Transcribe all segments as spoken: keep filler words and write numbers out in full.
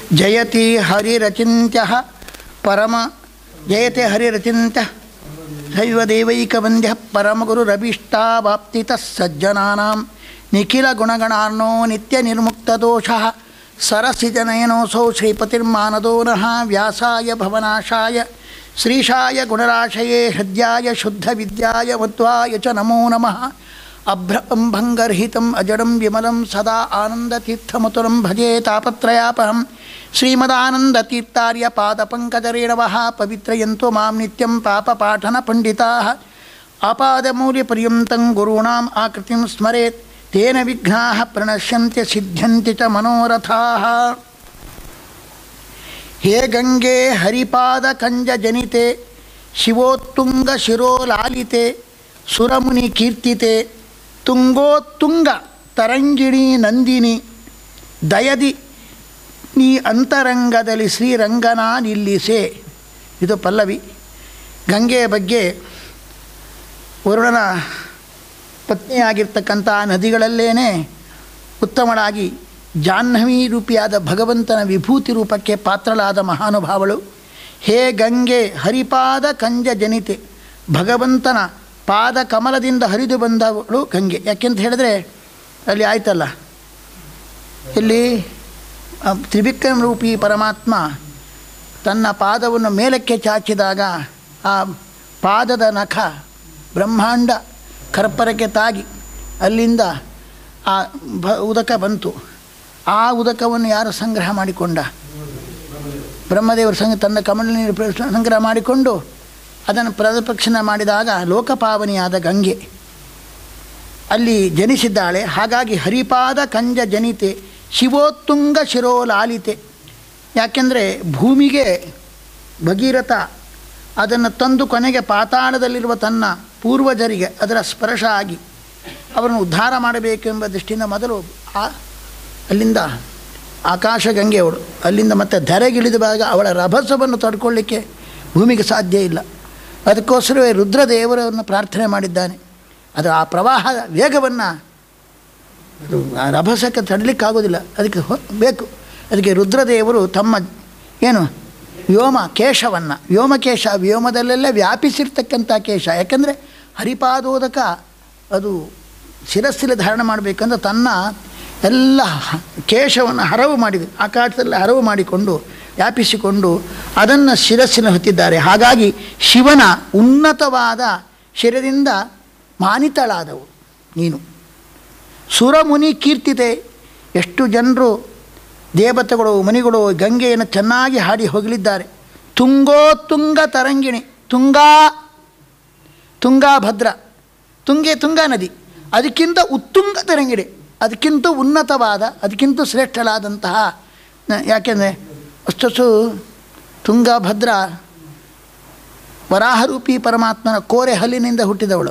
ಜಯತಿ ಹರಿರಚಿಂತ್ಯ ಪರಮ ಜಯತೆ ಹರಿರಚಿಂತ್ಯ ಶೈವದೇವೈಕವಂದ್ಯ ಪರಮಗುರುರಭೀಷ್ಟಾವಾಪ್ತಿತಃ ಸಜ್ಜನಾನಾಂ ನಿಖಿಲ ಗುಣಗಣಾರ್ನೋ ನಿತ್ಯ ನಿರ್ಮುಕ್ತದೋಷಃ ಸರಸಿಜನಯನೋऽಸೌ ಶ್ರೀಪತಿರ್ಮಾನದೋ ನಃ ವ್ಯಾಸಾಯ ಭವನಾಶಾಯ ಶ್ರೀಶಾಯ ಗುಣರಾಶಯೇ ಹೃದ್ಯಾಯ ಶುದ್ಧವಿದ್ಯಾಯ ಮಧ್ವಾಯ ಚ ನಮೋ ನಮಃ ಅಭ್ರಂಭಂಗರ್ಹಿತಂ ಅಜಡಂ ವಿಮಲಂ ಸದಾ ಆನಂದತೀರ್ಥಮತುರಂ ಭಜೆ ತಾಪತ್ರಯಾಪಹಂ ಶ್ರೀಮದಾನಂದತೀರ್ಥಾರ್ಯ ಪಾದಪಂಕಜರೇಣವಃ ಪವಿತ್ರಯಂತು ಮಾಂ ನಿತ್ಯಂ ಪಾಪಪಾಠನ ಪಂಡಿತಾಃ ಆಪಾದಮೂಲ್ಯಪರ್ಯಂತಂ ಗುರುಣಾಂ ಆಕೃತಿಂ ಸ್ಮರೇತ್ ತೇನ ವಿಘ್ನಾಃ ಪ್ರಣಶ್ಯಂತ್ಯ ಸಿದ್ಧ್ಯಂತಿ ಚ ಮನೋರಥಾಃ. ಹೇ ಗಂಗೆ ಹರಿಪಾದ ಕಂಜ ಜನಿತೆ ಶಿವೋತ್ತುಂಗ ಶಿರೋಲಾಲಿತೆ ಸುರಮುನಿ ಕೀರ್ತಿತೆ ತುಂಗೋತ್ತುಂಗ ತರಂಗಿಣಿ ನಂದಿನಿ ದಯದಿ ನೀ ಅಂತರಂಗದಲ್ಲಿ ಶ್ರೀರಂಗನ ನಿಲ್ಲಿಸೆ. ಇದು ಪಲ್ಲವಿ. ಗಂಗೆಯ ಬಗ್ಗೆ ವರುಣನ ಪತ್ನಿಯಾಗಿರ್ತಕ್ಕಂಥ ನದಿಗಳಲ್ಲೇನೆ ಉತ್ತಮಳಾಗಿ ಜಾಹ್ನವಿ ರೂಪಿಯಾದ ಭಗವಂತನ ವಿಭೂತಿ ರೂಪಕ್ಕೆ ಪಾತ್ರಳಾದ ಮಹಾನುಭಾವಳು. ಹೇ ಗಂಗೆ ಹರಿಪಾದ ಕಂಜ ಜನಿತೆ, ಭಗವಂತನ ಪಾದ ಕಮಲದಿಂದ ಹರಿದು ಬಂದವಳು ಗಂಗೆ. ಯಾಕೆಂತ ಹೇಳಿದ್ರೆ ಅಲ್ಲಿ ಆಯ್ತಲ್ಲ, ಇಲ್ಲಿ ತ್ರಿವಿಕ್ರಮ ರೂಪಿ ಪರಮಾತ್ಮ ತನ್ನ ಪಾದವನ್ನು ಮೇಲಕ್ಕೆ ಚಾಚಿದಾಗ ಆ ಪಾದದ ನಖ ಬ್ರಹ್ಮಾಂಡ ಕರ್ಪರಕ್ಕೆ ತಾಗಿ ಅಲ್ಲಿಂದ ಆ ಭ ಉದಕ ಬಂತು. ಆ ಉದಕವನ್ನು ಯಾರು ಸಂಗ್ರಹ ಮಾಡಿಕೊಂಡ? ಬ್ರಹ್ಮದೇವರ ಸಂಗ ತನ್ನ ಕಮಲ ನೀರು ಸಂಗ್ರಹ ಮಾಡಿಕೊಂಡು ಅದನ್ನು ಪ್ರದಕ್ಷಿಣೆ ಮಾಡಿದಾಗ ಲೋಕಪಾವನಿಯಾದ ಗಂಗೆ ಅಲ್ಲಿ ಜನಿಸಿದ್ದಾಳೆ. ಹಾಗಾಗಿ ಹರಿಪಾದ ಕಂಜ ಜನಿತೆ ಶಿವೋತ್ತುಂಗ ಶಿರೋಲಾಲಿತೆ. ಯಾಕೆಂದರೆ ಭೂಮಿಗೆ ಭಗೀರಥ ಅದನ್ನು ತಂದು ಕೊನೆಗೆ ಪಾತಾಳದಲ್ಲಿರುವ ತನ್ನ ಪೂರ್ವಜರಿಗೆ ಅದರ ಸ್ಪರ್ಶ ಆಗಿ ಅವರನ್ನು ಉದ್ಧಾರ ಮಾಡಬೇಕೆಂಬ ದೃಷ್ಟಿಯಿಂದ ಮೊದಲು ಆ ಅಲ್ಲಿಂದ ಆಕಾಶ ಗಂಗೆ ಅವಳು ಅಲ್ಲಿಂದ ಮತ್ತೆ ಧರೆಗಿಳಿದುವಾಗ ಅವಳ ರಭಸವನ್ನು ತಡ್ಕೊಳ್ಳಿಕ್ಕೆ ಭೂಮಿಗೆ ಸಾಧ್ಯ ಇಲ್ಲ. ಅದಕ್ಕೋಸ್ಕರವೇ ರುದ್ರದೇವರನ್ನು ಪ್ರಾರ್ಥನೆ ಮಾಡಿದ್ದಾನೆ. ಅದು ಆ ಪ್ರವಾಹ ವೇಗವನ್ನು ಅದು ಆ ರಭಸಕ್ಕೆ ತಡಲಿಕ್ಕಾಗೋದಿಲ್ಲ, ಅದಕ್ಕೆ ಬೇಕು. ಅದಕ್ಕೆ ರುದ್ರದೇವರು ತಮ್ಮ ಏನು ವ್ಯೋಮ ಕೇಶವನ್ನು ವ್ಯೋಮಕೇಶ ವ್ಯೋಮದಲ್ಲೆಲ್ಲ ವ್ಯಾಪಿಸಿರ್ತಕ್ಕಂಥ ಕೇಶ. ಯಾಕೆಂದರೆ ಹರಿಪಾದೋದಕ ಅದು ಶಿರಸ್ಸಿಲೆ ಧಾರಣ ಮಾಡಬೇಕಂದ್ರೆ ತನ್ನ ಎಲ್ಲ ಕೇಶವನ್ನು ಹರವು ಮಾಡಿದೆ, ಆಕಾಶದಲ್ಲಿ ಹರವು ಮಾಡಿಕೊಂಡು ವ್ಯಾಪಿಸಿಕೊಂಡು ಅದನ್ನು ಶಿರಸ್ಸಿನ ಹೊತ್ತಿದ್ದಾರೆ. ಹಾಗಾಗಿ ಶಿವನ ಉನ್ನತವಾದ ಶಿರದಿಂದ ಮಾನಿತಳಾದವು ನೀನು. ಸುರಮುನಿ ಕೀರ್ತಿತೆ. ಎಷ್ಟು ಜನರು ದೇವತೆಗಳು ಮುನಿಗಳು ಗಂಗೆಯನ್ನು ಚೆನ್ನಾಗಿ ಹಾಡಿ ಹೋಗಲಿದ್ದಾರೆ. ತುಂಗೋ ತುಂಗ ತರಂಗಿಣಿ, ತುಂಗಾ ತುಂಗಾಭದ್ರ, ತುಂಗೆ ತುಂಗಾ ನದಿ, ಅದಕ್ಕಿಂತ ಉತ್ತುಂಗ ತರಂಗಿಣಿ, ಅದಕ್ಕಿಂತ ಉನ್ನತವಾದ ಅದಕ್ಕಿಂತ ಶ್ರೇಷ್ಠಳಾದಂತಹ. ಯಾಕೆಂದರೆ ಅಷ್ಟು ತುಂಗಭದ್ರ ವರಾಹರೂಪಿ ಪರಮಾತ್ಮನ ಕೋರೆ ಹಲ್ಲಿನಿಂದ ಹುಟ್ಟಿದವಳು.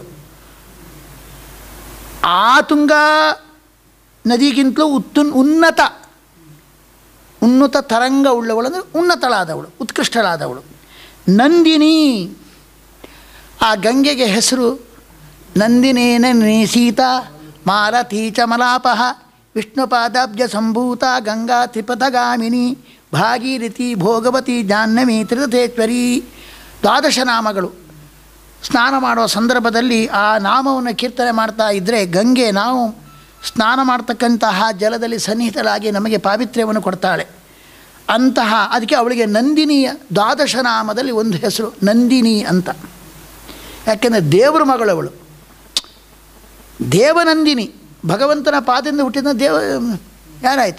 ಆ ತುಂಗಾ ನದಿಗಿಂತಲೂ ಉತ್ತು ಉನ್ನತ ಉನ್ನತ ತರಂಗ ಉಳ್ಳವಳು ಅಂದರೆ ಉನ್ನತಳಾದವಳು, ಉತ್ಕೃಷ್ಟಳಾದವಳು. ನಂದಿನಿ, ಆ ಗಂಗೆಗೆ ಹೆಸರು ನಂದಿನೇನ ನಿಸೀತ ಮಾಲತೀ ಚಮಲಾಪಹ ವಿಷ್ಣುಪಾದಾಬ್ಜ ಸಂಭೂತ ಗಂಗಾ ತ್ರಿಪಥಗಾಮಿನಿ ಭಾಗೀರಥಿ ಭೋಗವತಿ ಜಾಹ್ನವಿ ತ್ರಿರಥೇಶ್ವರಿ. ದ್ವಾದಶ ನಾಮಗಳು. ಸ್ನಾನ ಮಾಡುವ ಸಂದರ್ಭದಲ್ಲಿ ಆ ನಾಮವನ್ನು ಕೀರ್ತನೆ ಮಾಡ್ತಾ ಇದ್ದರೆ ಗಂಗೆ ನಾವು ಸ್ನಾನ ಮಾಡ್ತಕ್ಕಂತಹ ಜಲದಲ್ಲಿ ಸನ್ನಿಹಿತಳಾಗಿ ನಮಗೆ ಪಾವಿತ್ರ್ಯವನ್ನು ಕೊಡ್ತಾಳೆ. ಅಂತಹ ಅದಕ್ಕೆ ಅವಳಿಗೆ ನಂದಿನಿಯ ದ್ವಾದಶ ನಾಮದಲ್ಲಿ ಒಂದು ಹೆಸರು ನಂದಿನಿ ಅಂತ. ಯಾಕೆಂದರೆ ದೇವರ ಮಗಳವಳು, ದೇವನಂದಿನಿ. ಭಗವಂತನ ಪಾದದಿಂದ ಹುಟ್ಟಿದ ದೇವ ಯಾರಾಯಿತು?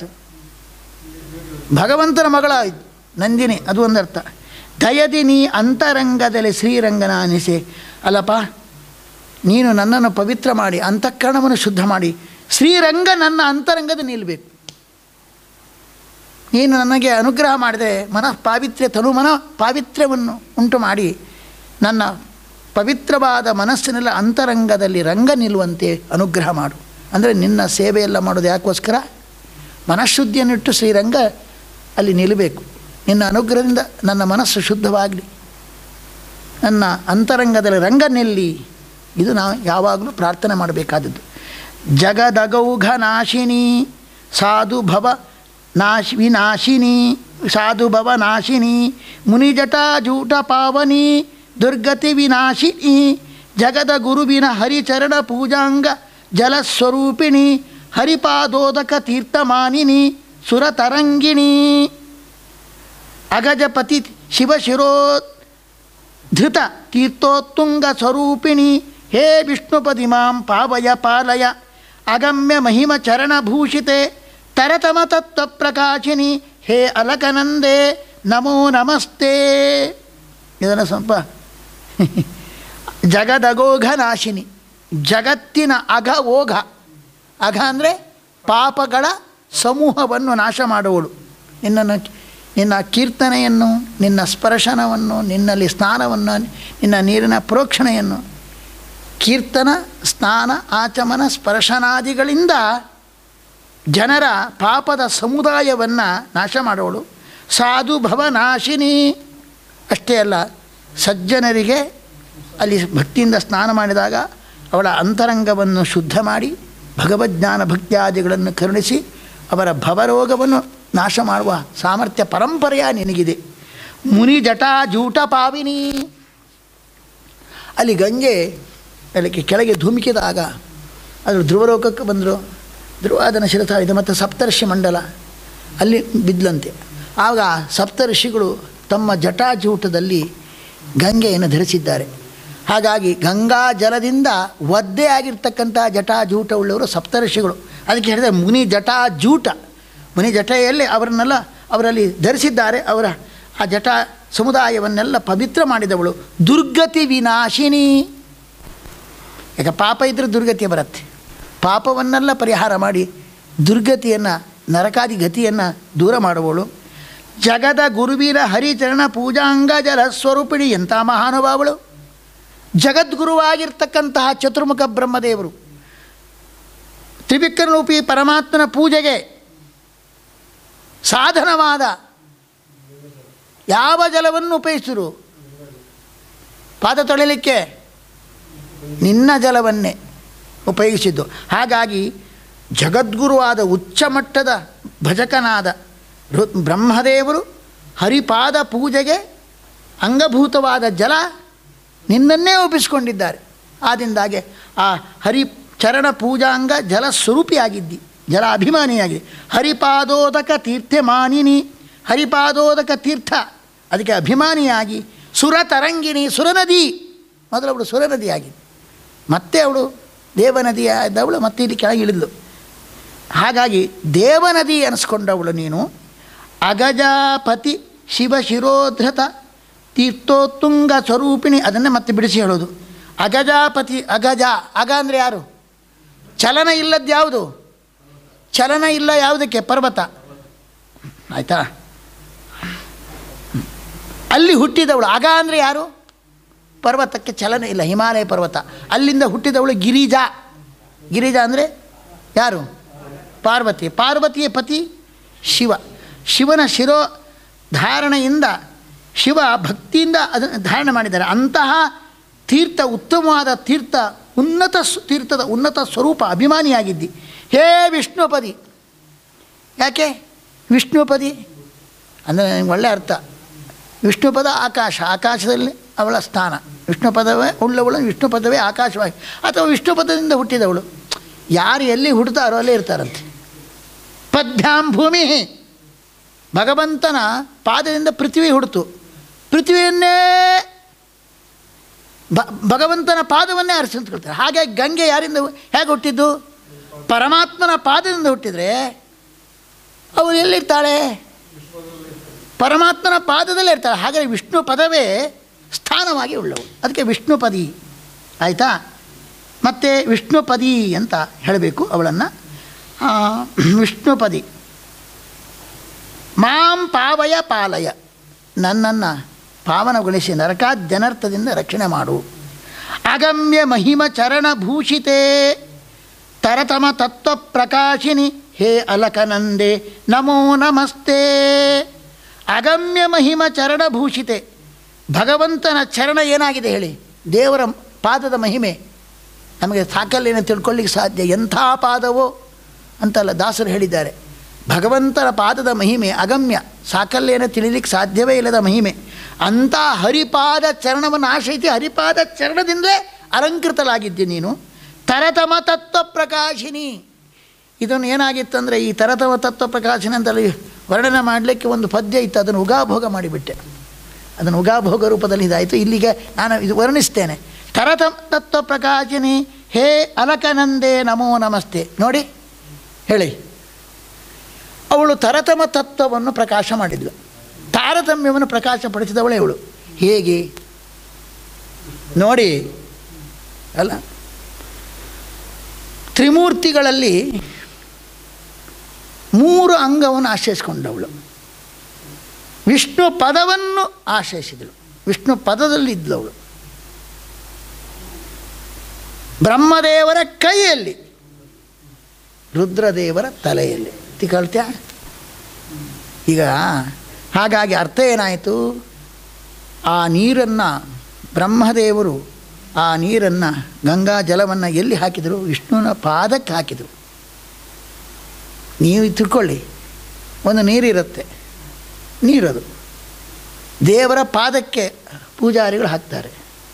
ಭಗವಂತನ ಮಗಳಾಯಿತು ನಂದಿನಿ. ಅದು ಒಂದರ್ಥ. ದಯದಿನಿ ಅಂತರಂಗದಲ್ಲಿ ಶ್ರೀರಂಗನ ಅನಿಸೆ. ಅಲ್ಲಪ್ಪ, ನೀನು ನನ್ನನ್ನು ಪವಿತ್ರ ಮಾಡಿ ಅಂತಃಕರಣವನ್ನು ಶುದ್ಧ ಮಾಡಿ ಶ್ರೀರಂಗ ನನ್ನ ಅಂತರಂಗದ ನಿಲ್ಲಬೇಕು. ನೀನು ನನಗೆ ಅನುಗ್ರಹ ಮಾಡಿದರೆ ಮನಃ ಪಾವಿತ್ರ್ಯ ತನು ಮನ ಪಾವಿತ್ರ್ಯವನ್ನು ಉಂಟು ಮಾಡಿ ನನ್ನ ಪವಿತ್ರವಾದ ಮನಸ್ಸಿನೆಲ್ಲ ಅಂತರಂಗದಲ್ಲಿ ರಂಗ ನಿಲ್ಲುವಂತೆ ಅನುಗ್ರಹ ಮಾಡು. ಅಂದರೆ ನಿನ್ನ ಸೇವೆಯೆಲ್ಲ ಮಾಡೋದು ಯಾಕೋಸ್ಕರ? ಮನಃಶುದ್ಧಿಯನ್ನಿಟ್ಟು ಶ್ರೀರಂಗ ಅಲ್ಲಿ ನಿಲ್ಲಬೇಕು. ನಿನ್ನ ಅನುಗ್ರಹದಿಂದ ನನ್ನ ಮನಸ್ಸು ಶುದ್ಧವಾಗಲಿ, ನನ್ನ ಅಂತರಂಗದಲ್ಲಿ ರಂಗ ನಿಲ್ಲಿ. ಇದು ನಾವು ಯಾವಾಗಲೂ ಪ್ರಾರ್ಥನೆ ಮಾಡಬೇಕಾದದ್ದು. ಜಗದಗೌಘ ನಾಶಿನಿ ಸಾಧು ಭವ ನಾಶ್ ವಿನಾಶಿನಿ ಸಾಧುಭವ ನಾಶಿನಿ ಮುನಿಜಟಾಜೂಟ ಪಾವನಿ ದುರ್ಗತಿ ವಿನಾಶಿನಿ ಜಗದ ಗುರುವಿನ ಹರಿಚರಣ ಪೂಜಾಂಗ ಜಲಸ್ವರೂಪಿಣಿ ಹರಿಪಾದೋದಕ ತೀರ್ಥಮಾನಿನಿ ಸುರತರಂಗಿಣಿ ಅಗಜಪತಿ ಶಿವಶಿರೋಧೃತ ತೀರ್ಥೋತ್ತುಂಗ ಸ್ವರೂಪಿಣಿ ಹೇ ವಿಷ್ಣುಪದಿ ಮಾಂ ಪಾವಯ ಪಾಲಯ ಅಗಮ್ಯ ಮಹಿಮ ಚರಣಭೂಷಿತೆ ತರತಮ ತತ್ವ ಪ್ರಕಾಶಿನಿ ಹೇ ಅಲಕನಂದೆ ನಮೋ ನಮಸ್ತೆ. ಇದನ್ನು ಸ್ವಲ್ಪ ಜಗದಗೋಘ ನಾಶಿನಿ, ಜಗತ್ತಿನ ಅಘ ಓಘ, ಅಘ ಅಂದರೆ ಪಾಪಗಳ ಸಮೂಹವನ್ನು ನಾಶ ಮಾಡುವಳು. ನಿನ್ನನ್ನು ನಿನ್ನ ಕೀರ್ತನೆಯನ್ನು, ನಿನ್ನ ಸ್ಪರ್ಶನವನ್ನು, ನಿನ್ನಲ್ಲಿ ಸ್ನಾನವನ್ನು, ನಿನ್ನ ನೀರಿನ ಪ್ರೋಕ್ಷಣೆಯನ್ನು, ಕೀರ್ತನ ಸ್ನಾನ ಆಚಮನ ಸ್ಪರ್ಶನಾದಿಗಳಿಂದ ಜನರ ಪಾಪದ ಸಮುದಾಯವನ್ನು ನಾಶ ಮಾಡುವಳು. ಸಾಧು ಭವನಾಶಿನಿ. ಅಷ್ಟೇ ಅಲ್ಲ, ಸಜ್ಜನರಿಗೆ ಅಲ್ಲಿ ಭಕ್ತಿಯಿಂದ ಸ್ನಾನ ಮಾಡಿದಾಗ ಅವಳ ಅಂತರಂಗವನ್ನು ಶುದ್ಧ ಮಾಡಿ ಭಗವಜ್ಞಾನ ಭಕ್ತ್ಯಾದಿಗಳನ್ನು ಕರುಣಿಸಿ ಅವರ ಭವರೋಗವನ್ನು ನಾಶ ಮಾಡುವ ಸಾಮರ್ಥ್ಯ ಪರಂಪರೆಯ ನಿನಗಿದೆ. ಮುನಿ ಜಟಾ ಜೂಟ ಪಾವಿನಿ. ಅಲ್ಲಿ ಗಂಗೆ ಅದಕ್ಕೆ ಕೆಳಗೆ ಧುಮುಕಿದಾಗ ಅದು ಧ್ರುವಲೋಕಕ್ಕೆ ಬಂದರು. ಧ್ರುವಾದನ ಶಿರಥ ಇದು ಮತ್ತು ಸಪ್ತರ್ಷಿ ಮಂಡಲ ಅಲ್ಲಿ ಬಿದ್ದಲಂತೆ. ಆಗ ಸಪ್ತರ್ಷಿಗಳು ತಮ್ಮ ಜಟಾಜೂಟದಲ್ಲಿ ಗಂಗೆಯನ್ನು ಧರಿಸಿದ್ದಾರೆ. ಹಾಗಾಗಿ ಗಂಗಾ ಜಲದಿಂದ ಒದ್ದೆ ಆಗಿರ್ತಕ್ಕಂಥ ಜಟಾಜೂಟವುಳ್ಳವರು ಸಪ್ತರ್ಷಿಗಳು. ಅದಕ್ಕೆ ಹೇಳಿದರೆ ಮುನಿ ಜಟಾಜೂಟ. ಮುನಿ ಜಟೆಯಲ್ಲಿ ಅವರನ್ನೆಲ್ಲ ಅವರಲ್ಲಿ ಧರಿಸಿದ್ದಾರೆ. ಅವರ ಆ ಜಟ ಸಮುದಾಯವನ್ನೆಲ್ಲ ಪವಿತ್ರ ಮಾಡಿದವಳು. ದುರ್ಗತಿ ವಿನಾಶಿನಿ. ಯಾಕೆ ಪಾಪ ಇದ್ದರೆ ದುರ್ಗತಿ ಬರುತ್ತೆ. ಪಾಪವನ್ನೆಲ್ಲ ಪರಿಹಾರ ಮಾಡಿ ದುರ್ಗತಿಯನ್ನು, ನರಕಾದಿ ಗತಿಯನ್ನು ದೂರ ಮಾಡುವವಳು. ಜಗದ ಗುರುವಿನ ಹರಿಚರಣ ಪೂಜಾಂಗ ಜಲ ಸ್ವರೂಪಿಣಿ. ಎಂಥ ಮಹಾನುಭಾವಳು! ಜಗದ್ಗುರುವಾಗಿರ್ತಕ್ಕಂತಹ ಚತುರ್ಮುಖ ಬ್ರಹ್ಮದೇವರು ತ್ರಿವಿಕ್ರಮರೂಪಿ ಪರಮಾತ್ಮನ ಪೂಜೆಗೆ ಸಾಧನವಾದ ಯಾವ ಜಲವನ್ನು ಉಪಯೋಗಿಸಿರು? ಪಾದ ತೊಳೆಯಲಿಕ್ಕೆ ನಿನ್ನ ಜಲವನ್ನೇ ಉಪಯೋಗಿಸಿದ್ದು. ಹಾಗಾಗಿ ಜಗದ್ಗುರುವಾದ ಉಚ್ಚ ಮಟ್ಟದ ಭಜಕನಾದ ಬ್ರಹ್ಮದೇವರು ಹರಿಪಾದ ಪೂಜೆಗೆ ಅಂಗಭೂತವಾದ ಜಲ ನಿನ್ನನ್ನೇ ಒಪ್ಪಿಸಿಕೊಂಡಿದ್ದಾರೆ. ಆದ್ದರಿಂದಾಗೆ ಆ ಹರಿ ಚರಣ ಪೂಜಾಂಗ ಜಲ ಸ್ವರೂಪಿಯಾಗಿದ್ದಿ, ಜಲ ಅಭಿಮಾನಿಯಾಗಿದೆ. ಹರಿಪಾದೋದಕ ತೀರ್ಥಮಾನಿನಿ. ಹರಿಪಾದೋದಕ ತೀರ್ಥ ಅದಕ್ಕೆ ಅಭಿಮಾನಿಯಾಗಿ ಸುರತರಂಗಿಣಿ. ಸುರನದಿ ಮೊದಲವಳು ಸುರನದಿಯಾಗಿದ್ದು, ಮತ್ತೆ ಅವಳು ದೇವನದಿಯಾದವಳು ಮತ್ತೆ ಇಲ್ಲಿ ಕೆಳಗೆ ಇಳಿದ್ಲು. ಹಾಗಾಗಿ ದೇವನದಿ ಅನಿಸ್ಕೊಂಡವಳು ನೀನು. ಅಗಜಾಪತಿ ಶಿವಶಿರೋಧೃತ ತೀರ್ಥೋತ್ತುಂಗ ಸ್ವರೂಪಿಣಿ. ಅದನ್ನೇ ಮತ್ತೆ ಬಿಡಿಸಿ ಹೇಳೋದು. ಅಗಜಾಪತಿ. ಅಗಜ, ಅಗ ಅಂದರೆ ಯಾರು? ಚಲನ ಇಲ್ಲದ್ದು ಯಾವುದು? ಚಲನ ಇಲ್ಲ ಯಾವುದಕ್ಕೆ? ಪರ್ವತ. ಆಯಿತಾ? ಅಲ್ಲಿ ಹುಟ್ಟಿದವಳು. ಅಗ ಅಂದರೆ ಯಾರು? ಪರ್ವತಕ್ಕೆ ಚಲನ ಇಲ್ಲ, ಹಿಮಾಲಯ ಪರ್ವತ. ಅಲ್ಲಿಂದ ಹುಟ್ಟಿದವಳು ಗಿರಿಜಾ. ಗಿರಿಜಾ ಅಂದರೆ ಯಾರು? ಪಾರ್ವತಿ. ಪಾರ್ವತಿಯ ಪತಿ ಶಿವ. ಶಿವನ ಶಿರೋ ಧಾರಣೆಯಿಂದ ಶಿವ ಭಕ್ತಿಯಿಂದ ಅದನ್ನು ಧಾರಣೆ ಮಾಡಿದ್ದಾರೆ. ಅಂತಹ ತೀರ್ಥ, ಉತ್ತಮವಾದ ತೀರ್ಥ, ಉನ್ನತ ತೀರ್ಥದ ಉನ್ನತ ಸ್ವರೂಪ ಅಭಿಮಾನಿಯಾಗಿದ್ದಿ. ಹೇ ವಿಷ್ಣುಪದಿ. ಯಾಕೆ ವಿಷ್ಣುಪದಿ ಅಂದರೆ ನನಗೆ ಒಳ್ಳೆಯ ಅರ್ಥ. ವಿಷ್ಣುಪದ ಆಕಾಶ, ಆಕಾಶದಲ್ಲಿ ಅವಳ ಸ್ಥಾನ. ವಿಷ್ಣುಪದವೇ ಉಳ್ಳವಳು, ವಿಷ್ಣುಪದವೇ ಆಕಾಶವಾಗಿ, ಅಥವಾ ವಿಷ್ಣುಪದದಿಂದ ಹುಟ್ಟಿದವಳು. ಯಾರು ಎಲ್ಲಿ ಹುಟ್ಟುತ್ತಾರೋ ಅಲ್ಲೇ ಇರ್ತಾರಂತೆ. ಪದ್ಭ್ಯಾಂ ಭೂಮಿ. ಭಗವಂತನ ಪಾದದಿಂದ ಪೃಥ್ವಿ ಹುಡ್ತು. ಪೃಥ್ವಿಯನ್ನೇ ಭ ಭಗವಂತನ ಪಾದವನ್ನೇ ಆರಿಸಿಕೊಳ್ತಾರೆ. ಹಾಗೆ ಗಂಗೆ ಯಾರಿಂದ ಹೇಗೆ ಹುಟ್ಟಿದ್ದು? ಪರಮಾತ್ಮನ ಪಾದದಿಂದ ಹುಟ್ಟಿದರೆ ಅವಳು ಎಲ್ಲಿರ್ತಾಳೆ? ಪರಮಾತ್ಮನ ಪಾದದಲ್ಲೇ ಇರ್ತಾಳೆ. ಹಾಗಾಗಿ ವಿಷ್ಣು ಪದವೇ ಸ್ಥಾನವಾಗಿ ಉಳ್ಳವಳು. ಅದಕ್ಕೆ ವಿಷ್ಣುಪದಿ. ಆಯಿತಾ? ಮತ್ತು ವಿಷ್ಣುಪದಿ ಅಂತ ಹೇಳಬೇಕು ಅವಳನ್ನು. ವಿಷ್ಣುಪದಿ. ಮಾಂ ಪಾವಯ ಪಾಲಯ. ನನ್ನನ್ನು ಪಾವನಗೊಳಿಸಿ ನರಕಾದ್ಯನರ್ಥದಿಂದ ರಕ್ಷಣೆ ಮಾಡು. ಅಗಮ್ಯ ಮಹಿಮ ಚರಣಭೂಷಿತೆ ತರತಮ ತತ್ವ ಪ್ರಕಾಶಿನಿ. ಹೇ ಅಲಕನಂದೆ ನಮೋ ನಮಸ್ತೆ. ಅಗಮ್ಯ ಮಹಿಮ ಚರಣಭೂಷಿತೆ. ಭಗವಂತನ ಚರಣ ಏನಾಗಿದೆ ಹೇಳಿ? ದೇವರ ಪಾದದ ಮಹಿಮೆ ನಮಗೆ ಸಾಕಲ್ಲೇನು ತಿಳ್ಕೊಳ್ಳಿಕ್ಕೆ ಸಾಧ್ಯ. ಎಂಥ ಪಾದವೋ ಅಂತಲ್ಲ ದಾಸರು ಹೇಳಿದ್ದಾರೆ. ಭಗವಂತನ ಪಾದದ ಮಹಿಮೆ ಅಗಮ್ಯ, ಸಾಕಲ್ಯೇನ ತಿಳಿಲಿಕ್ಕೆ ಸಾಧ್ಯವೇ ಇಲ್ಲದ ಮಹಿಮೆ. ಅಂಥ ಹರಿಪಾದ ಚರಣವನ್ನು ಆಶ್ರಯಿಸಿ ಹರಿಪಾದ ಚರಣದಿಂದಲೇ ಅಲಂಕೃತಲಾಗಿದ್ದೆ ನೀನು. ತರತಮ ತತ್ವ ಪ್ರಕಾಶಿನಿ. ಇದನ್ನು ಏನಾಗಿತ್ತಂದರೆ ಈ ತರತಮ ತತ್ವ ಪ್ರಕಾಶಿನಿ ಅಂತಲ್ಲಿ ವರ್ಣನೆ ಮಾಡಲಿಕ್ಕೆ ಒಂದು ಪದ್ಯ ಇತ್ತು, ಅದನ್ನು ಉಗಾಭೋಗ ಮಾಡಿಬಿಟ್ಟೆ. ಅದನ್ನು ಉಗಾಭೋಗ ರೂಪದಲ್ಲಿ ಇದಾಯಿತು. ಇಲ್ಲಿಗೆ ನಾನು ಇದು ವರ್ಣಿಸ್ತೇನೆ. ತರತಮ ತತ್ವ ಪ್ರಕಾಶಿನಿ ಹೇ ಅಲಕನಂದೇ ನಮೋ ನಮಸ್ತೆ. ನೋಡಿ ಹೇಳಿ, ಅವಳು ತರತಮ ತತ್ವವನ್ನು ಪ್ರಕಾಶ ಮಾಡಿದ್ಳು, ತಾರತಮ್ಯವನ್ನು ಪ್ರಕಾಶಪಡಿಸಿದವಳೇ ಅವಳು. ಹೇಗೆ ನೋಡಿ, ಅಲ್ಲ ತ್ರಿಮೂರ್ತಿಗಳಲ್ಲಿ ಮೂರು ಅಂಗವನ್ನು ಆಶ್ರಯಿಸಿಕೊಂಡವಳು. ವಿಷ್ಣು ಪದವನ್ನು ಆಶ್ರಯಿಸಿದಳು, ವಿಷ್ಣು ಪದದಲ್ಲಿ ಇದ್ದವಳು. ಬ್ರಹ್ಮದೇವರ ಕೈಯಲ್ಲಿ, ರುದ್ರದೇವರ ತಲೆಯಲ್ಲಿ. ತಿಳ್ಕೊಳ್ತ್ಯಾ ಈಗ? ಹಾಗಾಗಿ ಅರ್ಥ ಏನಾಯಿತು? ಆ ನೀರನ್ನು ಬ್ರಹ್ಮದೇವರು ಆ ನೀರನ್ನು ಗಂಗಾ ಜಲವನ್ನು ಎಲ್ಲಿ ಹಾಕಿದರು? ವಿಷ್ಣುವಿನ ಪಾದಕ್ಕೆ ಹಾಕಿದರು. ನೀವು ತಿಳ್ಕೊಳ್ಳಿ, ಒಂದು ನೀರಿರುತ್ತೆ, ನೀರದು ದೇವರ ಪಾದಕ್ಕೆ ಪೂಜಾರಿಗಳು ಹಾಕ್ತಾರೆ.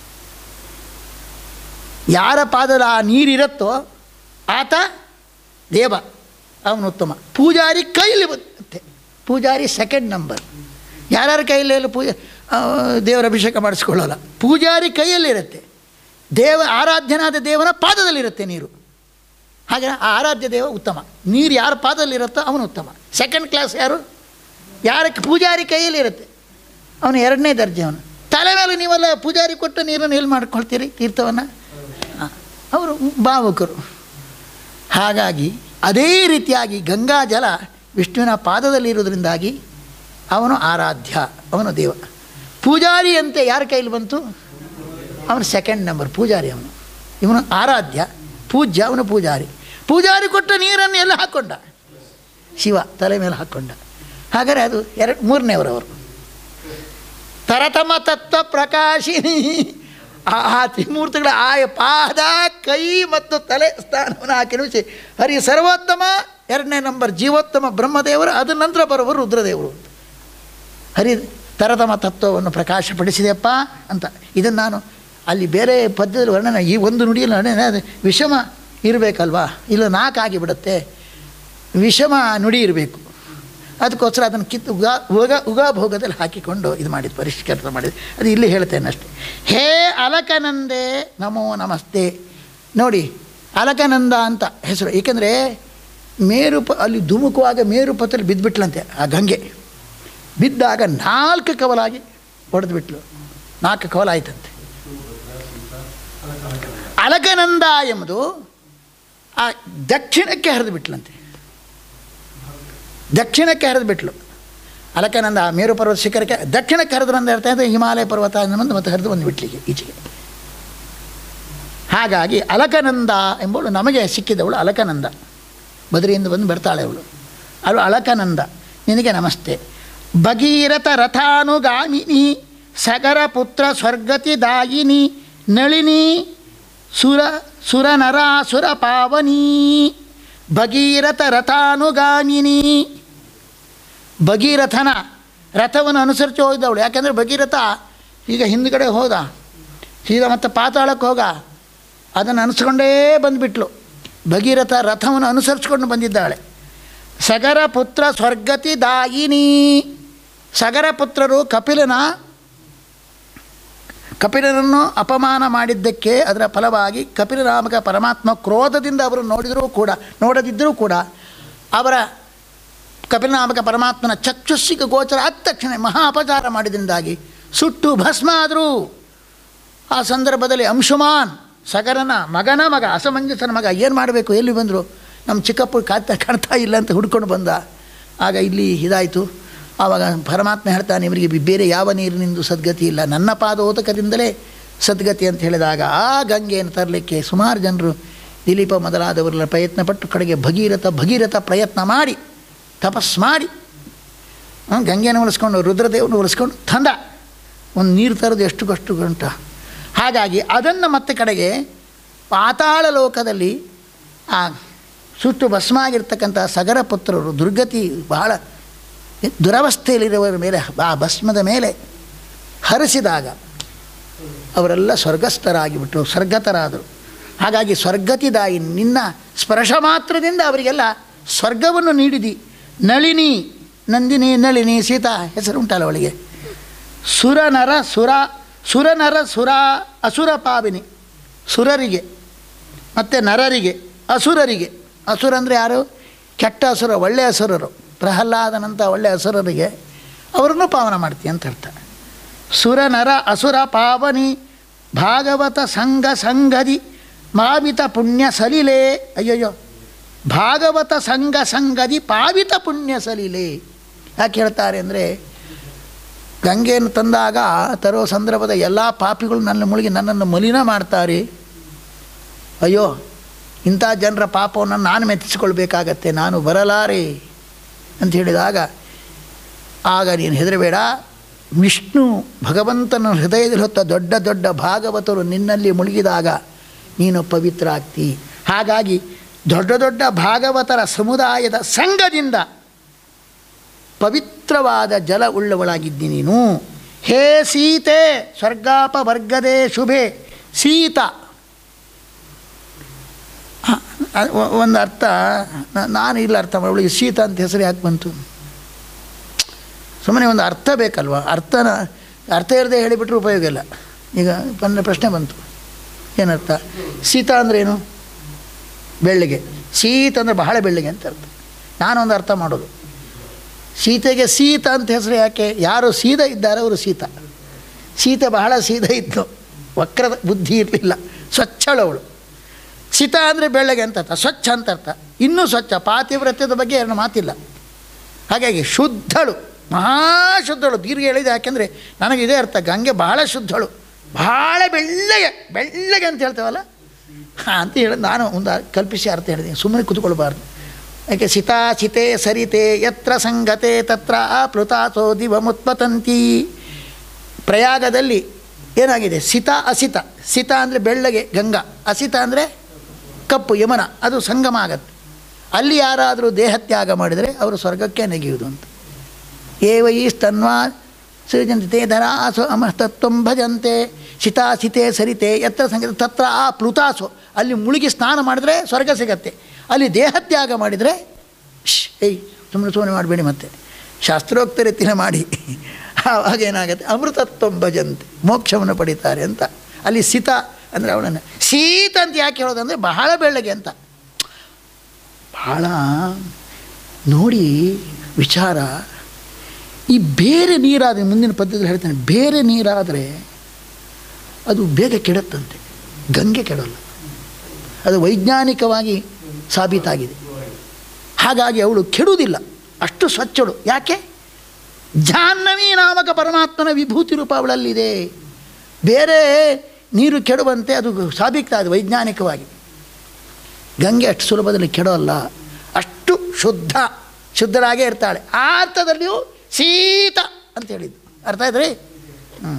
ಯಾರ ಪಾದದ ಆ ನೀರಿರುತ್ತೋ ಆತ ದೇವ, ಅವನು ಉತ್ತಮ. ಪೂಜಾರಿ ಕೈಲಿ ಬರುತ್ತೆ, ಪೂಜಾರಿ ಸೆಕೆಂಡ್ ನಂಬರ್. ಯಾರ್ಯಾರ ಕೈಯಲ್ಲಿ ಪೂಜೆ ದೇವರ ಅಭಿಷೇಕ ಮಾಡಿಸ್ಕೊಳ್ಳೋಲ್ಲ, ಪೂಜಾರಿ ಕೈಯಲ್ಲಿರುತ್ತೆ. ದೇವ ಆರಾಧ್ಯನಾದ ದೇವರ ಪಾದದಲ್ಲಿರುತ್ತೆ ನೀರು. ಹಾಗೆ ಆ ಆರಾಧ್ಯ ದೇವ ಉತ್ತಮ. ನೀರು ಯಾರ ಪಾದದಲ್ಲಿರುತ್ತೋ ಅವನು ಉತ್ತಮ. ಸೆಕೆಂಡ್ ಕ್ಲಾಸ್ ಯಾರು? ಯಾರಕ್ಕೆ ಪೂಜಾರಿ ಕೈಯಲ್ಲಿರುತ್ತೆ ಅವನು ಎರಡನೇ ದರ್ಜೆ. ಅವನು ತಲೆ ಮೇಲೆ ನೀವೆಲ್ಲ ಪೂಜಾರಿ ಕೊಟ್ಟು ನೀರನ್ನು ಎಲ್ಲಿ ಮಾಡ್ಕೊಳ್ತೀರಿ ತೀರ್ಥವನ್ನು? ಅವರು ಭಾವುಕರು. ಹಾಗಾಗಿ ಅದೇ ರೀತಿಯಾಗಿ ಗಂಗಾ ಜಲ ವಿಷ್ಣುವಿನ ಪಾದದಲ್ಲಿರುವುದರಿಂದಾಗಿ ಅವನು ಆರಾಧ್ಯ, ಅವನು ದೇವ. ಪೂಜಾರಿ ಅಂತೆ ಯಾರ ಕೈಲಿ ಬಂತು? ಅವನು ಸೆಕೆಂಡ್ ನಂಬರ್ ಪೂಜಾರಿ. ಅವನು ಇವನು ಆರಾಧ್ಯ, ಪೂಜ್ಯ, ಅವನು ಪೂಜಾರಿ. ಪೂಜಾರಿ ಕೊಟ್ಟ ನೀರನ್ನು ಎಲ್ಲ ಹಾಕ್ಕೊಂಡ, ಶಿವ ತಲೆ ಮೇಲೆ ಹಾಕ್ಕೊಂಡ. ಹಾಗಾದರೆ ಅದು ಎರಡು ಮೂರನೇವರವರು. ತರತಮ ತತ್ವ ಪ್ರಕಾಶಿನಿ. ಆ ತ್ರಿಮೂರ್ತಿಗಳ ಆಯ ಪಾದ, ಕೈ ಮತ್ತು ತಲೆ ಸ್ಥಾನವನ್ನು ಹಾಕಿ ಹರಿ ಸರ್ವೋತ್ತಮ, ಎರಡನೇ ನಂಬರ್ ಜೀವೋತ್ತಮ ಬ್ರಹ್ಮದೇವರು, ಅದರ ನಂತರ ಬರೋವರು ರುದ್ರದೇವರು. ಹರಿ ತರತಮ ತತ್ವವನ್ನು ಪ್ರಕಾಶಪಡಿಸಿದೆಯಪ್ಪ ಅಂತ. ಇದನ್ನು ನಾನು ಅಲ್ಲಿ ಬೇರೆ ಪದ್ಯದಲ್ಲಿ ವರ್ಣನೆ, ಈ ಒಂದು ನುಡಿಯಲ್ಲಿ ವರ್ಣನೆ ವಿಷಮ ಇರಬೇಕಲ್ವಾ, ಇಲ್ಲ ನಾಲ್ಕಾಗಿಬಿಡುತ್ತೆ, ವಿಷಮ ನುಡಿ ಇರಬೇಕು. ಅದಕ್ಕೋಸ್ಕರ ಅದನ್ನು ಕಿತ್ತು ಉಗಾ ಉಗ ಉಗಾಭೋಗದಲ್ಲಿ ಹಾಕಿಕೊಂಡು ಇದು ಮಾಡಿದ್ದು, ಪರಿಷ್ಕೃತ ಮಾಡಿದ್ದು. ಅದು ಇಲ್ಲಿ ಹೇಳ್ತೇನೆ ಅಷ್ಟೆ. ಹೇ ಅಲಕನಂದೇ ನಮೋ ನಮಸ್ತೆ. ನೋಡಿ, ಅಲಕನಂದ ಅಂತ ಹೆಸರು. ಏಕೆಂದರೆ ಮೇರುಪ ಅಲ್ಲಿ ಧುಮುಕುವಾಗ ಮೇರುಪತ್ತಲ್ಲಿ ಬಿದ್ದುಬಿಟ್ಲಂತೆ ಆ ಗಂಗೆ. ಬಿದ್ದಾಗ ನಾಲ್ಕು ಕವಲಾಗಿ ಹೊಡೆದು ಬಿಟ್ಲು, ನಾಲ್ಕು ಕವಲಾಯ್ತಂತೆ. ಅಲಕನಂದ ಎಂಬುದು ಆ ದಕ್ಷಿಣಕ್ಕೆ ಹರಿದು ಬಿಟ್ಲಂತೆ, ದಕ್ಷಿಣಕ್ಕೆ ಹರಿದು ಬಿಟ್ಲು. ಅಲಕನಂದ ಮೇರು ಪರ್ವತ ಶಿಖರಕ್ಕೆ ದಕ್ಷಿಣಕ್ಕೆ ಹರಿದ್ರು ಅಂತ ಹೇಳ್ತಾ ಇದ್ದರೆ ಹಿಮಾಲಯ ಪರ್ವತ ಬಂದು ಮತ್ತೆ ಹರಿದು ಬಂದು ಬಿಟ್ಲಿಕ್ಕೆ ಈಚೆಗೆ. ಹಾಗಾಗಿ ಅಲಕನಂದ ಎಂಬುವಳು ನಮಗೆ ಸಿಕ್ಕಿದವಳು ಅಲಕನಂದ. ಬದರಿಯಿಂದ ಬಂದು ಬರ್ತಾಳೆ ಅವಳು, ಅವಳು ಅಲಕನಂದ. ನಿನಗೆ ನಮಸ್ತೆ. ಭಗೀರಥ ರಥಾನುಗಾಮಿನಿ ಸಗರ ಪುತ್ರ ಸ್ವರ್ಗತಿ ದಾಯಿನಿ ನಳಿನಿ ಸುರ ಸುರ ನರಾಸುರ ಪಾವನಿ. ಭಗೀರಥ ರಥಾನುಗಾಮಿನಿ. ಭಗೀರಥನ ರಥವನ್ನು ಅನುಸರಿಸಿ ಹೋಗಿದ್ದವಳು. ಯಾಕೆಂದರೆ ಭಗೀರಥ ಈಗ ಹಿಂದುಗಡೆ ಹೋದ, ಸೀದಾ ಮತ್ತೆ ಪಾತಾಳಕ್ಕೆ ಹೋಗ, ಅದನ್ನು ಅನಿಸ್ಕೊಂಡೇ ಬಂದುಬಿಟ್ಲು. ಭಗೀರಥ ರಥವನ್ನು ಅನುಸರಿಸ್ಕೊಂಡು ಬಂದಿದ್ದಾಳೆ. ಸಗರ ಪುತ್ರ ಸ್ವರ್ಗತಿ ದಾಯಿನಿ. ಸಗರ ಪುತ್ರರು ಕಪಿಲನ ಕಪಿಲನನ್ನು ಅಪಮಾನ ಮಾಡಿದ್ದಕ್ಕೆ ಅದರ ಫಲವಾಗಿ ಕಪಿಲನಾಮಕ ಪರಮಾತ್ಮ ಕ್ರೋಧದಿಂದ ಅವರು ನೋಡಿದರೂ ಕೂಡ ನೋಡದಿದ್ದರೂ ಕೂಡ ಅವರ ಕಪಿಲನಾಮಕ ಪರಮಾತ್ಮನ ಚಕ್ಷುಸ್ಸಿಗೆ ಗೋಚರ ಆದ ತಕ್ಷಣ ಮಹಾ ಅಪಚಾರ ಮಾಡಿದ್ರಿಂದಾಗಿ ಸುಟ್ಟು ಭಸ್ಮ ಆದರೂ. ಆ ಸಂದರ್ಭದಲ್ಲಿ ಅಂಶುಮಾನ್ ಸಗರನ ಮಗನ ಮಗ ಅಸಮಂಜಸನ ಮಗ ಏನು ಮಾಡಬೇಕು, ಎಲ್ಲಿ ಬಂದರು, ನಮ್ಮ ಚಿಕ್ಕಪ್ಪ ಕಾಡ್ತಾ ಕಾಣ್ತಾ ಇಲ್ಲ ಅಂತ ಹುಡ್ಕೊಂಡು ಬಂದ. ಆಗ ಇಲ್ಲಿ ಇದಾಯಿತು. ಆವಾಗ ಪರಮಾತ್ಮ ಹೇಳ್ತಾನೆ, ಇವರಿಗೆ ಬೇರೆ ಯಾವ ನೀರಿನಿಂದ ಸದ್ಗತಿ ಇಲ್ಲ, ನನ್ನ ಪಾದೋದಕದಿಂದಲೇ ಸದ್ಗತಿ ಅಂತ ಹೇಳಿದಾಗ ಆ ಗಂಗೆಯನ್ನು ತರಲಿಕ್ಕೆ ಸುಮಾರು ಜನರು ದಿಲೀಪ ಮೊದಲಾದವರೆಲ್ಲ ಪ್ರಯತ್ನಪಟ್ಟು ಕಡೆಗೆ ಭಗೀರಥ ಭಗೀರಥ ಪ್ರಯತ್ನ ಮಾಡಿ ತಪಸ್ ಮಾಡಿ ಗಂಗೆಯನ್ನು ಉಳಿಸ್ಕೊಂಡು ರುದ್ರದೇವನು ಉಳಿಸ್ಕೊಂಡು ತಂದ. ಒಂದು ನೀರು ತರೋದು ಎಷ್ಟು ಕಷ್ಟು ಗಂಟ. ಹಾಗಾಗಿ ಅದನ್ನು ಮತ್ತೆ ಕಡೆಗೆ ಪಾತಾಳ ಲೋಕದಲ್ಲಿ ಆ ಸುಟ್ಟು ಭಸ್ಮ ಆಗಿರ್ತಕ್ಕಂಥ ಸಗರ ಪುತ್ರರು ದುರ್ಗತಿ ಬಹಳ ದುರವಸ್ಥೆಯಲ್ಲಿರುವವರ ಮೇಲೆ ಆ ಭಸ್ಮದ ಮೇಲೆ ಹರಿಸಿದಾಗ ಅವರೆಲ್ಲ ಸ್ವರ್ಗಸ್ಥರಾಗಿಬಿಟ್ರು, ಸ್ವರ್ಗತರಾದರು. ಹಾಗಾಗಿ ಸ್ವರ್ಗತಿದಾಯಿ ನಿನ್ನ ಸ್ಪರ್ಶ ಮಾತ್ರದಿಂದ ಅವರಿಗೆಲ್ಲ ಸ್ವರ್ಗವನ್ನು ನೀಡಿದಿ. ನಳಿನಿ ನಂದಿನಿ ನಳಿನಿ ಸೀತಾ ಹೆಸರು ಉಂಟಲ್ಲ ಅವಳಿಗೆ. ಸುರನರ ಸುರ ಸುರನರ ಸುರ ಅಸುರ ಪಾವಿನಿ, ಸುರರಿಗೆ ಮತ್ತು ನರರಿಗೆ ಅಸುರರಿಗೆ. ಅಸುರ ಅಂದರೆ ಯಾರು? ಕೆಟ್ಟ ಅಸುರ, ಒಳ್ಳೆಯ ಅಸುರರು. ಪ್ರಹ್ಲಾದನಂಥ ಒಳ್ಳೆಯ ಅಸುರರಿಗೆ ಅವ್ರನ್ನೂ ಪಾವನ ಮಾಡ್ತೀಯ ಅಂತ ಅರ್ಥ. ಸುರನರ ಅಸುರ ಪಾವನಿ ಭಾಗವತ ಸಂಘ ಸಂಗದಿ ಮಾವಿತ ಪುಣ್ಯ ಸಲಿಲೆ. ಅಯ್ಯಯ್ಯೋ, ಭಾಗವತ ಸಂಘ ಸಂಗದಿ ಪಾವಿತ ಪುಣ್ಯ ಸಲಿಲೆ. ಯಾಕೆ ಹೇಳ್ತಾರೆ ಅಂದರೆ, ಗಂಗೆಯನ್ನು ತಂದಾಗ ತರೋ ಸಂದರ್ಭದ ಎಲ್ಲ ಪಾಪಿಗಳು ನನ್ನ ಮುಳುಗಿ ನನ್ನನ್ನು ಮಲಿನ ಮಾಡ್ತಾರೆ. ಅಯ್ಯೋ, ಇಂಥ ಜನರ ಪಾಪವನ್ನು ನಾನು ಮೆಚ್ಚಿಸ್ಕೊಳ್ಬೇಕಾಗತ್ತೆ, ನಾನು ಬರಲಾರೆ ಅಂತ ಹೇಳಿದಾಗ, ಆಗ ನೀನು ಹೆದರಬೇಡ, ವಿಷ್ಣು ಭಗವಂತನ ಹೃದಯದಲ್ಲಿ ಹೊತ್ತ ದೊಡ್ಡ ದೊಡ್ಡ ಭಾಗವತರು ನಿನ್ನಲ್ಲಿ ಮುಳುಗಿದಾಗ ನೀನು ಪವಿತ್ರ ಆಗ್ತಿ. ಹಾಗಾಗಿ ದೊಡ್ಡ ದೊಡ್ಡ ಭಾಗವತರ ಸಮುದಾಯದ ಸಂಘದಿಂದ ಪವಿತ್ರವಾದ ಜಲ ಉಳ್ಳವಳಾಗಿದ್ದಿ ನೀನು. ಹೇ ಸೀತೆ ಸ್ವರ್ಗಾಪವರ್ಗದೇ ಶುಭೆ. ಸೀತ ಒಂದು ಅರ್ಥ, ನಾನು ಇಲ್ಲ ಅರ್ಥ ಅವಳಿಗೆ ಸೀತ ಅಂತ ಹೆಸರು ಯಾಕೆ ಬಂತು? ಸುಮ್ಮನೆ ಒಂದು ಅರ್ಥ ಬೇಕಲ್ವ? ಅರ್ಥನ ಅರ್ಥ ಇರದೆ ಹೇಳಿಬಿಟ್ರೆ ಉಪಯೋಗ ಇಲ್ಲ. ಈಗ ನನ್ನ ಪ್ರಶ್ನೆ ಬಂತು, ಏನರ್ಥ? ಸೀತಾ ಅಂದ್ರೇನು? ಬೆಳ್ಳಿಗೆ. ಸೀತ ಅಂದರೆ ಬಹಳ ಬೆಳ್ಳಿಗೆ ಅಂತ ಅರ್ಥ. ನಾನೊಂದು ಅರ್ಥ ಮಾಡೋದು, ಸೀತೆಗೆ ಸೀತ ಅಂತ ಹೆಸರು ಯಾಕೆ? ಯಾರು ಸೀದಾ ಇದ್ದಾರೆ ಅವರು ಸೀತ. ಸೀತೆ ಬಹಳ ಸೀದಾ ಇದ್ದು, ವಕ್ರದ ಬುದ್ಧಿ ಇರಲಿಲ್ಲ, ಸ್ವಚ್ಛಳವಳು. ಸೀತಾ ಅಂದರೆ ಬೆಳ್ಳಗೆ ಅಂತ ಅರ್ಥ, ಸ್ವಚ್ಛ ಅಂತ ಅರ್ಥ. ಇನ್ನೂ ಸ್ವಚ್ಛ, ಪಾತಿವ್ರತ್ಯದ ಬಗ್ಗೆ ಎರಡು ಮಾತಿಲ್ಲ. ಹಾಗಾಗಿ ಶುದ್ಧಳು, ಮಹಾಶುದ್ಧಳು. ದೀರ್ಘ ಹೇಳಿದೆ ಯಾಕೆಂದರೆ ನನಗಿದೇ ಅರ್ಥ, ಗಂಗೆ ಬಹಳ ಶುದ್ಧಳು, ಬಹಳ ಬೆಳ್ಳಗೆ. ಬೆಳ್ಳಗೆ ಅಂತ ಹೇಳ್ತೇವಲ್ಲ, ಹಾಂ ಅಂತ ಹೇಳಿ ನಾನು ಒಂದು ಕಲ್ಪಿಸಿ ಅರ್ಥ ಹೇಳಿದೆ, ಸುಮ್ಮನೆ ಕೂತ್ಕೊಳ್ಬಾರ್ದು. ಯಾಕೆ ಸಿತಾ ಸಿತೆ ಸರಿತೆ ಯತ್ರ ಸಂಗತೆ ತತ್ರ ಪ್ಲುತಾಸೋ ದಿವಮುತ್ಪತಂತಿ. ಪ್ರಯಾಗದಲ್ಲಿ ಏನಾಗಿದೆ? ಸಿತಾ ಅಸಿತ. ಸಿತ ಅಂದರೆ ಬೆಳ್ಳಗೆ ಗಂಗಾ, ಅಸಿತ ಅಂದರೆ ಕಪ್ಪು ಯಮನ, ಅದು ಸಂಗಮ ಆಗತ್ತೆ. ಅಲ್ಲಿ ಯಾರಾದರೂ ದೇಹತ್ಯಾಗ ಮಾಡಿದರೆ ಅವರು ಸ್ವರ್ಗಕ್ಕೆ ನೆಗೆಯುವುದು ಅಂತ. ಏವೈ ಸ್ತನ್ವಾ ಸೃಜಂತೆ ಧರಾಸು ಅಮಸ್ತತ್ವಂ ಭಜಂತೆ ಸಿತಾ ಸಿತೆ ಸರಿತೆ ಯತ್ರ ಸಂಗತೆ ತತ್ರ ಆ ಪ್ಲುತಾಸು. ಅಲ್ಲಿ ಮುಳುಗಿ ಸ್ನಾನ ಮಾಡಿದರೆ ಸ್ವರ್ಗ ಸಿಗತ್ತೆ. ಅಲ್ಲಿ ದೇಹತ್ಯಾಗ ಮಾಡಿದರೆ ಶ್ ಏಯ್ ಸುಮ್ಮನೆ ಸುಮ್ಮನೆ ಮಾಡಬೇಡಿ, ಮತ್ತೆ ಶಾಸ್ತ್ರೋಕ್ತ ರೀತಿನ ಮಾಡಿ. ಆವಾಗ ಏನಾಗುತ್ತೆ? ಅಮೃತತ್ವ ಭಜಂತೆ, ಮೋಕ್ಷವನ್ನು ಪಡೀತಾರೆ ಅಂತ. ಅಲ್ಲಿ ಸಿತ ಅಂದರೆ ಅವಳನ್ನು ಶೀತ ಅಂತ ಯಾಕೆ ಹೇಳೋದಂದರೆ ಬಹಳ ಬೆಳ್ಳಗೆ ಅಂತ. ಬಹಳ ನೋಡಿ ವಿಚಾರ. ಈ ಬೇರೆ ನೀರಾದರೆ, ಮುಂದಿನ ಪದ್ಯದಲ್ಲಿ ಹೇಳ್ತಾನೆ, ಬೇರೆ ನೀರಾದರೆ ಅದು ಬೇಗ ಕೆಡುತ್ತಂತೆ, ಗಂಗೆ ಕೆಡೋಲ್ಲ. ಅದು ವೈಜ್ಞಾನಿಕವಾಗಿ ಸಾಬೀತಾಗಿದೆ. ಹಾಗಾಗಿ ಅವಳು ಕೆಡುವುದಿಲ್ಲ, ಅಷ್ಟು ಸ್ವಚ್ಛಳು. ಯಾಕೆ? ಜಾಹ್ನವಿ ನಾಮಕ ಪರಮಾತ್ಮನ ವಿಭೂತಿ ರೂಪ ಅವಳಲ್ಲಿದೆ. ಬೇರೆ ನೀರು ಕೆಡುವಂತೆ ಅದು ಸಾಬೀತಾಗಿದೆ ವೈಜ್ಞಾನಿಕವಾಗಿ. ಗಂಗೆ ಅಷ್ಟು ಸುಲಭದಲ್ಲಿ ಕೆಡೋಲ್ಲ, ಅಷ್ಟು ಶುದ್ಧ, ಶುದ್ಧರಾಗೇ ಇರ್ತಾಳೆ. ಆ ಅರ್ಥದಲ್ಲಿಯೂ ಶೀತ ಅಂತ ಹೇಳಿದ್ದು ಅರ್ಥ ಆಯ್ತು ರೀ. ಹ್ಞೂ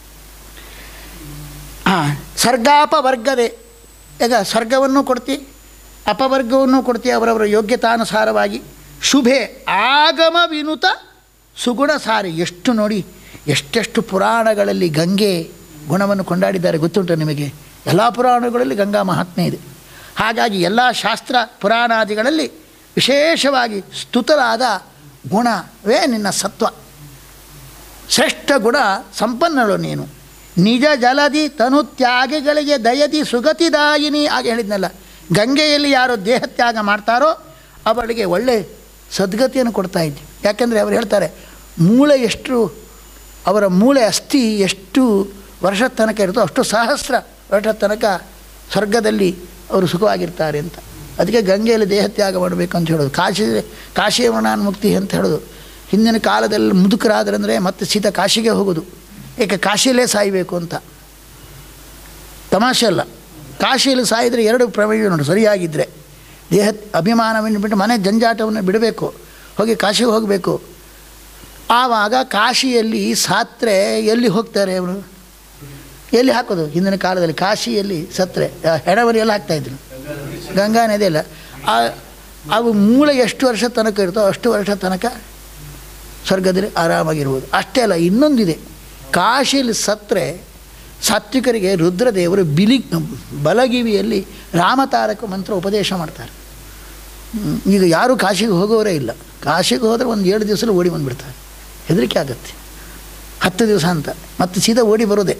ಹಾಂ ಸ್ವರ್ಗಾಪವರ್ಗದೆ. ಈಗ ಸ್ವರ್ಗವನ್ನು ಕೊಡ್ತಿ, ಅಪವರ್ಗವನ್ನು ಕೊಡ್ತಿ ಅವರವರ ಯೋಗ್ಯತಾನುಸಾರವಾಗಿ. ಶುಭೆ ಆಗಮ ವಿನುತ ಸುಗುಣ ಸಾರಿ. ಎಷ್ಟು ನೋಡಿ, ಎಷ್ಟೆಷ್ಟು ಪುರಾಣಗಳಲ್ಲಿ ಗಂಗೆ ಗುಣವನ್ನು ಕೊಂಡಾಡಿದ್ದಾರೆ ಗೊತ್ತುಂಟು ನಿಮಗೆ. ಎಲ್ಲ ಪುರಾಣಗಳಲ್ಲಿ ಗಂಗಾ ಮಹಾತ್ಮೆ ಇದೆ. ಹಾಗಾಗಿ ಎಲ್ಲ ಶಾಸ್ತ್ರ ಪುರಾಣಾದಿಗಳಲ್ಲಿ ವಿಶೇಷವಾಗಿ ಸ್ತುತರಾದ ಗುಣವೇ ನಿನ್ನ ಸತ್ವ. ಶ್ರೇಷ್ಠ ಗುಣ ಸಂಪನ್ನಳು ನೀನು. ನಿಜ ಜಲದಿ ತನು ತ್ಯಾಗಿಗಳಿಗೆ ದಯದಿ ಸುಗತಿದಾಯಿನಿ. ಹಾಗೆ ಹೇಳಿದ್ನಲ್ಲ, ಗಂಗೆಯಲ್ಲಿ ಯಾರು ದೇಹತ್ಯಾಗ ಮಾಡ್ತಾರೋ ಅವಳಿಗೆ ಒಳ್ಳೆ ಸದ್ಗತಿಯನ್ನು ಕೊಡ್ತಾ ಇದ್ದೆ. ಯಾಕೆಂದರೆ ಅವರು ಹೇಳ್ತಾರೆ, ಮೂಳೆ ಎಷ್ಟು, ಅವರ ಮೂಳೆ ಅಸ್ಥಿ ಎಷ್ಟು ವರ್ಷದ ತನಕ ಇರುತ್ತೋ ಅಷ್ಟು ಸಹಸ್ರ ವರ್ಷದ ತನಕ ಸ್ವರ್ಗದಲ್ಲಿ ಅವರು ಸುಖವಾಗಿರ್ತಾರೆ ಅಂತ. ಅದಕ್ಕೆ ಗಂಗೆಯಲ್ಲಿ ದೇಹತ್ಯಾಗ ಮಾಡಬೇಕು ಅಂತ ಹೇಳೋದು. ಕಾಶಿ ಕಾಶಿ ವರ್ಣಾನ್ಮುಕ್ತಿ ಅಂತ ಹೇಳೋದು. ಹಿಂದಿನ ಕಾಲದಲ್ಲಿ ಮುದುಕರಾದ್ರಂದರೆ ಮತ್ತೆ ಸೀದಾ ಕಾಶಿಗೆ ಹೋಗೋದು. ಏಕೆ? ಕಾಶಿಯಲ್ಲೇ ಸಾಯಬೇಕು ಅಂತ. ತಮಾಷೆ ಅಲ್ಲ, ಕಾಶಿಯಲ್ಲಿ ಸಾಯಿದರೆ ಎರಡು ಪ್ರಯೋಜನ ನೋಡಿ. ಸರಿಯಾಗಿದ್ದರೆ ದೇಹ ಅಭಿಮಾನವನ್ನು ಬಿಟ್ಟು ಮನೆ ಜಂಜಾಟವನ್ನು ಬಿಡಬೇಕು, ಹೋಗಿ ಕಾಶಿಗೆ ಹೋಗಬೇಕು. ಆವಾಗ ಕಾಶಿಯಲ್ಲಿ ಸಾತ್ರೆ ಎಲ್ಲಿ ಹೋಗ್ತಾರೆ ಅವರು? ಎಲ್ಲಿ ಹಾಕೋದು? ಹಿಂದಿನ ಕಾಲದಲ್ಲಿ ಕಾಶಿಯಲ್ಲಿ ಸತ್ರೆ ಹೆಣವರಿ ಎಲ್ಲ ಹಾಕ್ತಾಯಿದ್ರು, ಗಂಗಾ ನದಿಯಲ್ಲ. ಅವು ಮೂಳೆ ಎಷ್ಟು ವರ್ಷ ತನಕ ಇರ್ತೋ ಅಷ್ಟು ವರ್ಷ ತನಕ ಸ್ವರ್ಗದಲ್ಲಿ ಆರಾಮಾಗಿರ್ಬೋದು. ಅಷ್ಟೇ ಅಲ್ಲ, ಇನ್ನೊಂದಿದೆ. ಕಾಶಿಯಲ್ಲಿ ಸತ್ತರೆ ಸಾತ್ವಿಕರಿಗೆ ರುದ್ರದೇವರು ಬಿಲಿ ಬಲಗಿವಿಯಲ್ಲಿ ರಾಮತಾರಕ ಮಂತ್ರ ಉಪದೇಶ ಮಾಡ್ತಾರೆ. ಈಗ ಯಾರೂ ಕಾಶಿಗೆ ಹೋಗೋರೇ ಇಲ್ಲ. ಕಾಶಿಗೆ ಹೋದರೆ ಒಂದು ಏಳು ದಿವಸ ಓಡಿ ಬಂದುಬಿಡ್ತಾರೆ. ಹೆದರಿಕೆ ಆಗುತ್ತೆ. ಹತ್ತು ದಿವಸ ಅಂತ ಮತ್ತು ಸೀದಾ ಓಡಿ ಬರೋದೆ.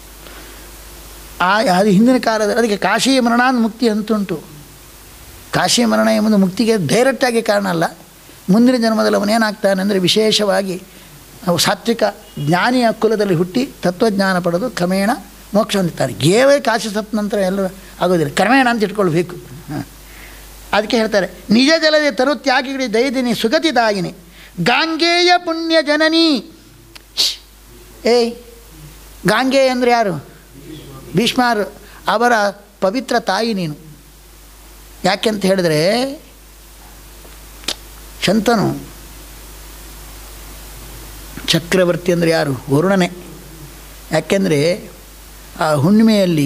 ಆ ಅದು ಹಿಂದಿನ ಕಾಲದಲ್ಲಿ ಅದಕ್ಕೆ ಕಾಶಿ ಮರಣಾನ್ ಮುಕ್ತಿ ಅಂತುಂಟು. ಕಾಶಿ ಮರಣ ಎಂಬುದು ಮುಕ್ತಿಗೆ ಡೈರೆಕ್ಟಾಗಿ ಕಾರಣ ಅಲ್ಲ. ಮುಂದಿನ ಜನ್ಮದಲ್ಲಿ ಅವನೇನಾಗ್ತಾನೆ ಅಂದರೆ ವಿಶೇಷವಾಗಿ ನಾವು ಸಾತ್ವಿಕ ಜ್ಞಾನಿಯ ಕುಲದಲ್ಲಿ ಹುಟ್ಟಿ ತತ್ವಜ್ಞಾನ ಪಡೆದು ಕ್ರಮೇಣ ಮೋಕ್ಷ ಹೊಂದುತ್ತಾರೆ. ಗೇವೇ ಕಾಶಿ ಸತ್ ನಂತರ ಎಲ್ಲರೂ ಆಗೋದಿಲ್ಲ, ಕ್ರಮೇಣ ಅಂತ ಇಟ್ಕೊಳ್ಬೇಕು. ಹಾಂ, ಅದಕ್ಕೆ ಹೇಳ್ತಾರೆ, ನಿಜ ಜಲದೆ ತರು ತ್ಯಾಗಿಗಳಿ ದೈದಿನಿ ಸುಗತಿದಾಯಿನಿ ಗಾಂಗೇಯ ಪುಣ್ಯ ಜನನಿ. ಏಯ್, ಗಾಂಗೇಯ ಅಂದರೆ ಯಾರು? ಭೀಷ್ಮರು. ಅವರ ಪವಿತ್ರ ತಾಯಿ ನೀನು. ಯಾಕೆಂತ ಹೇಳಿದ್ರೆ ಶಂತನು ಚಕ್ರವರ್ತಿ ಅಂದರೆ ಯಾರು? ವರುಣನೇ. ಯಾಕೆಂದರೆ ಆ ಹುಣ್ಣಿಮೆಯಲ್ಲಿ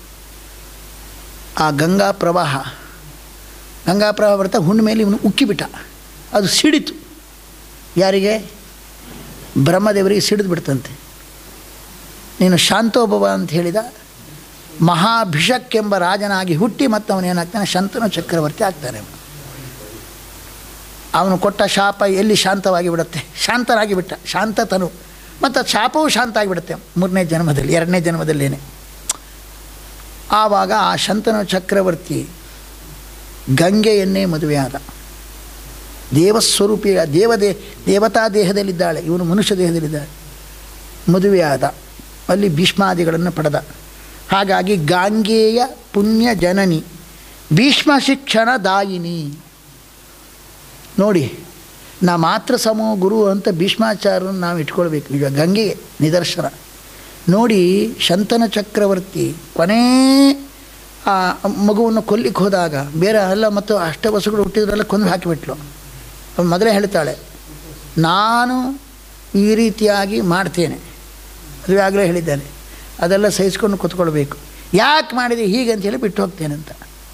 ಆ ಗಂಗಾ ಪ್ರವಾಹ ಗಂಗಾ ಪ್ರವಾಹ ಬರ್ತಾ ಹುಣ್ಣಿಮೆಯಲ್ಲಿ ಇವನು ಉಕ್ಕಿಬಿಟ್ಟ. ಅದು ಸಿಡಿತು. ಯಾರಿಗೆ? ಬ್ರಹ್ಮದೇವರಿಗೆ ಸಿಡಿದು ಬಿಡ್ತಂತೆ. ನೀನು ಶಾಂತೋಭವ ಅಂತ ಹೇಳಿದ ಮಹಾಭಿಷಕ್ ಎಂಬ ರಾಜನಾಗಿ ಹುಟ್ಟಿ ಮತ್ತು ಅವನೇನಾಗ್ತಾನೆ? ಶಂತನು ಚಕ್ರವರ್ತಿ ಆಗ್ತಾನೆ. ಅವನು ಕೊಟ್ಟ ಶಾಪ ಎಲ್ಲಿ ಶಾಂತವಾಗಿ ಬಿಡುತ್ತೆ? ಶಾಂತನಾಗಿ ಬಿಟ್ಟ, ಶಾಂತತನು. ಮತ್ತು ಶಾಪವೂ ಶಾಂತ ಆಗಿಬಿಡುತ್ತೆ ಮೂರನೇ ಜನ್ಮದಲ್ಲಿ, ಎರಡನೇ ಜನ್ಮದಲ್ಲೇನೆ. ಆವಾಗ ಆ ಶಂತನು ಚಕ್ರವರ್ತಿ ಗಂಗೆಯನ್ನೇ ಮದುವೆಯಾದ. ದೇವಸ್ವರೂಪಿ, ದೇವದೇ ದೇವತಾ ದೇಹದಲ್ಲಿದ್ದಾಳೆ, ಇವನು ಮನುಷ್ಯ ದೇಹದಲ್ಲಿದ್ದಾಳೆ. ಮದುವೆಯಾದ, ಅಲ್ಲಿ ಭೀಷ್ಮಾದಿಗಳನ್ನು ಪಡೆದ. ಹಾಗಾಗಿ ಗಾಂಗೇಯ ಪುಣ್ಯ ಜನನಿ ಭೀಷ್ಮ ಶಿಕ್ಷಣ ದಾಯಿನಿ. ನೋಡಿ, ನಾ ಮಾತ್ರ ಸಮೋ ಗುರು ಅಂತ ಭೀಷ್ಮಾಚಾರ್ಯರನ್ನು ನಾವು ಇಟ್ಕೊಳ್ಬೇಕು. ಈಗ ಗಂಗೆಗೆ ನಿದರ್ಶನ ನೋಡಿ. ಶಂತನ ಚಕ್ರವರ್ತಿ ಕೊನೇ ಆ ಮಗುವನ್ನು ಕೊಲ್ಲಿಕ್ಕೆ ಹೋದಾಗ ಬೇರೆ ಎಲ್ಲ ಮತ್ತು ಅಷ್ಟವಸುಗಳು ಹುಟ್ಟಿದ್ರೆಲ್ಲ ಕೊಂದು ಹಾಕಿಬಿಟ್ಲು. ಅವನು ಮೊದಲೇ ಹೇಳ್ತಾಳೆ, ನಾನು ಈ ರೀತಿಯಾಗಿ ಮಾಡ್ತೇನೆ, ಅದು ಆಗಲೇ ಹೇಳಿದ್ದಾನೆ, ಅದೆಲ್ಲ ಸಹಿಸ್ಕೊಂಡು ಕೂತ್ಕೊಳ್ಬೇಕು. ಯಾಕೆ ಮಾಡಿದೆ ಹೀಗೆ ಅಂತೇಳಿ ಬಿಟ್ಟು ಹೋಗ್ತೇನೆ ಅಂತ.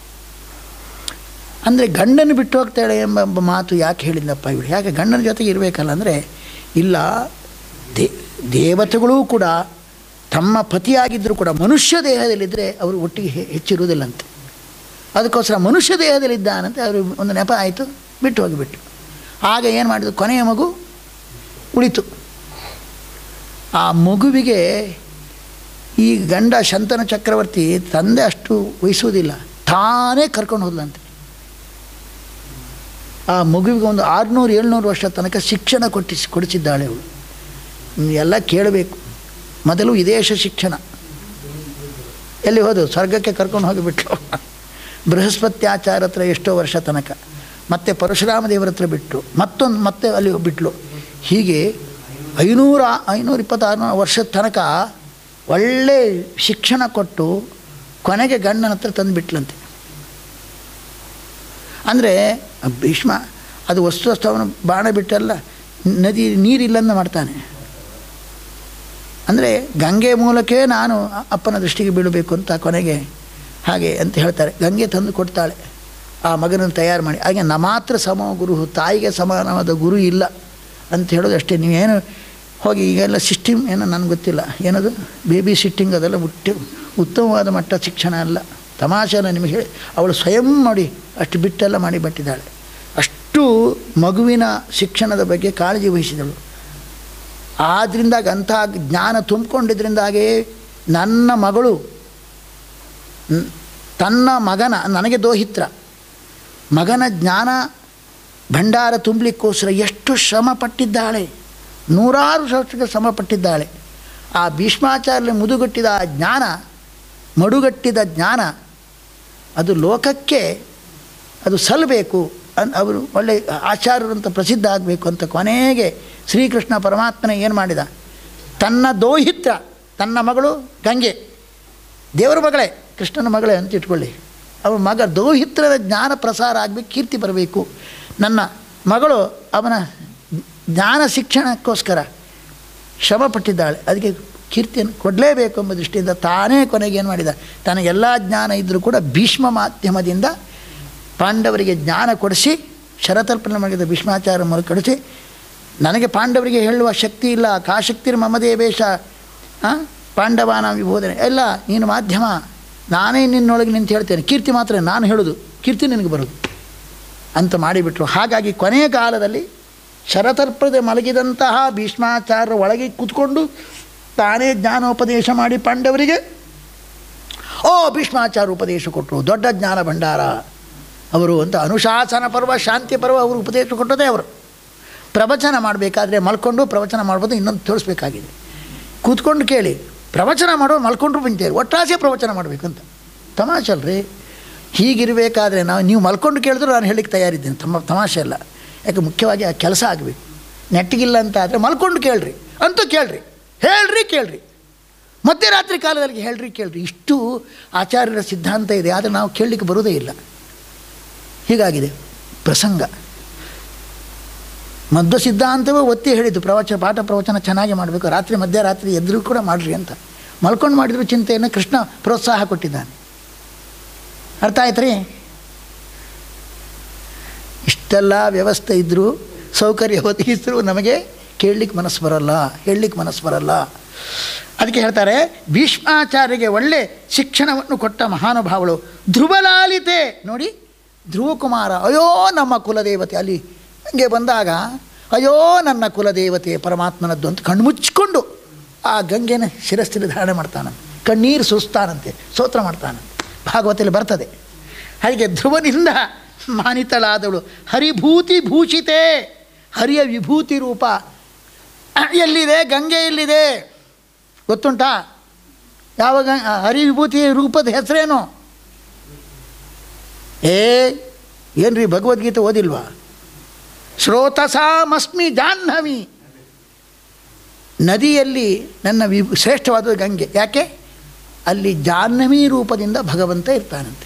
ಅಂದರೆ ಗಂಡನ ಬಿಟ್ಟು ಹೋಗ್ತಾಳೆ ಎಂಬ ಮಾತು ಯಾಕೆ ಹೇಳಿದ್ನಪ್ಪ ಇವಳು? ಯಾಕೆ ಗಂಡನ ಜೊತೆಗೆ ಇರಬೇಕಲ್ಲ ಅಂದರೆ, ಇಲ್ಲ, ದೇ ದೇವತೆಗಳೂ ಕೂಡ ತಮ್ಮ ಪತಿಯಾಗಿದ್ದರೂ ಕೂಡ ಮನುಷ್ಯ ದೇಹದಲ್ಲಿದ್ದರೆ ಅವರು ಒಟ್ಟಿಗೆ ಹೆಚ್ಚಿರುವುದಿಲ್ಲಂತೆ. ಅದಕ್ಕೋಸ್ಕರ ಮನುಷ್ಯ ದೇಹದಲ್ಲಿದ್ದಾನಂತೆ ಅವರು ಒಂದು ನೆಪ ಆಯಿತು, ಬಿಟ್ಟು ಹೋಗಿಬಿಟ್ಟು. ಆಗ ಏನು ಮಾಡಿದ್ರು? ಕೊನೆಯ ಮಗು ಉಳಿತು. ಆ ಮಗುವಿಗೆ ಈ ಗಂಡ ಶಂತನ ಚಕ್ರವರ್ತಿ ತಂದೆ ಅಷ್ಟು ವಹಿಸುವುದಿಲ್ಲ, ತಾನೇ ಕರ್ಕೊಂಡು ಹೋದ್ಲಂತೆ. ಆ ಮಗುವಿಗೆ ಒಂದು ಆರುನೂರು ಏಳ್ನೂರು ವರ್ಷ ತನಕ ಶಿಕ್ಷಣ ಕೊಟ್ಟಿಸಿ ಕೊಡಿಸಿದ್ದಾಳೆ ಅವಳು. ಎಲ್ಲ ಕೇಳಬೇಕು. ಮೊದಲು ವಿದೇಶ ಶಿಕ್ಷಣ. ಎಲ್ಲಿ ಹೋದು? ಸ್ವರ್ಗಕ್ಕೆ ಕರ್ಕೊಂಡು ಹೋಗಿಬಿಟ್ಲು. ಬೃಹಸ್ಪತ್ಯಾಚಾರ ಹತ್ರ ಎಷ್ಟೋ ವರ್ಷ ತನಕ, ಮತ್ತು ಪರಶುರಾಮ ದೇವರ ಹತ್ರ ಬಿಟ್ಟು ಮತ್ತೊಂದು ಮತ್ತೆ ಅಲ್ಲಿ ಬಿಟ್ಲು. ಹೀಗೆ ಐನೂರ ಐನೂರ ಇಪ್ಪತ್ತಾರು ವರ್ಷದ ತನಕ ಒಳ್ಳೆ ಶಿಕ್ಷಣ ಕೊಟ್ಟು ಕೊನೆಗೆ ಗಂಡನ ಹತ್ರ ತಂದು ಬಿಟ್ಲಂತೆ. ಅಂದರೆ ಭೀಷ್ಮ ಅದು ವಸ್ತು ವಸ್ತು ಅವನು ಬಾಣ ಬಿಟ್ಟಲ್ಲ, ನದಿ ನೀರಿಲ್ಲಂದ ಮಾಡ್ತಾನೆ. ಅಂದರೆ ಗಂಗೆ ಮೂಲಕೇ ನಾನು ಅಪ್ಪನ ದೃಷ್ಟಿಗೆ ಬೀಳಬೇಕು ಅಂತ ಕೊನೆಗೆ ಹಾಗೆ ಅಂತ ಹೇಳ್ತಾರೆ. ಗಂಗೆ ತಂದು ಕೊಡ್ತಾಳೆ ಆ ಮಗನನ್ನು ತಯಾರು ಮಾಡಿ. ಹಾಗೆ ನ ಮಾತ್ರ ಸಮ ಗುರು, ತಾಯಿಗೆ ಸಮಾನವಾದ ಗುರು ಇಲ್ಲ ಅಂತ ಹೇಳೋದು ಅಷ್ಟೇ. ನೀವೇನು ಹೋಗಿ ಈಗೆಲ್ಲ ಸಿಸ್ಟಿಮ್ ಏನೋ ನನಗೆ ಗೊತ್ತಿಲ್ಲ, ಏನದು ಬೇಬಿ ಸಿಟ್ಟಿಂಗ್, ಅದೆಲ್ಲ ಹುಟ್ಟಿ ಉತ್ತಮವಾದ ಮಟ್ಟ ಶಿಕ್ಷಣ ಅಲ್ಲ. ತಮಾಷೆನ ನಿಮಗೆ ಹೇಳಿ, ಅವಳು ಸ್ವಯಂ ನೋಡಿ ಅಷ್ಟು ಬಿಟ್ಟೆಲ್ಲ ಮಾಡಿ ಬಿಟ್ಟಿದ್ದಾಳೆ. ಅಷ್ಟು ಮಗುವಿನ ಶಿಕ್ಷಣದ ಬಗ್ಗೆ ಕಾಳಜಿ ವಹಿಸಿದಳು. ಆದ್ದರಿಂದಾಗಿ ಅಂಥ ಜ್ಞಾನ ತುಂಬಿಕೊಂಡಿದ್ದರಿಂದಾಗೇ ನನ್ನ ಮಗಳು ತನ್ನ ಮಗನ, ನನಗೆ ದೋಹಿತ್ರ, ಮಗನ ಜ್ಞಾನ ಭಂಡಾರ ತುಂಬಲಿಕ್ಕೋಸ್ಕರ ಎಷ್ಟು ಶ್ರಮ ಪಟ್ಟಿದ್ದಾಳೆ, ನೂರಾರು ವರ್ಷಕ್ಕೆ ಶ್ರಮ ಪಟ್ಟಿದ್ದಾಳೆ. ಆ ಭೀಷ್ಮಾಚಾರ್ಯ ಮುದುಗಟ್ಟಿದ ಆ ಜ್ಞಾನ, ಮಡುಗಟ್ಟಿದ ಜ್ಞಾನ ಅದು ಲೋಕಕ್ಕೆ ಅದು ಸಲ್ಲಬೇಕು ಅನ್ ಅವರು ಒಳ್ಳೆ ಆಚಾರ್ಯರಂತ ಪ್ರಸಿದ್ಧ ಆಗಬೇಕು ಅಂತ ಕೊನೆಗೆ ಶ್ರೀಕೃಷ್ಣ ಪರಮಾತ್ಮನೇ ಏನು ಮಾಡಿದ? ತನ್ನ ದೋಹಿತ್ರ, ತನ್ನ ಮಗಳು ಗಂಗೆ, ದೇವರ ಮಗಳೇ, ಕೃಷ್ಣನ ಮಗಳೇ ಅಂತ ಇಟ್ಕೊಳ್ಳಿ, ಅವನ ಮಗ ದೋಹಿತ್ರದ ಜ್ಞಾನ ಪ್ರಸಾರ ಆಗಬೇಕು, ಕೀರ್ತಿ ಬರಬೇಕು. ನನ್ನ ಮಗಳು ಅವನ ಜ್ಞಾನ ಶಿಕ್ಷಣಕ್ಕೋಸ್ಕರ ಶ್ರಮ ಪಟ್ಟಿದ್ದಾಳೆ, ಅದಕ್ಕೆ ಕೀರ್ತಿಯನ್ನು ಕೊಡಲೇಬೇಕು ಎಂಬ ದೃಷ್ಟಿಯಿಂದ ತಾನೇ ಕೊನೆಗೆ ಏನು ಮಾಡಿದ? ತನಗೆಲ್ಲ ಜ್ಞಾನ ಇದ್ದರೂ ಕೂಡ ಭೀಷ್ಮ ಮಾಧ್ಯಮದಿಂದ ಪಾಂಡವರಿಗೆ ಜ್ಞಾನ ಕೊಡಿಸಿ ಶರತರ್ಪಣೆ ಮಾಡಿದ ಭೀಷ್ಮಾಚಾರ್ಯ ಮೂಲಕ ಕೊಡಿಸಿ, ನನಗೆ ಪಾಂಡವರಿಗೆ ಹೇಳುವ ಶಕ್ತಿ ಇಲ್ಲ, ಕಾಶಕ್ತಿರ್ ಮಮದೇವೇಶ ಪಾಂಡವಾನ ವಿಬೋಧನೆ ಎಲ್ಲ ನೀನು ಮಾಧ್ಯಮ, ನಾನೇ ನಿನ್ನೊಳಗೆ ನಿಂತು ಹೇಳ್ತೇನೆ, ಕೀರ್ತಿ ಮಾತ್ರ ನಾನು ಹೇಳೋದು, ಕೀರ್ತಿ ನಿನಗೆ ಬರೋದು ಅಂತ ಮಾಡಿಬಿಟ್ರು. ಹಾಗಾಗಿ ಕೊನೆಯ ಕಾಲದಲ್ಲಿ ಶರತರ್ಪಣೆ ಮಲಗಿದಂತಹ ಭೀಷ್ಮಾಚಾರ್ಯರ ಒಳಗೆ ಕೂತ್ಕೊಂಡು ತಾನೇ ಜ್ಞಾನೋಪದೇಶ ಮಾಡಿ ಪಾಂಡವರಿಗೆ ಓ ಭೀಷ್ಮಾಚಾರ್ಯ ಉಪದೇಶ ಕೊಟ್ಟರು, ದೊಡ್ಡ ಜ್ಞಾನ ಭಂಡಾರ ಅವರು ಅಂತ. ಅನುಶಾಸನ ಪರ್ವ, ಶಾಂತಿ ಪರ್ವ ಅವರು ಉಪದೇಶ ಕೊಟ್ಟದೇ ಅವರು. ಪ್ರವಚನ ಮಾಡಬೇಕಾದ್ರೆ ಮಲ್ಕೊಂಡು ಪ್ರವಚನ ಮಾಡ್ಬೋದು, ಇನ್ನೊಂದು ತೋರಿಸ್ಬೇಕಾಗಿದೆ. ಕೂತ್ಕೊಂಡು ಕೇಳಿ, ಪ್ರವಚನ ಮಾಡೋ ಮಲ್ಕೊಂಡ್ರು ಬಂತೇವೆ, ಒಟ್ಟಾಸೆ ಪ್ರವಚನ ಮಾಡಬೇಕು ಅಂತ. ತಮಾಷೆ ಅಲ್ರಿ. ಹೀಗಿರಬೇಕಾದ್ರೆ ನಾವು ನೀವು ಮಲ್ಕೊಂಡು ಕೇಳಿದ್ರು ನಾನು ಹೇಳಿಕ್ಕೆ ತಯಾರಿದ್ದೀನಿ, ತಮ್ಮ ತಮಾಷೆ ಅಲ್ಲ. ಯಾಕೆ ಮುಖ್ಯವಾಗಿ ಆ ಕೆಲಸ ಆಗಬೇಕು. ನೆಟ್ಟಿಗಿಲ್ಲ ಅಂತ ಆದರೆ ಮಲ್ಕೊಂಡು ಕೇಳ್ರಿ ಅಂತೂ ಕೇಳ್ರಿ, ಹೇಳ್ರಿ ಕೇಳ್ರಿ, ಮಧ್ಯರಾತ್ರಿ ಕಾಲದಲ್ಲಿ ಹೇಳ್ರಿ ಕೇಳ್ರಿ. ಇಷ್ಟು ಆಚಾರ್ಯರ ಸಿದ್ಧಾಂತ ಇದೆ, ಆದರೆ ನಾವು ಕೇಳಲಿಕ್ಕೆ ಬರೋದೇ ಇಲ್ಲ. ಹೀಗಾಗಿದೆ ಪ್ರಸಂಗ. ಮಧ್ವ ಸಿದ್ಧಾಂತವೇ ಒತ್ತಿ ಹೇಳಿದ್ದು ಪ್ರವಚನ ಪಾಠ ಪ್ರವಚನ ಚೆನ್ನಾಗಿ ಮಾಡಬೇಕು, ರಾತ್ರಿ ಮಧ್ಯರಾತ್ರಿ ಎದುರು ಕೂಡ ಮಾಡಿರಿ ಅಂತ. ಮಲ್ಕೊಂಡು ಮಾಡಿದ್ರು ಚಿಂತೆಯನ್ನು ಕೃಷ್ಣ ಪ್ರೋತ್ಸಾಹ ಕೊಟ್ಟಿದ್ದಾನೆ. ಅರ್ಥ ಆಯ್ತು ರೀ? ಇಷ್ಟೆಲ್ಲ ವ್ಯವಸ್ಥೆ ಇದ್ದರೂ, ಸೌಕರ್ಯ ಒದಗಿಸಿದ್ರು ನಮಗೆ ಕೇಳಲಿಕ್ಕೆ ಮನಸ್ಸು ಬರೋಲ್ಲ, ಹೇಳಲಿಕ್ಕೆ ಮನಸ್ಸು ಬರೋಲ್ಲ. ಅದಕ್ಕೆ ಹೇಳ್ತಾರೆ, ಭೀಷ್ಮಾಚಾರ್ಯರಿಗೆ ಒಳ್ಳೆ ಶಿಕ್ಷಣವನ್ನು ಕೊಟ್ಟ ಮಹಾನುಭಾವಳು ಧ್ರುವಲಾಲಿತೆ. ನೋಡಿ, ಧ್ರುವಕುಮಾರ, ಅಯ್ಯೋ ನಮ್ಮ ಕುಲದೇವತೆ, ಅಲ್ಲಿ ಹಂಗೆ ಬಂದಾಗ ಅಯ್ಯೋ ನನ್ನ ಕುಲದೇವತೆ ಪರಮಾತ್ಮನದ್ದು ಅಂತ ಕಣ್ಣು ಮುಚ್ಚಿಕೊಂಡು ಆ ಗಂಗೆನ ಶಿರಸ್ಸಿನ ಧಾರಣೆ ಮಾಡ್ತಾನಂತೆ, ಕಣ್ಣೀರು ಸುಸ್ತಾನಂತೆ, ಸ್ತೋತ್ರ ಮಾಡ್ತಾನಂತೆ. ಭಾಗವತದಲ್ಲಿ ಬರ್ತದೆ. ಹಾಗೆ ಧ್ರುವನಿಂದ ಮಾನಿತಳಾದವಳು ಹರಿಭೂತಿ ಭೂಷಿತೆ. ಹರಿಯ ವಿಭೂತಿ ರೂಪ ಎಲ್ಲಿದೆ? ಗಂಗೆ ಎಲ್ಲಿದೆ ಗೊತ್ತುಂಟಾ? ಯಾವ ಗ ಹರಿ ವಿಭೂತಿ ರೂಪದ ಹೆಸರೇನು? ಏ ಏನ್ರಿ ಭಗವದ್ಗೀತೆ ಓದಿಲ್ವಾ? ಶ್ರೋತಸಾಮಸ್ಮಿ ಜಾಹ್ನವಿ. ನದಿಯಲ್ಲಿ ನನ್ನ ವಿ ಶ್ರೇಷ್ಠವಾದ ಗಂಗೆ. ಯಾಕೆ? ಅಲ್ಲಿ ಜಾಹ್ನವಿ ರೂಪದಿಂದ ಭಗವಂತ ಇರ್ತಾನಂತೆ.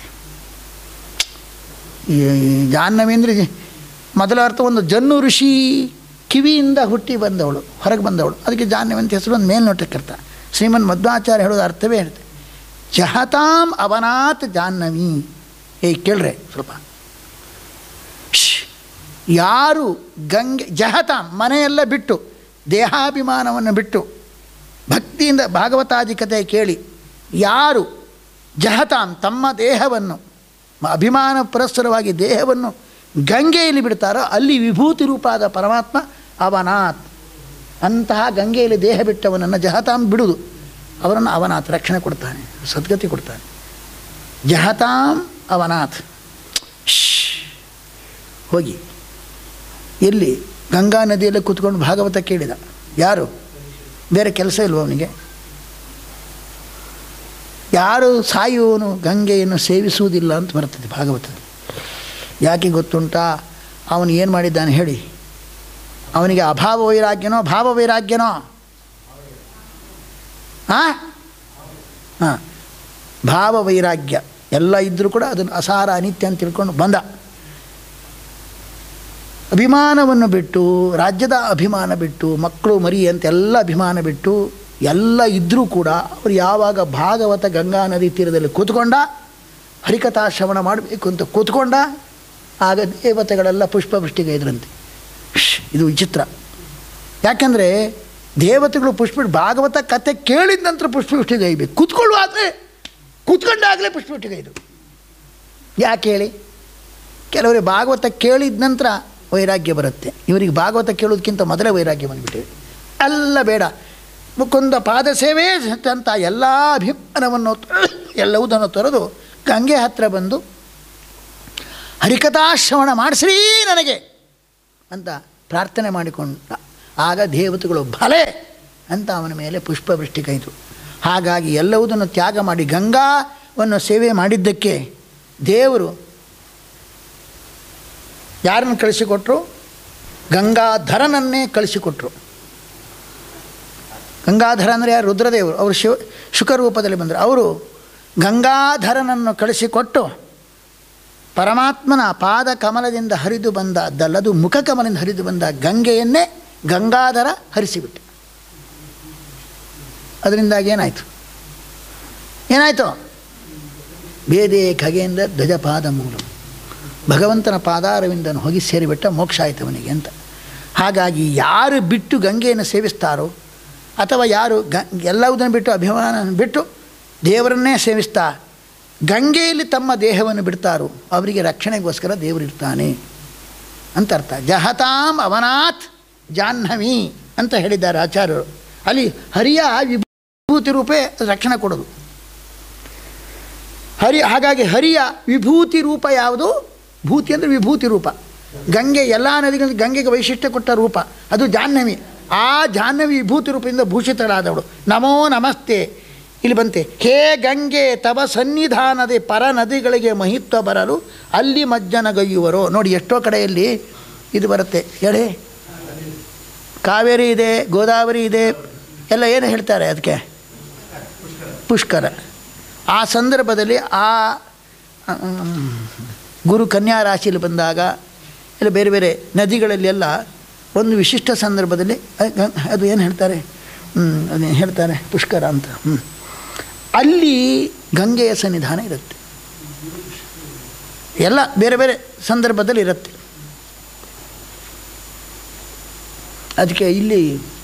ಈ ಜಾಹ್ನವಿ ಅಂದರೆ ಮೊದಲ ಅರ್ಥ ಒಂದು ಜನ್ನು ಋಷಿ ಕಿವಿಯಿಂದ ಹುಟ್ಟಿ ಬಂದವಳು, ಹೊರಗೆ ಬಂದವಳು, ಅದಕ್ಕೆ ಜಾಹ್ನವಿ ಅಂತ ಹೆಸರು. ಒಂದು ಮೇಲ್ನೋಟಕ್ಕೆ ಅರ್ಥ. ಶ್ರೀಮನ್ ಮಧ್ವಾಚಾರ್ಯ ಹೇಳೋದು ಅರ್ಥವೇ ಹೇಳ್ತೆ. ಜಹತಾಂ ಅವನಾತ್ ಜಾಹ್ನವಿ. ಏ ಕೇಳ್ರೆ ಸ್ವಲ್ಪ. ಯಾರು ಗಂಗೆ ಜಹತಾಂ ಮನೆಯೆಲ್ಲ ಬಿಟ್ಟು, ದೇಹಾಭಿಮಾನವನ್ನು ಬಿಟ್ಟು ಭಕ್ತಿಯಿಂದ ಭಾಗವತಾಧಿಕತೆ ಕೇಳಿ ಯಾರು ಜಹತಾಂ ತಮ್ಮ ದೇಹವನ್ನು ಅಭಿಮಾನ ಪುರಸ್ಸರವಾಗಿ ದೇಹವನ್ನು ಗಂಗೆಯಲ್ಲಿ ಬಿಡ್ತಾರೋ ಅಲ್ಲಿ ವಿಭೂತಿ ರೂಪಾದ ಪರಮಾತ್ಮ ಅವನಾಥ್. ಅಂತಹ ಗಂಗೆಯಲ್ಲಿ ದೇಹ ಬಿಟ್ಟವನನ್ನು ಜಹತಾಂ ಬಿಡುವುದು, ಅವರನ್ನು ಅವನಾಥ್ ರಕ್ಷಣೆ ಕೊಡ್ತಾನೆ, ಸದ್ಗತಿ ಕೊಡ್ತಾನೆ. ಜಹತಾಂ ಅವನಾಥ್. ಹೋಗಿ ಎಲ್ಲಿ ಗಂಗಾ ನದಿಯಲ್ಲಿ ಕೂತ್ಕೊಂಡು ಭಾಗವತ ಕೇಳಿದ. ಯಾರು? ಬೇರೆ ಕೆಲಸ ಇಲ್ವ ಅವನಿಗೆ? ಯಾರು ಸಾಯುವವನು ಗಂಗೆಯನ್ನು ಸೇವಿಸುವುದಿಲ್ಲ ಅಂತ ಬರ್ತದೆ ಭಾಗವತದಲ್ಲಿ. ಯಾಕೆ ಗೊತ್ತುಂಟಾ? ಅವನು ಏನು ಮಾಡಿದ್ದಾನೆ ಹೇಳಿ? ಅವನಿಗೆ ಅಭಾವ ವೈರಾಗ್ಯನೋ ಭಾವ ವೈರಾಗ್ಯನೋ? ಹಾಂ ಹಾಂ ಭಾವ ವೈರಾಗ್ಯ ಎಲ್ಲ ಇದ್ದರೂ ಕೂಡ ಅದನ್ನು ಅಸಾರ ಅನಿತ್ಯ ಅಂತ ತಿಳ್ಕೊಂಡು ಬಂದ. ಅಭಿಮಾನವನ್ನು ಬಿಟ್ಟು, ರಾಜ್ಯದ ಅಭಿಮಾನ ಬಿಟ್ಟು, ಮಕ್ಕಳು ಮರಿ ಅಂತೆಲ್ಲ ಅಭಿಮಾನ ಬಿಟ್ಟು ಎಲ್ಲ ಇದ್ದರೂ ಕೂಡ ಅವರು ಯಾವಾಗ ಭಾಗವತ ಗಂಗಾ ನದಿ ತೀರದಲ್ಲಿ ಕೂತ್ಕೊಂಡ, ಹರಿಕಥಾ ಶ್ರವಣ ಮಾಡಬೇಕು ಅಂತ ಕೂತ್ಕೊಂಡ, ಆಗ ದೇವತೆಗಳೆಲ್ಲ ಪುಷ್ಪವೃಷ್ಟಿಗೆ ಇದ್ರಂತೆ. ಇದು ವಿಚಿತ್ರ. ಯಾಕೆಂದರೆ ದೇವತೆಗಳು ಪುಷ್ಪ ಭಾಗವತ ಕಥೆ ಕೇಳಿದ ನಂತರ ಪುಷ್ಪವೃಷ್ಟಿಗೆ ಇರಬೇಕು. ಕೂತ್ಕೊಳ್ಳುವಾಗಲೇ ಕೂತ್ಕೊಂಡಾಗಲೇ ಪುಷ್ಪವೃಷ್ಟಿಗೆ ಇದು ಯಾಕೆ ಹೇಳಿ? ಕೆಲವರಿಗೆ ಭಾಗವತ ಕೇಳಿದ ನಂತರ ವೈರಾಗ್ಯ ಬರುತ್ತೆ, ಇವರಿಗೆ ಭಾಗವತ ಕೇಳೋದಕ್ಕಿಂತ ಮೊದಲೇ ವೈರಾಗ್ಯ ಬಂದುಬಿಟ್ಟಿವೆ. ಎಲ್ಲ ಬೇಡ, ಮುಕುಂದ ಪಾದ ಸೇವೆ ಅಂತ ಎಲ್ಲ ಅಭಿಮಾನವನ್ನು ಎಲ್ಲವುದನ್ನು ತೊರೆದು ಗಂಗೆ ಹತ್ತಿರ ಬಂದು ಹರಿಕಥಾಶ್ರವಣ ಮಾಡಿಸ್ರೀ ನನಗೆ ಅಂತ ಪ್ರಾರ್ಥನೆ ಮಾಡಿಕೊಂಡ. ಆಗ ದೇವತೆಗಳು ಭಲೆ ಅಂತ ಅವನ ಮೇಲೆ ಪುಷ್ಪವೃಷ್ಟಿ ಕೈತು. ಹಾಗಾಗಿ ಎಲ್ಲವುದನ್ನು ತ್ಯಾಗ ಮಾಡಿ ಗಂಗಾವನ್ನು ಸೇವೆ ಮಾಡಿದ್ದಕ್ಕೆ ದೇವರು ಯಾರನ್ನು ಕಳಿಸಿಕೊಟ್ರು? ಗಂಗಾಧರನನ್ನೇ ಕಳಿಸಿಕೊಟ್ರು. ಗಂಗಾಧರ ಅಂದರೆ ಯಾರು? ರುದ್ರದೇವರು. ಅವರು ಶಿವ ಶುಕರೂಪದಲ್ಲಿ ಬಂದರು. ಅವರು ಗಂಗಾಧರನನ್ನು ಕಳಿಸಿಕೊಟ್ಟು ಪರಮಾತ್ಮನ ಪಾದ ಕಮಲದಿಂದ ಹರಿದು ಬಂದ ಅದಲ್ಲದು ಮುಖ ಕಮಲದಿಂದ ಹರಿದು ಬಂದ ಗಂಗೆಯನ್ನೇ ಗಂಗಾಧರ ಹರಿಸಿಬಿಟ್ಟು. ಅದರಿಂದಾಗಿ ಏನಾಯಿತು? ಏನಾಯಿತು? ಬೇದೆ ಖಗೇಂದ್ರ ಧ್ವಜಪಾದ ಮೂಲ ಭಗವಂತನ ಪಾದಾರವಿಂದನು ಹೋಗಿ ಸೇರಿಬಿಟ್ಟ, ಮೋಕ್ಷ ಆಯಿತು ಅವನಿಗೆ ಅಂತ. ಹಾಗಾಗಿ ಯಾರು ಬಿಟ್ಟು ಗಂಗೆಯನ್ನು ಸೇವಿಸ್ತಾರೋ ಅಥವಾ ಯಾರು ಗ ಎಲ್ಲವುದನ್ನು ಬಿಟ್ಟು ಅಭಿಮಾನ ಬಿಟ್ಟು ದೇವರನ್ನೇ ಸೇವಿಸ್ತಾ ಗಂಗೆಯಲ್ಲಿ ತಮ್ಮ ದೇಹವನ್ನು ಬಿಡ್ತಾರೋ ಅವರಿಗೆ ರಕ್ಷಣೆಗೋಸ್ಕರ ದೇವರಿರ್ತಾನೆ ಅಂತ ಅರ್ಥ. ಜಹತಾಂ ಅವನಾಥ್ ಜಾಹ್ನವಿ ಅಂತ ಹೇಳಿದ್ದಾರೆ ಆಚಾರ್ಯರು. ಅಲ್ಲಿ ಹರಿಯ ವಿಭೂತಿ ರೂಪೇ ರಕ್ಷಣೆ ಕೊಡೋದು. ಹರಿ ಹಾಗಾಗಿ ಹರಿಯ ವಿಭೂತಿ ರೂಪ ಯಾವುದು? ಭೂತಿ ಅಂದರೆ ವಿಭೂತಿ ರೂಪ. ಗಂಗೆ ಎಲ್ಲ ನದಿಗಳಿಗೆ ಗಂಗೆಗೆ ವೈಶಿಷ್ಟ್ಯ ಕೊಟ್ಟ ರೂಪ ಅದು ಜಾಹ್ನವಿ. ಆ ಜಾಹ್ನವಿ ವಿಭೂತಿ ರೂಪದಿಂದ ಭೂಷಿತಳಾದವಳು. ನಮೋ ನಮಸ್ತೆ ಇಲ್ಲಿ ಬಂತೆ. ಹೇ ಗಂಗೆ ತವ ಸನ್ನಿಧಾನದೆ ಪರ ನದಿಗಳಿಗೆ ಮಹಿತ್ವ ಬರಲು ಅಲ್ಲಿ ಮಜ್ಜನಗೈಯುವರು. ನೋಡಿ ಎಷ್ಟೋ ಕಡೆಯಲ್ಲಿ ಇದು ಬರುತ್ತೆ. ಹೇಳಿ, ಕಾವೇರಿ ಇದೆ, ಗೋದಾವರಿ ಇದೆ, ಎಲ್ಲ ಏನು ಹೇಳ್ತಾರೆ ಅದಕ್ಕೆ? ಪುಷ್ಕರ. ಆ ಸಂದರ್ಭದಲ್ಲಿ ಆ ಗುರು ಕನ್ಯಾ ರಾಶಿಯಲ್ಲಿ ಬಂದಾಗ ಇಲ್ಲ ಬೇರೆ ಬೇರೆ ನದಿಗಳಲ್ಲಿ ಎಲ್ಲ ಒಂದು ವಿಶಿಷ್ಟ ಸಂದರ್ಭದಲ್ಲಿ ಅದು ಏನು ಹೇಳ್ತಾರೆ, ಅದೇನು ಹೇಳ್ತಾರೆ ಪುಷ್ಕರ ಅಂತ. ಹ್ಞೂ ಅಲ್ಲಿ ಗಂಗೆಯ ಸನ್ನಿಧಾನ ಇರುತ್ತೆ. ಎಲ್ಲ ಬೇರೆ ಬೇರೆ ಸಂದರ್ಭದಲ್ಲಿ ಇರುತ್ತೆ. ಅದಕ್ಕೆ ಇಲ್ಲಿ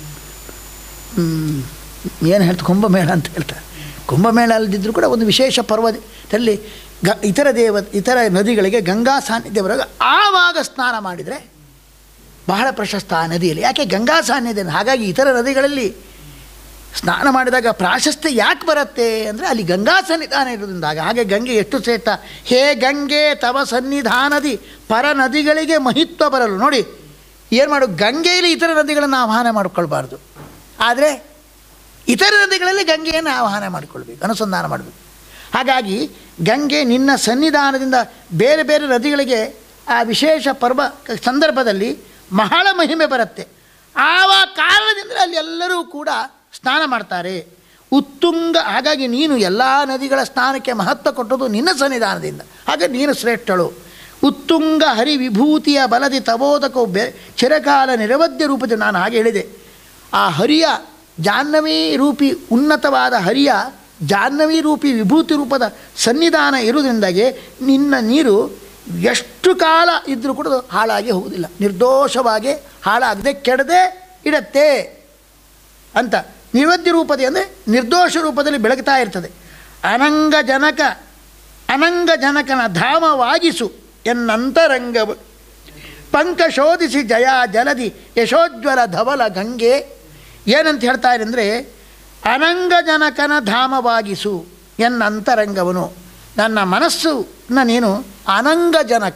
ಏನು ಹೇಳ್ತಾರೆ, ಕುಂಭಮೇಳ ಅಂತ ಹೇಳ್ತಾರೆ. ಕುಂಭಮೇಳ ಅಲ್ಲದಿದ್ದರೂ ಕೂಡ ಒಂದು ವಿಶೇಷ ಪರ್ವದಲ್ಲಿ ಗ ಇತರ ದೇವ ಇತರ ನದಿಗಳಿಗೆ ಗಂಗಾ ಸಾನ್ನಿಧ್ಯ ಬರುವಾಗ ಆವಾಗ ಸ್ನಾನ ಮಾಡಿದರೆ ಬಹಳ ಪ್ರಶಸ್ತ ಆ ನದಿಯಲ್ಲಿ. ಯಾಕೆ ಗಂಗಾ ಸಾನ್ನಿಧ್ಯ. ಹಾಗಾಗಿ ಇತರ ನದಿಗಳಲ್ಲಿ ಸ್ನಾನ ಮಾಡಿದಾಗ ಪ್ರಾಶಸ್ತ್ಯ ಯಾಕೆ ಬರುತ್ತೆ ಅಂದರೆ ಅಲ್ಲಿ ಗಂಗಾ ಸನ್ನಿಧಾನ ಇರೋದ್ರಿಂದಾಗ. ಹಾಗೆ ಗಂಗೆ ಎಷ್ಟು ಶ್ರೇಷ್ಠ. ಹೇ ಗಂಗೆ ತವ ಸನ್ನಿಧಾನದಿ ಪರ ನದಿಗಳಿಗೆ ಮಹಿತ್ವ ಬರಲು. ನೋಡಿ ಏನು ಮಾಡು, ಗಂಗೆಯಲ್ಲಿ ಇತರ ನದಿಗಳನ್ನು ಆಹ್ವಾನ ಮಾಡಿಕೊಳ್ಬಾರ್ದು, ಆದರೆ ಇತರ ನದಿಗಳಲ್ಲಿ ಗಂಗೆಯನ್ನು ಆಹ್ವಾನ ಮಾಡಿಕೊಳ್ಬೇಕು, ಅನುಸಂಧಾನ ಮಾಡಬೇಕು. ಹಾಗಾಗಿ ಗಂಗೆ ನಿನ್ನ ಸನ್ನಿಧಾನದಿಂದ ಬೇರೆ ಬೇರೆ ನದಿಗಳಿಗೆ ಆ ವಿಶೇಷ ಪರ್ವ ಸಂದರ್ಭದಲ್ಲಿ ಬಹಳ ಮಹಿಮೆ ಬರುತ್ತೆ. ಆವ ಕಾರಣದಿಂದ ಅಲ್ಲಿ ಎಲ್ಲರೂ ಕೂಡ ಸ್ನಾನ ಮಾಡ್ತಾರೆ. ಉತ್ತುಂಗ. ಹಾಗಾಗಿ ನೀನು ಎಲ್ಲ ನದಿಗಳ ಸ್ನಾನಕ್ಕೆ ಮಹತ್ವ ಕೊಟ್ಟದು ನಿನ್ನ ಸನ್ನಿಧಾನದಿಂದ. ಹಾಗೆ ನೀನು ಶ್ರೇಷ್ಠಳು. ಉತ್ತುಂಗ ಹರಿ ವಿಭೂತಿಯ ಬಲದಿ ತಬೋಧಕವು ಬೆ ಚಿರಕಾಲ ನಿರವಧ್ಯ ರೂಪದ. ನಾನು ಹಾಗೆ ಹೇಳಿದೆ, ಆ ಹರಿಯ ಜಾಹ್ನವಿ ರೂಪಿ ಉನ್ನತವಾದ ಹರಿಯ ಜಾಹ್ನವಿ ರೂಪಿ ವಿಭೂತಿ ರೂಪದ ಸನ್ನಿಧಾನ ಇರುವುದರಿಂದಾಗಿ ನಿನ್ನ ನೀರು ಎಷ್ಟು ಕಾಲ ಇದ್ದರೂ ಕೂಡ ಹಾಳಾಗಿ ಹೋಗುವುದಿಲ್ಲ, ನಿರ್ದೋಷವಾಗಿ ಹಾಳಾಗದೆ ಕೆಡದೆ ಇಡತ್ತೆ ಅಂತ. ನಿರವಧ್ಯ ರೂಪದೆ ಅಂದರೆ ನಿರ್ದೋಷ ರೂಪದಲ್ಲಿ ಬೆಳಗ್ತಾ ಇರ್ತದೆ. ಅನಂಗ ಜನಕ ಅನಂಗ ಜನಕನ ಧಾಮವಾಗಿಸು ಎನ್ನಂತರಂಗ ಪಂಕ ಶೋಧಿಸಿ ಜಯ ಜಲದಿ ಯಶೋಜ್ವಲ ಧವಲ ಗಂಗೆ. ಏನಂತ ಹೇಳ್ತಾರೆ ಅಂದರೆ, ಅನಂಗ ಜನಕನ ಧಾಮವಾಗಿಸು ಎನ್ನಂತರಂಗವನು. ನನ್ನ ಮನಸ್ಸನ್ನ ನೀನು ಅನಂಗ ಜನಕ,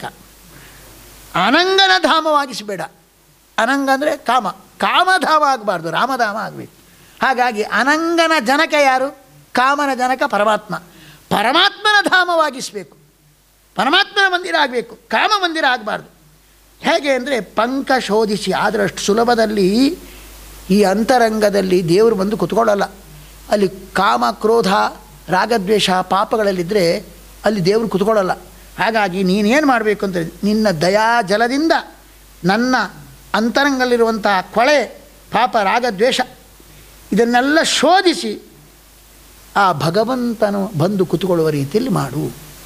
ಅನಂಗನ ಧಾಮವಾಗಿಸಬೇಡ. ಅನಂಗ ಅಂದರೆ ಕಾಮ, ಕಾಮಧಾಮ ಆಗಬಾರ್ದು, ರಾಮಧಾಮ ಆಗಬೇಕು. ಹಾಗಾಗಿ ಅನಂಗನ ಜನಕ ಯಾರು? ಕಾಮನ ಜನಕ ಪರಮಾತ್ಮ. ಪರಮಾತ್ಮನ ಧಾಮವಾಗಿಸಬೇಕು, ಪರಮಾತ್ಮನ ಮಂದಿರ ಆಗಬೇಕು, ಕಾಮ ಮಂದಿರ ಆಗಬಾರ್ದು. ಹೇಗೆ ಅಂದರೆ ಪಂಕ ಶೋಧಿಸಿ. ಆದರೆ ಅಷ್ಟು ಸುಲಭದಲ್ಲಿ ಈ ಅಂತರಂಗದಲ್ಲಿ ದೇವರು ಬಂದು ಕುತ್ಕೊಳ್ಳಲ್ಲ. ಅಲ್ಲಿ ಕಾಮ ಕ್ರೋಧ ರಾಗದ್ವೇಷ ಪಾಪಗಳಲ್ಲಿದ್ದರೆ ಅಲ್ಲಿ ದೇವರು ಕುತ್ಕೊಳ್ಳಲ್ಲ. ಹಾಗಾಗಿ ನೀನೇನು ಮಾಡಬೇಕು ಅಂದರೆ ನಿನ್ನ ದಯಾ ಜಲದಿಂದ ನನ್ನ ಅಂತರಂಗಲ್ಲಿರುವಂಥ ಕೊಳೆ ಪಾಪ ರಾಗದ್ವೇಷ ಇದನ್ನೆಲ್ಲ ಶೋಧಿಸಿ ಆ ಭಗವಂತನು ಬಂದು ಕುತ್ಕೊಳ್ಳುವ ರೀತಿಯಲ್ಲಿ ಮಾಡು.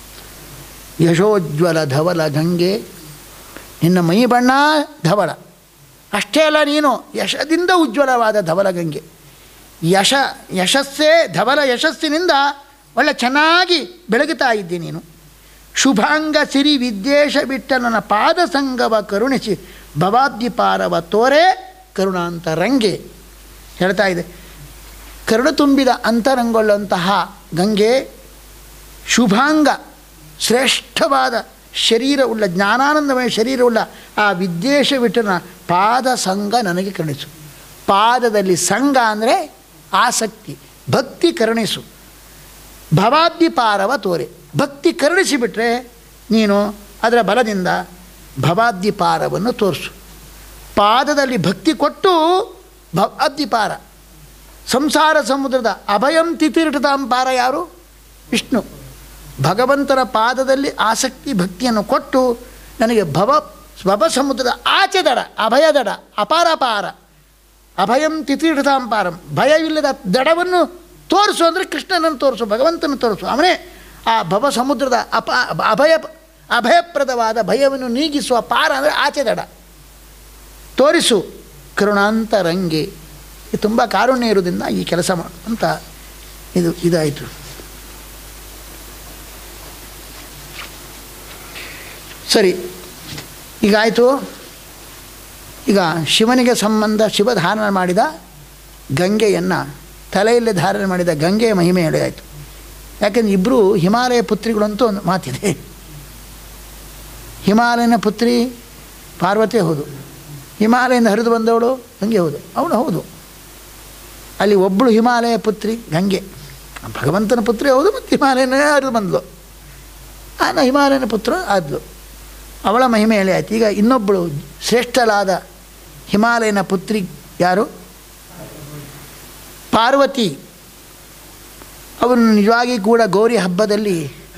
ಯಶೋಜ್ವಲ ಧವಲ ಗಂಗೆ. ನಿನ್ನ ಮೈ ಬಣ್ಣ ಧವಳ. ಅಷ್ಟೇ ಅಲ್ಲ, ನೀನು ಯಶದಿಂದ ಉಜ್ವಲವಾದ ಧವಲ ಗಂಗೆ. ಯಶ ಯಶಸ್ಸೇ ಧವಲ ಯಶಸ್ಸಿನಿಂದ ಒಳ್ಳೆ ಚೆನ್ನಾಗಿ ಬೆಳಗುತ್ತಾ ಇದ್ದಿ ನೀನು. ಶುಭಾಂಗ ಸಿರಿ ವಿದ್ವೇಷ ಬಿಟ್ಟ ನನ್ನ ಪಾದ ಸಂಗವ ಕರುಣಿಸಿ ಭವಾದ್ಯಪಾರವ ತೋರೆ ಕರುಣಾಂತರಂಗೆ ಹೇಳ್ತಾ ಇದೆ. ಕರುಣ ತುಂಬಿದ ಅಂತರಂಗೊಳ್ಳುವಂತಹ ಗಂಗೆ, ಶುಭಾಂಗ ಶ್ರೇಷ್ಠವಾದ ಶರೀರವುಳ್ಳ ಜ್ಞಾನಾನಂದಮಯ ಶರೀರವುಳ್ಳ ಆ ವಿದ್ವೇಷ ಬಿಟ್ಟನ ಪಾದ ಸಂಘ ನನಗೆ ಕರುಣಿಸು. ಪಾದದಲ್ಲಿ ಸಂಘ ಅಂದರೆ ಆಸಕ್ತಿ, ಭಕ್ತಿ ಕರುಣಿಸು. ಭವಾದ್ಯಪಾರವ ತೋರೆ. ಭಕ್ತಿ ಕರುಣಿಸಿಬಿಟ್ರೆ ನೀನು ಅದರ ಬಲದಿಂದ ಭವಾದ್ಯಪಾರವನ್ನು ತೋರಿಸು. ಪಾದದಲ್ಲಿ ಭಕ್ತಿ ಕೊಟ್ಟು ಭವಾದ್ಯಪಾರ ಸಂಸಾರ ಸಮುದ್ರದ ಅಭಯಂ ತಿತಿರ್ಟತಾಂಪಾರ ಯಾರು? ವಿಷ್ಣು. ಭಗವಂತನ ಪಾದದಲ್ಲಿ ಆಸಕ್ತಿ ಭಕ್ತಿಯನ್ನು ಕೊಟ್ಟು ನನಗೆ ಭವ ಭವ ಸಮುದ್ರದ ಆಚೆ ದಡ, ಅಭಯ ದಡ, ಅಪಾರಪಾರ, ಅಭಯಂ ತಿತಿರ್ಟತಾಂಪಾರಂ, ಭಯವಿಲ್ಲದ ದಡವನ್ನು ತೋರಿಸು ಅಂದರೆ ಕೃಷ್ಣನನ್ನು ತೋರಿಸು, ಭಗವಂತನ ತೋರಿಸು. ಅವನೇ ಆ ಭವ ಸಮುದ್ರದ ಅಪ ಅಭಯ ಅಭಯಪ್ರದವಾದ ಭಯವನ್ನು ನೀಗಿಸುವ ಪಾರ ಅಂದರೆ ಆಚೆ ದಡ ತೋರಿಸು ಕರುಣಾಂತರಂಗೆ. ಇದು ತುಂಬ ಕಾರುಣ್ಯ ಇರೋದ್ರಿಂದ ಈ ಕೆಲಸ ಮಾಡು ಅಂತ ಇದು ಇದಾಯಿತು. ಸರಿ, ಈಗ ಆಯಿತು. ಈಗ ಶಿವನಿಗೆ ಸಂಬಂಧ ಶಿವ ಧಾರಣೆ ಮಾಡಿದ ಗಂಗೆಯನ್ನು, ತಲೆಯಲ್ಲಿ ಧಾರಣೆ ಮಾಡಿದ ಗಂಗೆಯ ಮಹಿಮೆ ಹೇಳಿಯಾಯಿತು. ಯಾಕೆಂದರೆ ಇಬ್ಬರು ಹಿಮಾಲಯ ಪುತ್ರಿಗಳು ಅಂತೂ ಒಂದು ಮಾತಿದೆ. ಹಿಮಾಲಯನ ಪುತ್ರಿ ಪಾರ್ವತಿ ಹೌದು, ಹಿಮಾಲಯದಿಂದ ಹರಿದು ಬಂದವಳು ಗಂಗೆ ಹೌದು, ಅವಳು ಹೌದು. ಅಲ್ಲಿ ಒಬ್ಬಳು ಹಿಮಾಲಯ ಪುತ್ರಿ ಗಂಗೆ, ಭಗವಂತನ ಪುತ್ರಿ ಹೌದು, ಮತ್ತು ಹಿಮಾಲಯನೇ ಹರಿದು ಬಂದಳು, ಆನ ಹಿಮಾಲಯನ ಪುತ್ರ ಆದಳು, ಅವಳ ಮಹಿಮೆ ಹೇಳಿ ಆಯ್ತು. ಈಗ ಇನ್ನೊಬ್ಬಳು ಶ್ರೇಷ್ಠಳಾದ ಹಿಮಾಲಯನ ಪುತ್ರಿ ಯಾರು? ಪಾರ್ವತಿ. ಅವನು ನಿಜವಾಗಿ ಕೂಡ ಗೌರಿ ಹಬ್ಬದಲ್ಲಿ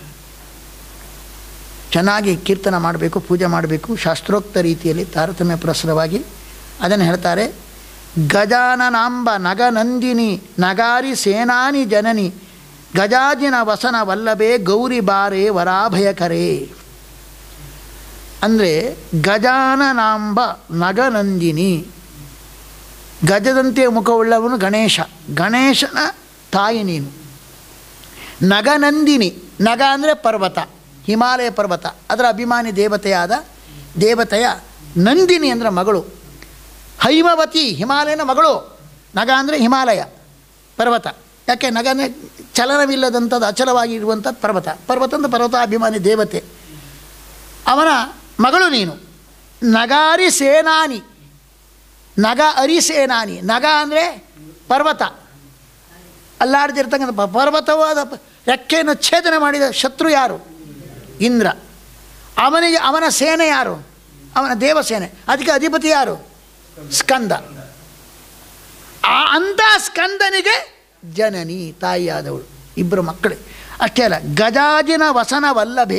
ಚೆನ್ನಾಗಿ ಕೀರ್ತನ ಮಾಡಬೇಕು, ಪೂಜೆ ಮಾಡಬೇಕು, ಶಾಸ್ತ್ರೋಕ್ತ ರೀತಿಯಲ್ಲಿ ತಾರತಮ್ಯ ಪುರಸ್ಸರವಾಗಿ ಅದನ್ನು ಹೇಳ್ತಾರೆ. ಗಜಾನನಾಂಬ ನಗನಂದಿನಿ ನಗಾರಿ ಸೇನಾನಿ ಜನನಿ ಗಜಾಜಿನ ವಸನ ವಲ್ಲಭೆ ಗೌರಿ ಬಾರೆ ವರಾಭಯಕರೇ. ಅಂದರೆ ಗಜಾನನಾಂಬ ನಗನಂದಿನಿ, ಗಜದಂತೆ ಮುಖವುಳ್ಳವನು ಗಣೇಶ, ಗಣೇಶನ ತಾಯಿ ನೀನು. ನಗನಂದಿನಿ, ನಗ ಅಂದರೆ ಪರ್ವತ, ಹಿಮಾಲಯ ಪರ್ವತ, ಅದರ ಅಭಿಮಾನಿ ದೇವತೆಯಾದ ದೇವತೆಯ ನಂದಿನಿ ಅಂದರೆ ಮಗಳು. ಹೈಮವತಿ, ಹಿಮಾಲಯನ ಮಗಳು. ನಗ ಅಂದರೆ ಹಿಮಾಲಯ ಪರ್ವತ. ಯಾಕೆ ನಗ ಅಂದರೆ ಚಲನವಿಲ್ಲದಂಥದ್ದು, ಅಚಲವಾಗಿ ಇರುವಂಥದ್ದು ಪರ್ವತ. ಪರ್ವತ ಅಂದರೆ ಪರ್ವತಾಭಿಮಾನಿ ದೇವತೆ, ಅವನ ಮಗಳು ನೀನು. ನಗಾರಿ ಸೇನಾನಿ, ನಗ ಅರಿ ಸೇನಾನಿ. ನಗ ಅಂದರೆ ಪರ್ವತ, ಅಲ್ಲಾಡ್ದಿರ್ತಕ್ಕಂಥ ಪರ್ವತವಾದ ರೆಕ್ಕೆಯನ್ನು ಛೇದನ ಮಾಡಿದ ಶತ್ರು ಯಾರು? ಇಂದ್ರ. ಅವನಿಗೆ ಅವನ ಸೇನೆ ಯಾರು? ಅವನ ದೇವಸೇನೆ. ಅದಕ್ಕೆ ಅಧಿಪತಿ ಯಾರು? ಸ್ಕಂದ. ಆ ಅಂಥ ಸ್ಕಂದನಿಗೆ ಜನನಿ ತಾಯಿಯಾದವಳು, ಇಬ್ಬರು ಮಕ್ಕಳು. ಅಷ್ಟೇ ಅಲ್ಲ, ಗಜಾಜಿನ ವಸನ ವಲ್ಲಭೆ,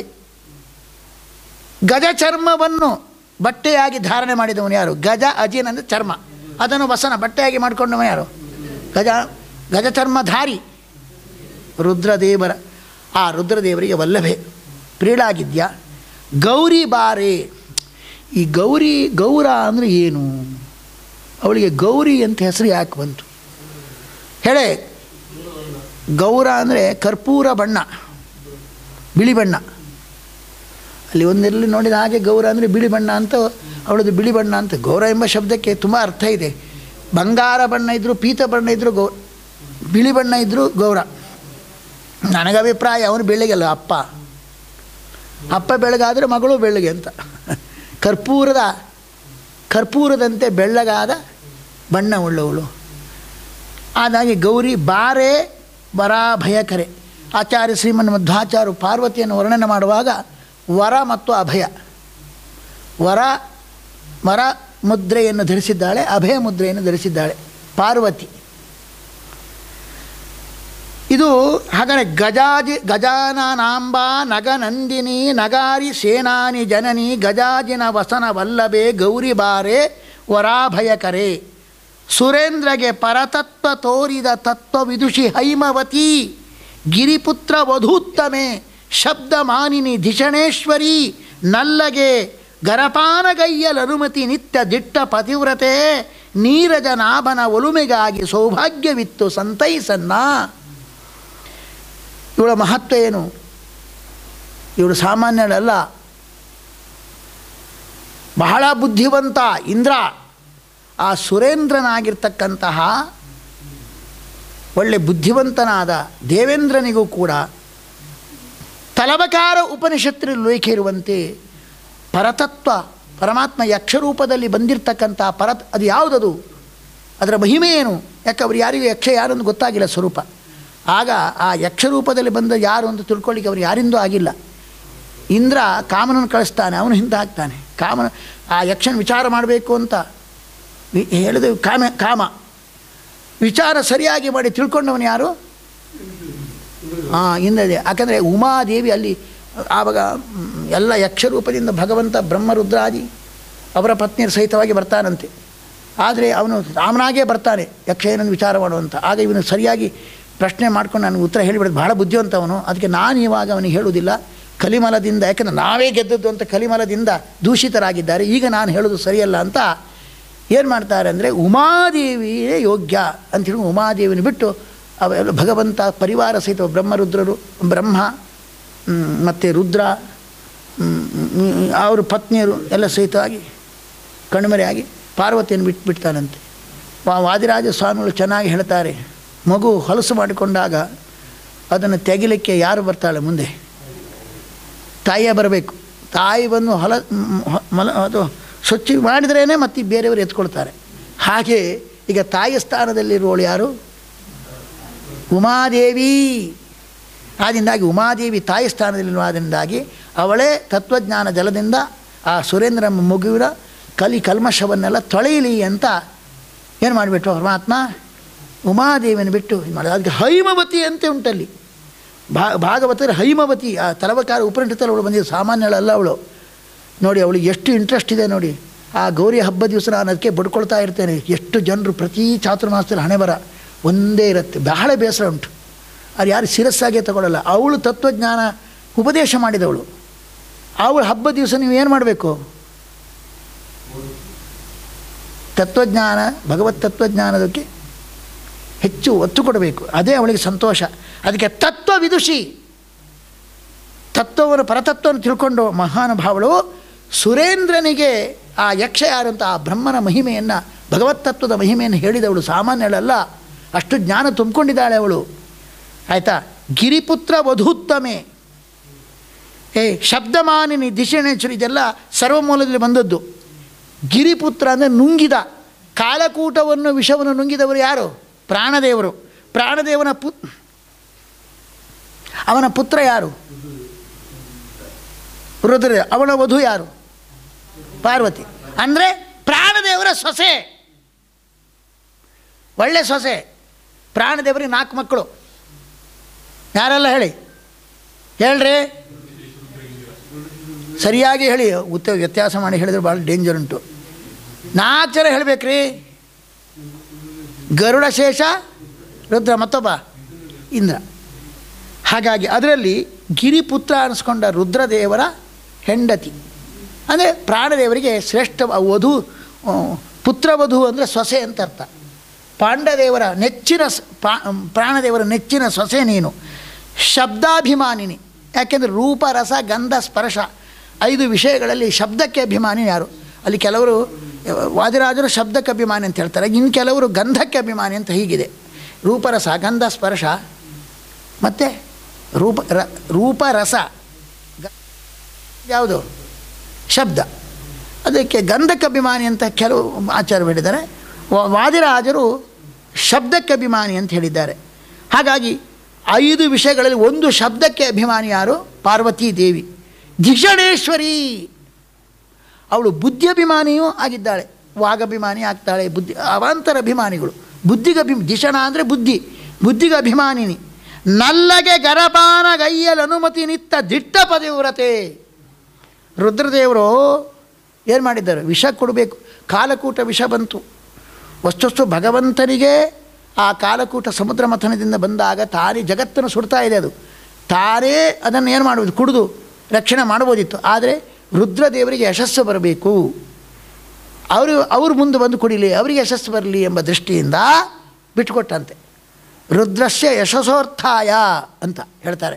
ಗಜ ಚರ್ಮವನ್ನು ಬಟ್ಟೆಯಾಗಿ ಧಾರಣೆ ಮಾಡಿದವನು ಯಾರು? ಗಜ ಅಜಿನ ಅಂದರೆ ಚರ್ಮ, ಅದನ್ನು ವಸನ ಬಟ್ಟೆಯಾಗಿ ಮಾಡಿಕೊಂಡವ ಯಾರು? ಗಜ ಗಜಚರ್ಮಧಾರಿ ರುದ್ರದೇವರ. ಆ ರುದ್ರದೇವರಿಗೆ ವಲ್ಲಭೆ ಪ್ರಿಯಳಾಗಿದ್ಯಾ. ಗೌರಿ ಬಾರೆ. ಈ ಗೌರಿ, ಗೌರ ಅಂದರೆ ಏನು? ಅವಳಿಗೆ ಗೌರಿ ಅಂತ ಹೆಸರು ಯಾಕೆ ಬಂತು ಹೇಳೇ? ಗೌರ ಅಂದರೆ ಕರ್ಪೂರ ಬಣ್ಣ, ಬಿಳಿ ಬಣ್ಣ. ಅಲ್ಲಿ ಒಂದೆಲ್ಲಿ ನೋಡಿದ ಹಾಗೆ ಗೌರ ಅಂದರೆ ಬಿಳಿ ಬಣ್ಣ ಅಂತ, ಅವಳದು ಬಿಳಿ ಬಣ್ಣ ಅಂತ. ಗೌರ ಎಂಬ ಶಬ್ದಕ್ಕೆ ತುಂಬ ಅರ್ಥ ಇದೆ. ಬಂಗಾರ ಬಣ್ಣ ಇದ್ದರೂ, ಪೀತ ಬಣ್ಣ ಇದ್ದರೂ ಗೌ ಬಿಳಿ ಬಣ್ಣ ಇದ್ದರೂ ಗೌರ. ನನಗೆ ಅಭಿಪ್ರಾಯ ಅವನು ಬೆಳಗಲ್ಲ, ಅಪ್ಪ ಅಪ್ಪ ಬೆಳಗಾದರೆ ಮಗಳು ಬೆಳ್ಳಗೆ ಅಂತ. ಕರ್ಪೂರದ ಕರ್ಪೂರದಂತೆ ಬೆಳ್ಳಗಾದ ಬಣ್ಣ ಉಳ್ಳವಳು. ಹಾಗಾಗಿ ಗೌರಿ ಬಾರೆ ವರಾಭಯಕರೆ. ಆಚಾರ್ಯ ಶ್ರೀಮನ್ ಮಧ್ವಾಚಾರ್ಯರು ಪಾರ್ವತಿಯನ್ನು ವರ್ಣನೆ ಮಾಡುವಾಗ ವರ ಮತ್ತು ಅಭಯ, ವರ ವರ ಮುದ್ರೆಯನ್ನು ಧರಿಸಿದ್ದಾಳೆ, ಅಭಯ ಮುದ್ರೆಯನ್ನು ಧರಿಸಿದ್ದಾಳೆ ಪಾರ್ವತಿ. ಇದು ಹಾಗಾದರೆ ಗಜಾಜಿ ಗಜಾನನಾಂಬ ನಗನಂದಿನಿ ನಗಾರಿ ಸೇನಾನಿ ಜನನಿ ಗಜಾಜಿನ ವಸನ ವಲ್ಲಭೆ ಗೌರಿ ಬಾರೆ ವರಾಭಯಕರೆ. ಸುರೇಂದ್ರಗೆ ಪರತತ್ವ ತೋರಿದ ತತ್ವವಿದುಷಿ ಹೈಮವತಿ ಗಿರಿಪುತ್ರ ವಧೂತ್ತಮೆ ಶಬ್ದ ಮಾನಿನಿ ಧಿಷಣೇಶ್ವರಿ ನಲ್ಲಗೆ ಗರಪಾನಗೈಯಲನುಮತಿ ನಿತ್ಯ ದಿಟ್ಟ ಪತಿವ್ರತೆ ನೀರಜನಾಭನ ಒಲುಮೆಗಾಗಿ ಸೌಭಾಗ್ಯವಿತ್ತು ಸಂತೈಸನ್ನ. ಇವಳ ಮಹತ್ವ ಏನು? ಇವಳು ಸಾಮಾನ್ಯಳಲ್ಲ, ಬಹಳ ಬುದ್ಧಿವಂತ ಇಂದ್ರ. ಆ ಸುರೇಂದ್ರನಾಗಿರ್ತಕ್ಕಂತಹ ಒಳ್ಳೆ ಬುದ್ಧಿವಂತನಾದ ದೇವೇಂದ್ರನಿಗೂ ಕೂಡ ತಲಬಕಾರ ಉಪನಿಷತ್ತಿನಲ್ಲಿ ಉಲ್ಲೇಖ ಇರುವಂತೆ ಪರತತ್ವ ಪರಮಾತ್ಮ ಯಕ್ಷರೂಪದಲ್ಲಿ ಬಂದಿರತಕ್ಕಂಥ ಪರತ್ ಅದು ಯಾವುದದು, ಅದರ ಮಹಿಮೆ ಏನು? ಯಾಕೆ ಅವ್ರು ಯಾರಿಗೂ ಯಕ್ಷ ಯಾರು ಅಂತ ಗೊತ್ತಾಗಿಲ್ಲ ಸ್ವರೂಪ. ಆಗ ಆ ಯಕ್ಷರೂಪದಲ್ಲಿ ಬಂದ ಯಾರು ಅಂತ ತಿಳ್ಕೊಳ್ಳಿಕ್ಕೆ ಅವ್ರು ಯಾರಿಂದೂ ಆಗಿಲ್ಲ. ಇಂದ್ರ ಕಾಮನನ್ನು ಕಳಿಸ್ತಾನೆ, ಅವನು ಹಿಂದೆ ಹಾಕ್ತಾನೆ. ಕಾಮನ ಆ ಯಕ್ಷನ ವಿಚಾರ ಮಾಡಬೇಕು ಅಂತ ಹೇಳಿದ ಕಾಮ ಕಾಮ ವಿಚಾರ ಸರಿಯಾಗಿ ಮಾಡಿ ತಿಳ್ಕೊಂಡವನು ಯಾರು? ಹಾಂ, ಇಂದ್ರದೇ. ಯಾಕಂದರೆ ಉಮಾದೇವಿ ಅಲ್ಲಿ ಆವಾಗ ಎಲ್ಲ ಯಕ್ಷರೂಪದಿಂದ ಭಗವಂತ ಬ್ರಹ್ಮರುದ್ರಾದಿ ಅವರ ಪತ್ನಿಯರ ಸಹಿತವಾಗಿ ಬರ್ತಾನಂತೆ. ಆದರೆ ಅವನು ರಾಮನಾಗೇ ಬರ್ತಾನೆ ಯಕ್ಷ ಏನನ್ನು ವಿಚಾರ ಮಾಡುವಂಥ. ಆಗ ಇವನು ಸರಿಯಾಗಿ ಪ್ರಶ್ನೆ ಮಾಡ್ಕೊಂಡು ನನಗೆ ಉತ್ತರ ಹೇಳಿಬಿಡೋದು. ಬಹಳ ಬುದ್ಧಿವಂತ ಅವನು. ಅದಕ್ಕೆ ನಾನು ಇವಾಗ ಅವನಿಗೆ ಹೇಳುವುದಿಲ್ಲ, ಕಲಿಮಲದಿಂದ, ಯಾಕಂದರೆ ನಾವೇ ಗೆದ್ದದ್ದು ಅಂತ ಕಲಿಮಲದಿಂದ ದೂಷಿತರಾಗಿದ್ದಾರೆ. ಈಗ ನಾನು ಹೇಳೋದು ಸರಿಯಲ್ಲ ಅಂತ ಏನು ಮಾಡ್ತಾರೆ ಅಂದರೆ ಉಮಾದೇವಿಯೇ ಯೋಗ್ಯ ಅಂಥೇಳಿ ಉಮಾದೇವಿನ ಬಿಟ್ಟು ಅವೆಲ್ಲ ಭಗವಂತ ಪರಿವಾರ ಸಹಿತ ಬ್ರಹ್ಮರುದ್ರರು, ಬ್ರಹ್ಮ ಮತ್ತು ರುದ್ರ ಅವ್ರ ಪತ್ನಿಯರು ಎಲ್ಲ ಸಹಿತವಾಗಿ ಕಣ್ಮರೆಯಾಗಿ ಪಾರ್ವತಿಯನ್ನು ಬಿಟ್ಟು ಬಿಡ್ತಾನಂತೆ. ವಾದಿರಾಜ ಸ್ವಾಮಿಗಳು ಚೆನ್ನಾಗಿ ಹೇಳ್ತಾರೆ, ಮಗು ಹೊಲಸು ಮಾಡಿಕೊಂಡಾಗ ಅದನ್ನು ತೆಗಿಲಿಕ್ಕೆ ಯಾರು ಬರ್ತಾಳೆ ಮುಂದೆ? ತಾಯಿಯೇ ಬರಬೇಕು. ತಾಯಿ ಬಂದು ಹೊಲ ಮಲ ಅದು ಸ್ವಚ್ಛ ಮಾಡಿದ್ರೇ ಮತ್ತೆ ಬೇರೆಯವರು ಎತ್ಕೊಳ್ತಾರೆ. ಹಾಗೆ ಈಗ ತಾಯಿಯ ಸ್ಥಾನದಲ್ಲಿರುವವಳು ಯಾರು? ಉಮಾದೇವಿ. ಆದ್ದರಿಂದಾಗಿ ಉಮಾದೇವಿ ತಾಯಿ ಸ್ಥಾನದಲ್ಲಿರುವುದರಿಂದಾಗಿ ಅವಳೇ ತತ್ವಜ್ಞಾನ ಜಲದಿಂದ ಆ ಸುರೇಂದ್ರ ಮಗುವಿನ ಕಲಿ ಕಲ್ಮಶವನ್ನೆಲ್ಲ ತೊಳೆಯಲಿ ಅಂತ ಏನು ಮಾಡಿಬಿಟ್ಟು ಪರಮಾತ್ಮ ಉಮಾದೇವಿಯನ್ನು ಬಿಟ್ಟು ಇದು ಮಾಡಿದ. ಅದಕ್ಕೆ ಹೈಮವತಿ ಅಂತ ಉಂಟಲ್ಲಿ ಭಾ ಭಾಗವತರು ಹೈಮವತಿ. ಆ ತಲವಕಾರ ಉಪನಿಷತ್ತಲ್ಲಿ ಅವಳು ಬಂದಿದ್ದು, ಸಾಮಾನ್ಯಳಲ್ಲ ಅವಳು. ನೋಡಿ ಅವಳಿಗೆ ಎಷ್ಟು ಇಂಟ್ರೆಸ್ಟ್ ಇದೆ ನೋಡಿ. ಆ ಗೌರಿ ಹಬ್ಬ ದಿವಸ ನಾನು ಅದಕ್ಕೆ ಬಡ್ಕೊಳ್ತಾ ಇರ್ತೇನೆ. ಎಷ್ಟು ಜನರು ಪ್ರತಿ ಚಾತುರ್ಮಾಸದಲ್ಲಿ ಹಣೆ ಬರ ಒಂದೇ ಇರುತ್ತೆ. ಬಹಳ ಬೇಸರ ಉಂಟು. ಅದು ಯಾರು ಶಿರಸ್ಸಾಗೆ ತಗೊಳ್ಳಲ್ಲ. ಅವಳು ತತ್ವಜ್ಞಾನ ಉಪದೇಶ ಮಾಡಿದವಳು. ಅವಳು ಹಬ್ಬ ದಿವಸ ನೀವು ಏನು ಮಾಡಬೇಕು? ತತ್ವಜ್ಞಾನ, ಭಗವತ್ ತತ್ವಜ್ಞಾನದಕ್ಕೆ ಹೆಚ್ಚು ಒತ್ತು ಕೊಡಬೇಕು. ಅದೇ ಅವಳಿಗೆ ಸಂತೋಷ. ಅದಕ್ಕೆ ತತ್ವ ವಿದುಷಿ, ತತ್ವವನ್ನು ಪರತತ್ವವನ್ನು ತಿಳ್ಕೊಂಡು ಮಹಾನುಭಾವಳು ಸುರೇಂದ್ರನಿಗೆ ಆ ಯಕ್ಷ ಯಾರಂತ ಆ ಬ್ರಹ್ಮನ ಮಹಿಮೆಯನ್ನು, ಭಗವತ್ ತತ್ವದ ಮಹಿಮೆಯನ್ನು ಹೇಳಿದವಳು. ಸಾಮಾನ್ಯಳಲ್ಲ, ಅಷ್ಟು ಜ್ಞಾನ ತುಂಬಿಕೊಂಡಿದ್ದಾಳೆ ಅವಳು. ಆಯಿತಾ? ಗಿರಿಪುತ್ರ ವಧೂತ್ತಮೆ, ಏ ಶಬ್ದಮಾನಿನಿ ದಿಶಿಣೇಶ್ವರಿ, ಇದೆಲ್ಲ ಸರ್ವಮೂಲದಲ್ಲಿ ಬಂದದ್ದು. ಗಿರಿಪುತ್ರ ಅಂದರೆ ನುಂಗಿದ, ಕಾಲಕೂಟವನ್ನು ವಿಷವನ್ನು ನುಂಗಿದವರು ಯಾರು? ಪ್ರಾಣದೇವರು. ಪ್ರಾಣದೇವನ ಪು ಅವನ ಪುತ್ರ ಯಾರು? ರುದ್ರ. ಅವನ ವಧು ಯಾರು? ಪಾರ್ವತಿ. ಅಂದರೆ ಪ್ರಾಣದೇವರ ಸೊಸೆ, ಒಳ್ಳೆ ಸೊಸೆ. ಪ್ರಾಣದೇವರಿಗೆ ನಾಲ್ಕು ಮಕ್ಕಳು. ಯಾರೆಲ್ಲ ಹೇಳಿ ಹೇಳ್ರಿ, ಸರಿಯಾಗಿ ಹೇಳಿ. ಉತ್ತ ವ್ಯತ್ಯಾಸ ಮಾಡಿ ಹೇಳಿದ್ರೆ ಭಾಳ ಡೇಂಜರ್ ಉಂಟು. ನಾಲ್ಕು ಜನ ಹೇಳಬೇಕ್ರಿ. ಗರುಡ, ಶೇಷ, ರುದ್ರ, ಮತ್ತೊಬ್ಬ ಇಂದ್ರ. ಹಾಗಾಗಿ ಅದರಲ್ಲಿ ಗಿರಿಪುತ್ರ ಅನ್ನಿಸ್ಕೊಂಡ ರುದ್ರದೇವರ ಹೆಂಡತಿ ಅಂದರೆ ಪ್ರಾಣದೇವರಿಗೆ ಶ್ರೇಷ್ಠ ವಧು. ಪುತ್ರವಧು ಅಂದರೆ ಸೊಸೆ ಅಂತ ಅರ್ಥ. ಪಾಂಡದೇವರ ನೆಚ್ಚಿನ ಪ್ರಾಣದೇವರ ನೆಚ್ಚಿನ ಸೊಸೆ ನೀನು. ಶಬ್ದಾಭಿಮಾನಿನಿ, ಯಾಕೆಂದರೆ ರೂಪ, ರಸ, ಗಂಧ, ಸ್ಪರ್ಶ ಐದು ವಿಷಯಗಳಲ್ಲಿ ಶಬ್ದಕ್ಕೆ ಅಭಿಮಾನಿ ಯಾರು? ಅಲ್ಲಿ ಕೆಲವರು ವಾದಿರಾಜರು ಶಬ್ದಕ್ಕೆ ಅಭಿಮಾನಿ ಅಂತ ಹೇಳ್ತಾರೆ, ಇನ್ನು ಕೆಲವರು ಗಂಧಕ್ಕೆ ಅಭಿಮಾನಿ ಅಂತ. ಹೀಗಿದೆ ರೂಪರಸ, ಗಂಧ, ಸ್ಪರ್ಶ ಮತ್ತು ರೂಪ ರ ರೂಪ ರಸ ಯಾವುದು? ಶಬ್ದ. ಅದಕ್ಕೆ ಗಂಧಕ್ಕೆ ಅಭಿಮಾನಿ ಅಂತ ಕೆಲವು ಆಚಾರ್ಯರು ಹೇಳಿದ್ದಾರೆ. ವಾದಿರಾಜರು ಶಬ್ದಕ್ಕೆ ಅಭಿಮಾನಿ ಅಂತ ಹೇಳಿದ್ದಾರೆ. ಹಾಗಾಗಿ ಐದು ವಿಷಯಗಳಲ್ಲಿ ಒಂದು ಶಬ್ದಕ್ಕೆ ಅಭಿಮಾನಿ ಯಾರು? ಪಾರ್ವತೀ ದೇವಿ. ಧಿಷಣೇಶ್ವರಿ, ಅವಳು ಬುದ್ಧಿಯಭಿಮಾನಿಯೂ ಆಗಿದ್ದಾಳೆ. ವಾಗಭಿಮಾನಿ ಆಗ್ತಾಳೆ. ಬುದ್ಧಿ ಅವಾಂತರ ಅಭಿಮಾನಿಗಳು. ಬುದ್ಧಿಗಭಿ ಧಿಷಣ ಅಂದರೆ ಬುದ್ಧಿ, ಬುದ್ಧಿಗೆ ಅಭಿಮಾನಿನಿ. ನಲ್ಲಗೆ ಗರಪಾನ ಗೈಯಲ್ ಅನುಮತಿ ನಿತ್ತ ದಿಟ್ಟ ಪತಿವ್ರತೆ. ರುದ್ರದೇವರು ಏನು ಮಾಡಿದ್ದಾರೆ? ವಿಷ ಕೊಡಬೇಕು. ಕಾಲಕೂಟ ವಿಷ ಬಂತು. ವಸ್ತುಸ್ತು ಭಗವಂತನಿಗೆ ಆ ಕಾಲಕೂಟ ಸಮುದ್ರ ಮಥನದಿಂದ ಬಂದಾಗ ತಾನೇ ಜಗತ್ತನ್ನು ಸುಡ್ತಾ ಇದೆ. ಅದು ತಾನೇ ಅದನ್ನು ಏನು ಮಾಡುವುದು? ಕುಡಿದು ರಕ್ಷಣೆ ಮಾಡ್ಬೋದಿತ್ತು. ಆದರೆ ರುದ್ರದೇವರಿಗೆ ಯಶಸ್ಸು ಬರಬೇಕು, ಅವರು ಅವರು ಮುಂದೆ ಬಂದು ಕುಡಿಲಿ, ಅವರಿಗೆ ಯಶಸ್ಸು ಬರಲಿ ಎಂಬ ದೃಷ್ಟಿಯಿಂದ ಬಿಟ್ಟುಕೊಟ್ಟಂತೆ. ರುದ್ರಸ್ಯ ಯಶಸ್ಸೋರ್ಥಾಯ ಅಂತ ಹೇಳ್ತಾರೆ.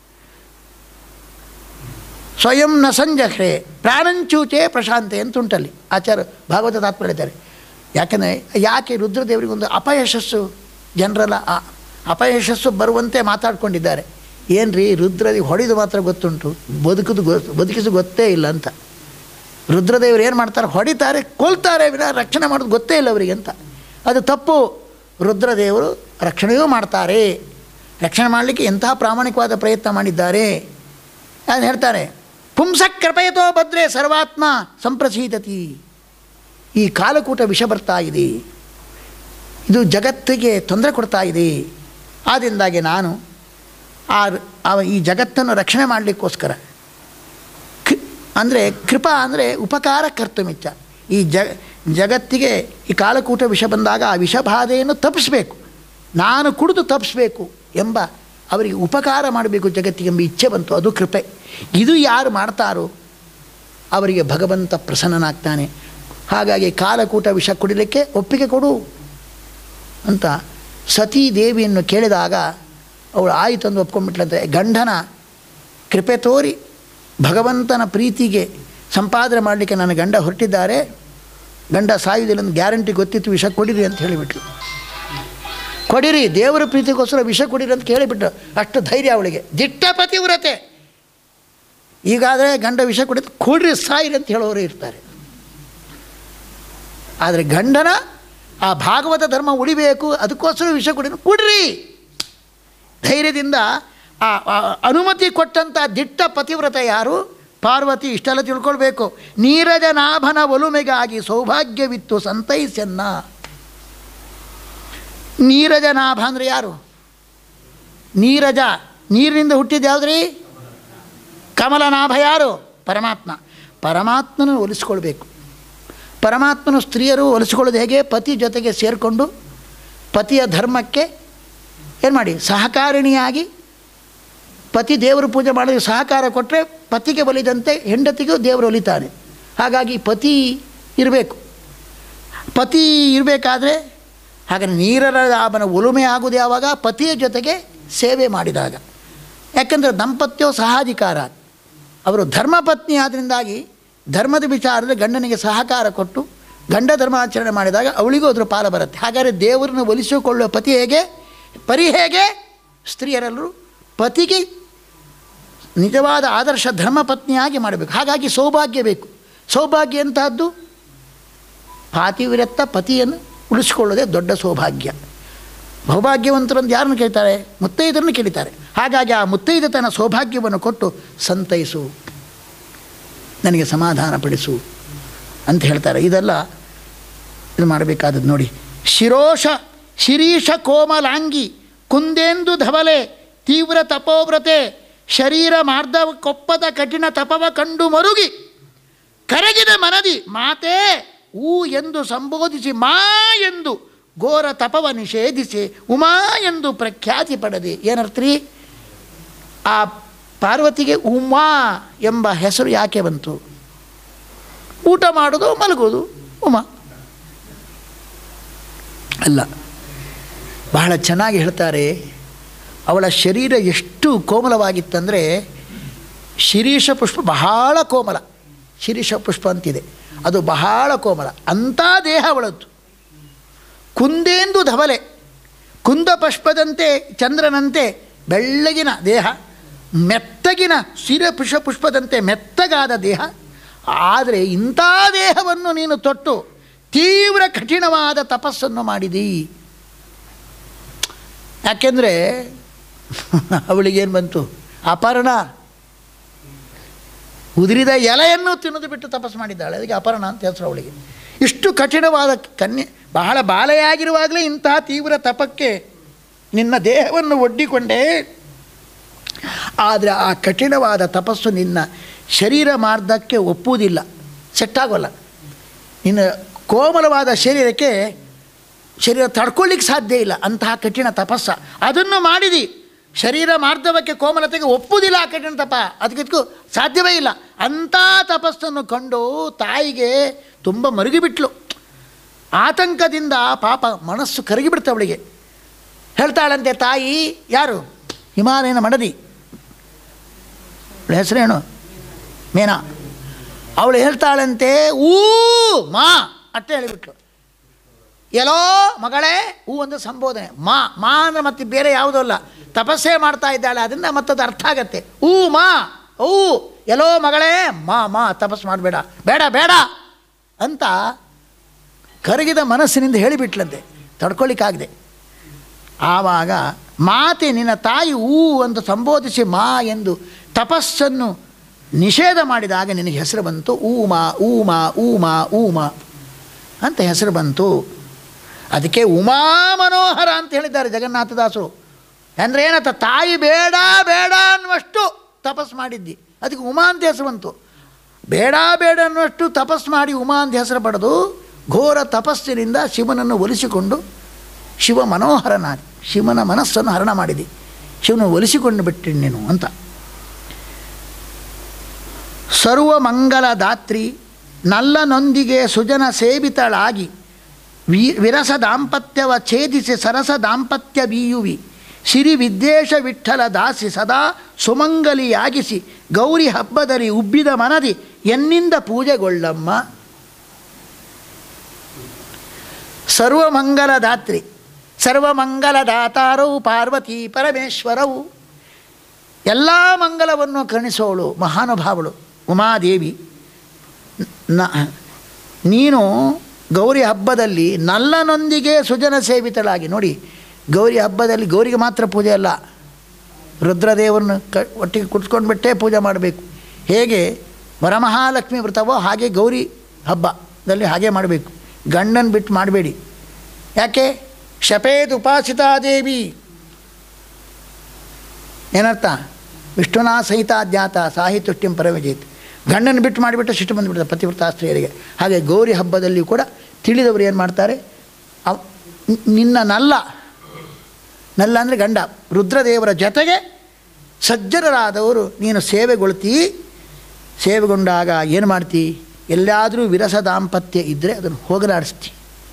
ಸ್ವಯಂ ನ ಸಂಜಹ್ರೆ ಪ್ರಾಣಂಚೂಚೆ ಪ್ರಶಾಂತೆ ಅಂತ ಉಂಟಲ್ಲಿ ಆಚಾರ್ಯ ಭಾಗವತ ತಾತ್ಪರ್ಯ ಹೇಳ್ತಾರೆ. ಯಾಕೆಂದರೆ ಯಾಕೆ ರುದ್ರದೇವರಿಗೊಂದು ಅಪಯಶಸ್ಸು, ಜನರಲ್ಲ ಆ ಅಪಯಶಸ್ಸು ಬರುವಂತೆ ಮಾತಾಡ್ಕೊಂಡಿದ್ದಾರೆ. ಏನು ರೀ ರುದ್ರದೇವಿ ಹೊಡೆದು ಮಾತ್ರ ಗೊತ್ತುಂಟು, ಬದುಕಿದು ಗೊ ಬದುಕಿಸು ಗೊತ್ತೇ ಇಲ್ಲ ಅಂತ. ರುದ್ರದೇವರು ಏನು ಮಾಡ್ತಾರೆ? ಹೊಡಿತಾರೆ, ಕೊಲ್ತಾರೆ, ವಿನ ರಕ್ಷಣೆ ಮಾಡೋದು ಗೊತ್ತೇ ಇಲ್ಲ ಅವರಿಗೆ ಅಂತ. ಅದು ತಪ್ಪು. ರುದ್ರದೇವರು ರಕ್ಷಣೆಯೂ ಮಾಡ್ತಾರೆ. ರಕ್ಷಣೆ ಮಾಡಲಿಕ್ಕೆ ಎಂತಹ ಪ್ರಾಮಾಣಿಕವಾದ ಪ್ರಯತ್ನ ಮಾಡಿದ್ದಾರೆ. ಅದನ್ನು ಹೇಳ್ತಾರೆ, ಪುಂಸ ಕೃಪಯತೋ ಭದ್ರೇ ಸರ್ವಾತ್ಮ ಸಂಪ್ರಸೀದತಿ. ಈ ಕಾಲಕೂಟ ವಿಷ ಬರ್ತಾ ಇದೆ, ಇದು ಜಗತ್ತಿಗೆ ತೊಂದರೆ ಕೊಡ್ತಾ ಇದೆ. ಆದ್ದರಿಂದಾಗಿ ನಾನು ಆ ಈ ಜಗತ್ತನ್ನು ರಕ್ಷಣೆ ಮಾಡಲಿಕ್ಕೋಸ್ಕರ ಕ್ ಅಂದರೆ ಕೃಪಾ ಅಂದರೆ ಉಪಕಾರ ಕರ್ತುಮಿಚ್ಚ. ಈ ಜ ಜಗತ್ತಿಗೆ ಈ ಕಾಲಕೂಟ ವಿಷ ಬಂದಾಗ ಆ ವಿಷಬಾಧೆಯನ್ನು ತಪ್ಪಿಸಬೇಕು, ನಾನು ಕುಡಿದು ತಪ್ಪಿಸಬೇಕು ಎಂಬ ಅವರಿಗೆ ಉಪಕಾರ ಮಾಡಬೇಕು ಜಗತ್ತಿಗೆ ಎಂಬ ಇಚ್ಛೆ ಬಂತು, ಅದು ಕೃಪೆ. ಇದು ಯಾರು ಮಾಡ್ತಾರೋ ಅವರಿಗೆ ಭಗವಂತ ಪ್ರಸನ್ನನಾಗ್ತಾನೆ. ಹಾಗಾಗಿ ಕಾಲಕೂಟ ವಿಷ ಕುಡಿಲಿಕ್ಕೆ ಒಪ್ಪಿಗೆ ಕೊಡು ಅಂತ ಸತೀ ದೇವಿಯನ್ನು ಕೇಳಿದಾಗ ಅವಳು ಆಯಿತು ಅಂದು ಒಪ್ಕೊಂಡ್ಬಿಟ್ಲಂತೆ. ಗಂಡನ ಕೃಪೆ ತೋರಿ ಭಗವಂತನ ಪ್ರೀತಿಗೆ ಸಂಪಾದನೆ ಮಾಡಲಿಕ್ಕೆ ನನ್ನ ಗಂಡ ಹೊರಟಿದ್ದಾರೆ, ಗಂಡ ಸಾಯುವುದಿಲ್ಲ ಅಂತ ಗ್ಯಾರಂಟಿ ಗೊತ್ತಿತ್ತು, ವಿಷ ಕೊಡಿರಿ ಅಂತ ಹೇಳಿಬಿಟ್ಲು. ಕೊಡಿರಿ, ದೇವರ ಪ್ರೀತಿಗೋಸ್ಕರ ವಿಷ ಕೊಡಿರಿ ಅಂತ ಕೇಳಿಬಿಟ್ರು. ಅಷ್ಟು ಧೈರ್ಯ ಅವಳಿಗೆ, ದಿಟ್ಟ ಪತಿವ್ರತೆ. ಈಗಾದರೆ ಗಂಡ ವಿಷ ಕುಡಿದು ಕೊಡ್ರಿ ಸಾಯಿರಿ ಅಂತ ಹೇಳೋರು ಇರ್ತಾರೆ. ಆದರೆ ಗಂಡನ ಆ ಭಾಗವತ ಧರ್ಮ ಉಳಿಬೇಕು, ಅದಕ್ಕೋಸ್ಕರ ವಿಷ ಕುಡಿದು ಕೊಡ್ರಿ ಧೈರ್ಯದಿಂದ ಆ ಅನುಮತಿ ಕೊಟ್ಟಂಥ ದಿಟ್ಟ ಪತಿವ್ರತ ಯಾರು? ಪಾರ್ವತಿ. ಇಷ್ಟೆಲ್ಲ ತಿಳ್ಕೊಳ್ಬೇಕು. ನೀರಜನಾಭನ ಒಲುಮೆಗಾಗಿ ಸೌಭಾಗ್ಯವಿತ್ತು ಸಂತೈಸನ್ನ. ನೀರಜನಾಭ ಅಂದರೆ ಯಾರು? ನೀರಜ, ನೀರಿನಿಂದ ಹುಟ್ಟಿದ್ದು ಯಾವುದ್ರಿ? ಕಮಲನಾಭ ಯಾರು? ಪರಮಾತ್ಮ. ಪರಮಾತ್ಮನ ಒಲಿಸ್ಕೊಳ್ಬೇಕು. ಪರಮಾತ್ಮನ ಸ್ತ್ರೀಯರು ಒಲಿಸ್ಕೊಳ್ಳೋದು ಹೇಗೆ? ಪತಿ ಜೊತೆಗೆ ಸೇರಿಕೊಂಡು ಪತಿಯ ಧರ್ಮಕ್ಕೆ ಏನು ಮಾಡಿ ಸಹಕಾರಿಣಿಯಾಗಿ ಪತಿ ದೇವರು ಪೂಜೆ ಮಾಡೋದು ಸಹಕಾರ ಕೊಟ್ಟರೆ ಪತಿಗೆ ಒಲಿದಂತೆ ಹೆಂಡತಿಗೂ ದೇವರು ಒಲಿತಾನೆ. ಹಾಗಾಗಿ ಪತಿ ಇರಬೇಕು. ಪತಿ ಇರಬೇಕಾದ್ರೆ ಹಾಗೆ ನೀರಜನಾಭನ ಒಲುಮೆ ಆಗುವುದು ಯಾವಾಗ? ಪತಿಯ ಜೊತೆಗೆ ಸೇವೆ ಮಾಡಿದಾಗ. ಯಾಕೆಂದರೆ ದಾಂಪತ್ಯವು ಸಹಾಧಿಕಾರ. ಅವರು ಧರ್ಮಪತ್ನಿ ಆದ್ದರಿಂದಾಗಿ ಧರ್ಮದ ವಿಚಾರದಲ್ಲಿ ಗಂಡನಿಗೆ ಸಹಕಾರ ಕೊಟ್ಟು ಗಂಡ ಧರ್ಮಾಚರಣೆ ಮಾಡಿದಾಗ ಅವಳಿಗೂ ಅದರ ಪಾಲ ಬರುತ್ತೆ. ಹಾಗಾದರೆ ದೇವರನ್ನು ಒಲಿಸಿಕೊಳ್ಳುವ ಪತಿ ಹೇಗೆ? ಪರಿ ಹೇಗೆ? ಸ್ತ್ರೀಯರೆಲ್ಲರೂ ಪತಿಗೆ ನಿಜವಾದ ಆದರ್ಶ ಧರ್ಮಪತ್ನಿಯಾಗಿ ಮಾಡಬೇಕು. ಹಾಗಾಗಿ ಸೌಭಾಗ್ಯ ಬೇಕು. ಸೌಭಾಗ್ಯ ಎಂತಹದ್ದು? ಪಾತಿವ್ರತ ಪತಿಯನ್ನು ಉಳಿಸ್ಕೊಳ್ಳೋದೇ ದೊಡ್ಡ ಸೌಭಾಗ್ಯ. ಸೌಭಾಗ್ಯವಂತರಂತ ಯಾರನ್ನು ಕೇಳ್ತಾರೆ? ಮುತ್ತೈದರನ್ನು ಕೇಳ್ತಾರೆ. ಹಾಗಾಗಿ ಆ ಮುತ್ತೈದತನ ಸೌಭಾಗ್ಯವನ್ನು ಕೊಟ್ಟು ಸಂತೈಸು, ನನಗೆ ಸಮಾಧಾನ ಪಡಿಸು ಅಂತ ಹೇಳ್ತಾರೆ. ಇದೆಲ್ಲ ಇದು ಮಾಡಬೇಕಾದದ್ದು ನೋಡಿ. ಶಿರೋಷ ಶಿರೀಷ ಕೋಮಲಾಂಗಿ ಕುಂದೇಂದು ಧವಲೆ ತೀವ್ರ ತಪೋವ್ರತೆ ಶರೀರ ಮಾರ್ಧವ ಕೊಪ್ಪದ ಕಠಿಣ ತಪವ ಕಂಡು ಮರುಗಿ ಕರಗಿದ ಮನದಿ ಮಾತೇ ಊ ಎಂದು ಸಂಬೋಧಿಸಿ ಮಾ ಎಂದು ಘೋರ ತಪವ ನಿಷೇಧಿಸಿ ಉಮಾ ಎಂದು ಪ್ರಖ್ಯಾತಿ ಪಡೆದೆ. ಏನರ್ಥ್ರಿ? ಆ ಪಾರ್ವತಿಗೆ ಉಮಾ ಎಂಬ ಹೆಸರು ಯಾಕೆ ಬಂತು? ಊಟ ಮಾಡೋದು ಮಲಗೋದು ಉಮಾ ಅಲ್ಲ. ಬಹಳ ಚೆನ್ನಾಗಿ ಹೇಳ್ತಾರೆ. ಅವಳ ಶರೀರ ಎಷ್ಟು ಕೋಮಲವಾಗಿತ್ತಂದರೆ, ಶಿರೀಷ ಪುಷ್ಪ ಬಹಳ ಕೋಮಲ. ಶಿರೀಷ ಪುಷ್ಪ ಅಂತಿದೆ, ಅದು ಬಹಳ ಕೋಮಲ. ಅಂಥ ದೇಹ ಅವಳದ್ದು. ಕುಂದೇಂದು ಧವಲೆ, ಕುಂದ ಪುಷ್ಪದಂತೆ ಚಂದ್ರನಂತೆ ಬೆಳ್ಳಗಿನ ದೇಹ, ಮೆತ್ತಗಿನ ಶಿರ ಪುಷ್ಪ ಪುಷ್ಪದಂತೆ ಮೆತ್ತಗಾದ ದೇಹ. ಆದರೆ ಇಂಥ ದೇಹವನ್ನು ನೀನು ತೊಟ್ಟು ತೀವ್ರ ಕಠಿಣವಾದ ತಪಸ್ಸನ್ನು ಮಾಡಿದಿ. ಯಾಕೆಂದರೆ ಅವಳಿಗೇನು ಬಂತು? ಅಪರ್ಣ. ಉದುರಿದ ಎಲೆಯನ್ನು ತಿನ್ನೋದು ಬಿಟ್ಟು ತಪಸ್ಸು ಮಾಡಿದ್ದಾಳೆ, ಅದಕ್ಕೆ ಅಪರ್ಣ ಅಂತ ಹೆಸರು ಅವಳಿಗೆ. ಇಷ್ಟು ಕಠಿಣವಾದ ಕನ್ಯೆ, ಬಹಳ ಬಾಲೆಯಾಗಿರುವಾಗಲೇ ಇಂತಹ ತೀವ್ರ ತಪಕ್ಕೆ ನಿನ್ನ ದೇಹವನ್ನು ಒಡ್ಡಿಕೊಂಡೇ. ಆದರೆ ಆ ಕಠಿಣವಾದ ತಪಸ್ಸು ನಿನ್ನ ಶರೀರ ಮಾರ್ಧಕ್ಕೆ ಒಪ್ಪುವುದಿಲ್ಲ, ಸೆಟ್ಟಾಗೋಲ್ಲ. ನಿನ್ನ ಕೋಮಲವಾದ ಶರೀರಕ್ಕೆ ಶರೀರ ತಡ್ಕೊಳ್ಳಿಕ್ಕೆ ಸಾಧ್ಯ ಇಲ್ಲ ಅಂತಹ ಕಠಿಣ ತಪಸ್ಸ. ಅದನ್ನು ಮಾಡಿದಿ. ಶರೀರ ಮಾರ್ಧವಕ್ಕೆ ಕೋಮಲತೆಗೆ ಒಪ್ಪುವುದಿಲ್ಲ ಆ ಕಠಿಣ ತಪ, ಅದಕ್ಕಿದ್ಕೂ ಸಾಧ್ಯವೇ ಇಲ್ಲ. ಅಂಥ ತಪಸ್ಸನ್ನು ಕಂಡು ತಾಯಿಗೆ ತುಂಬ ಮರುಗಿಬಿಟ್ಲು. ಆತಂಕದಿಂದ ಪಾಪ ಮನಸ್ಸು ಕರಗಿಬಿಡ್ತು ಅವಳಿಗೆ. ಹೇಳ್ತಾಳಂತೆ ತಾಯಿ, ಯಾರು? ಹಿಮಾಲಯನ ಮಡದಿ, ಅವಳ ಹೆಸರೇನು? ಮೇನಾ. ಅವಳು ಹೇಳ್ತಾಳಂತೆ ಊ ಮಾ ಅಷ್ಟೇ ಹೇಳಿಬಿಟ್ಲು. ಎಲ್ಲೋ ಮಗಳೇ, ಹೂ ಒಂದು ಸಂಬೋಧನೆ. ಮಾ ಮಾ ಅಂದರೆ ಮತ್ತೆ ಬೇರೆ ಯಾವುದೂ ಅಲ್ಲ, ತಪಸ್ಸೇ ಮಾಡ್ತಾ ಇದ್ದಾಳೆ, ಅದರಿಂದ ಮತ್ತದು ಅರ್ಥ ಆಗತ್ತೆ. ಊ ಮಾ, ಊ ಎಲ್ಲೋ ಮಗಳೇ, ಮಾ ಮಾ ತಪಸ್ಸು ಮಾಡಬೇಡ, ಬೇಡ ಬೇಡ ಅಂತ ಕರಗಿದ ಮನಸ್ಸಿನಿಂದ ಹೇಳಿಬಿಟ್ಲಂತೆ, ತಡ್ಕೊಳ್ಳಿಕ್ಕಾಗದೆ. ಆವಾಗ ಮಾತೆ ನಿನ್ನ ತಾಯಿ ಊ ಅಂತ ಸಂಬೋಧಿಸಿ ಮಾ ಎಂದು ತಪಸ್ಸನ್ನು ನಿಷೇಧ ಮಾಡಿದಾಗ ನಿನಗೆ ಹೆಸರು ಬಂತು ಊಮಾ ಊಮಾ ಊಮಾ ಊಮಾ ಅಂತ ಹೆಸರು ಬಂತು. ಅದಕ್ಕೆ ಉಮಾ ಮನೋಹರ ಅಂತ ಹೇಳಿದ್ದಾರೆ ಜಗನ್ನಾಥದಾಸರು. ಅಂದರೆ ಏನಂತ, ತಾಯಿ ಬೇಡ ಬೇಡ ಅನ್ನುವಷ್ಟು ತಪಸ್ಸು ಮಾಡಿದ್ದಿ, ಅದಕ್ಕೆ ಉಮಾ ಅಂತ ಹೆಸರು ಬಂತು. ಬೇಡ ಬೇಡ ಅನ್ನುವಷ್ಟು ತಪಸ್ಸು ಮಾಡಿ ಉಮಾ ಅಂತ ಹೆಸರು ಪಡೆದು ಘೋರ ತಪಸ್ಸಿನಿಂದ ಶಿವನನ್ನು ಒಲಿಸಿಕೊಂಡು ಶಿವ ಮನೋಹರನಾದಿ, ಶಿವನ ಮನಸ್ಸನ್ನು ಹರಣ ಮಾಡಿದಿ. ಶಿವನು ಒಲಿಸಿಕೊಂಡು ಬಿಟ್ಟಿ ನೀನು ಅಂತ. ಸರ್ವಮಂಗಲ ದಾತ್ರಿ ನಲ್ಲನೊಂದಿಗೆ ಸುಜನ ಸೇವಿತಳಾಗಿ ವಿ ವಿರಸ ದಾಂಪತ್ಯವ ಛೇದಿಸಿ ಸರಸ ದಾಂಪತ್ಯ ಬೀಯುವಿ ಸಿರಿ ವಿದ್ವೇಷ ವಿಠ್ಠಲ ದಾಸಿ ಸದಾ ಸುಮಂಗಲಿಯಾಗಿಸಿ ಗೌರಿ ಹಬ್ಬದಲ್ಲಿ ಉಬ್ಬಿದ ಮನದಿ ಎನ್ನಿಂದ ಪೂಜೆಗೊಳ್ಳಮ್ಮ. ಸರ್ವಮಂಗಲ ದಾತ್ರಿ, ಸರ್ವಮಂಗಲ ದಾತಾರವು ಪಾರ್ವತಿ ಪರಮೇಶ್ವರವು, ಎಲ್ಲ ಮಂಗಲವನ್ನು ಕರುಣಿಸೋಳು ಮಹಾನುಭಾವಳು ಉಮಾದೇವಿ. ನ ನೀನು ಗೌರಿ ಹಬ್ಬದಲ್ಲಿ ನಲ್ಲನೊಂದಿಗೆ ಸುಜನ ಸೇವಿತಳಾಗಿ, ನೋಡಿ ಗೌರಿ ಹಬ್ಬದಲ್ಲಿ ಗೌರಿಗೆ ಮಾತ್ರ ಪೂಜೆ ಅಲ್ಲ, ರುದ್ರದೇವರನ್ನು ಕ ಒಟ್ಟಿಗೆ ಕುಟ್ಕೊಂಡು ಬಿಟ್ಟೇ ಪೂಜೆ ಮಾಡಬೇಕು. ಹೇಗೆ ವರಮಹಾಲಕ್ಷ್ಮಿ ವ್ರತವೋ ಹಾಗೆ ಗೌರಿ ಹಬ್ಬದಲ್ಲಿ ಹಾಗೆ ಮಾಡಬೇಕು. ಗಂಡನ ಬಿಟ್ಟು ಮಾಡಬೇಡಿ. ಯಾಕೆ? ಶಪೇತ್ ಉಪಾಸಿತಾದೇವಿ, ಏನರ್ಥ? ವಿಷ್ಣುನಾ ಸಹಿತ ಜ್ಞಾತ ಸಾಹಿ ತುಷ್ಟಿಂ ಪರವಿಜೇತ್. ಗಂಡನ ಬಿಟ್ಟು ಮಾಡಿಬಿಟ್ಟು ಸಿಟ್ಟು ಬಂದುಬಿಡ್ತಾರೆ ಪತಿವ್ರತಾ ಸ್ತ್ರೀಯರಿಗೆ. ಹಾಗೆ ಗೌರಿ ಹಬ್ಬದಲ್ಲಿ ಕೂಡ ತಿಳಿದವರು ಏನು ಮಾಡ್ತಾರೆ, ಅವ್ ನಿನ್ನ ನಲ್ಲ ನಲ್ಲ ಅಂದರೆ ಗಂಡ ರುದ್ರದೇವರ ಜೊತೆಗೆ ಸಜ್ಜನರಾದವರು ನೀನು ಸೇವೆಗೊಳ್ತೀ. ಸೇವೆಗೊಂಡಾಗ ಏನು ಮಾಡ್ತೀ? ಎಲ್ಲಾದರೂ ವಿರಸ ದಾಂಪತ್ಯ ಇದ್ದರೆ ಅದನ್ನು ಹೋಗಲಾಡಿಸ್ತಿ.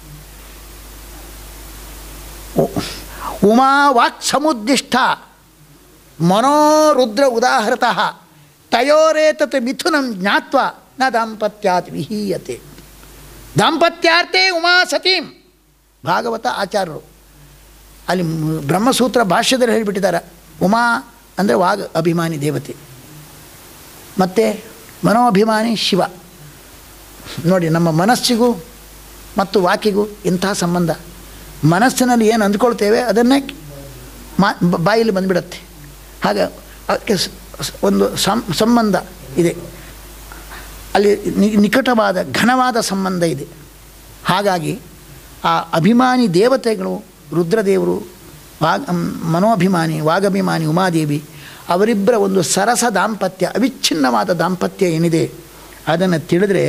ಉಮಾ ವಾಕ್ ಸಮುದ್ದಿಷ್ಟ ಮನೋರುದ್ರ ಉದಾಹೃತಃ ತಯೋರೇತತ್ ಮಿಥುನಂ ಜ್ಞಾತ್ವ ನ ದಾಂಪತ್ಯಾತ್ ವಿಹೀಯತೆ. ದಾಂಪತ್ಯಾರ್ಥೇ ಉಮಾ ಸತೀಂ. ಭಾಗವತ ಆಚಾರ್ಯರು ಅಲ್ಲಿ ಬ್ರಹ್ಮಸೂತ್ರ ಭಾಷ್ಯದಲ್ಲಿ ಹೇಳಿಬಿಟ್ಟಿದ್ದಾರೆ. ಉಮಾ ಅಂದರೆ ವಾಗ್ ಅಭಿಮಾನಿ ದೇವತೆ, ಮತ್ತು ಮನೋಭಿಮಾನಿ ಶಿವ. ನೋಡಿ, ನಮ್ಮ ಮನಸ್ಸಿಗೂ ಮತ್ತು ವಾಕಿಗೂ ಇಂಥ ಸಂಬಂಧ. ಮನಸ್ಸಿನಲ್ಲಿ ಏನು ಅಂದ್ಕೊಳ್ತೇವೆ ಅದನ್ನೇ ಮಾ ಬಾಯಲ್ಲಿ ಬಂದುಬಿಡತ್ತೆ. ಹಾಗೆ ಅದಕ್ಕೆ ಒಂದು ಸಂಬಂಧ ಇದೆ, ಅಲ್ಲಿ ನಿಕಟವಾದ ಘನವಾದ ಸಂಬಂಧ ಇದೆ. ಹಾಗಾಗಿ ಆ ಅಭಿಮಾನಿ ದೇವತೆಗಳು ರುದ್ರದೇವರು, ವಾಗ್ ಮನೋಭಿಮಾನಿ ವಾಗಭಿಮಾನಿ ಉಮಾದೇವಿ, ಅವರಿಬ್ಬರ ಒಂದು ಸರಸ ದಾಂಪತ್ಯ, ಅವಿಚ್ಛಿನ್ನವಾದ ದಾಂಪತ್ಯ ಏನಿದೆ ಅದನ್ನು ತಿಳಿದ್ರೆ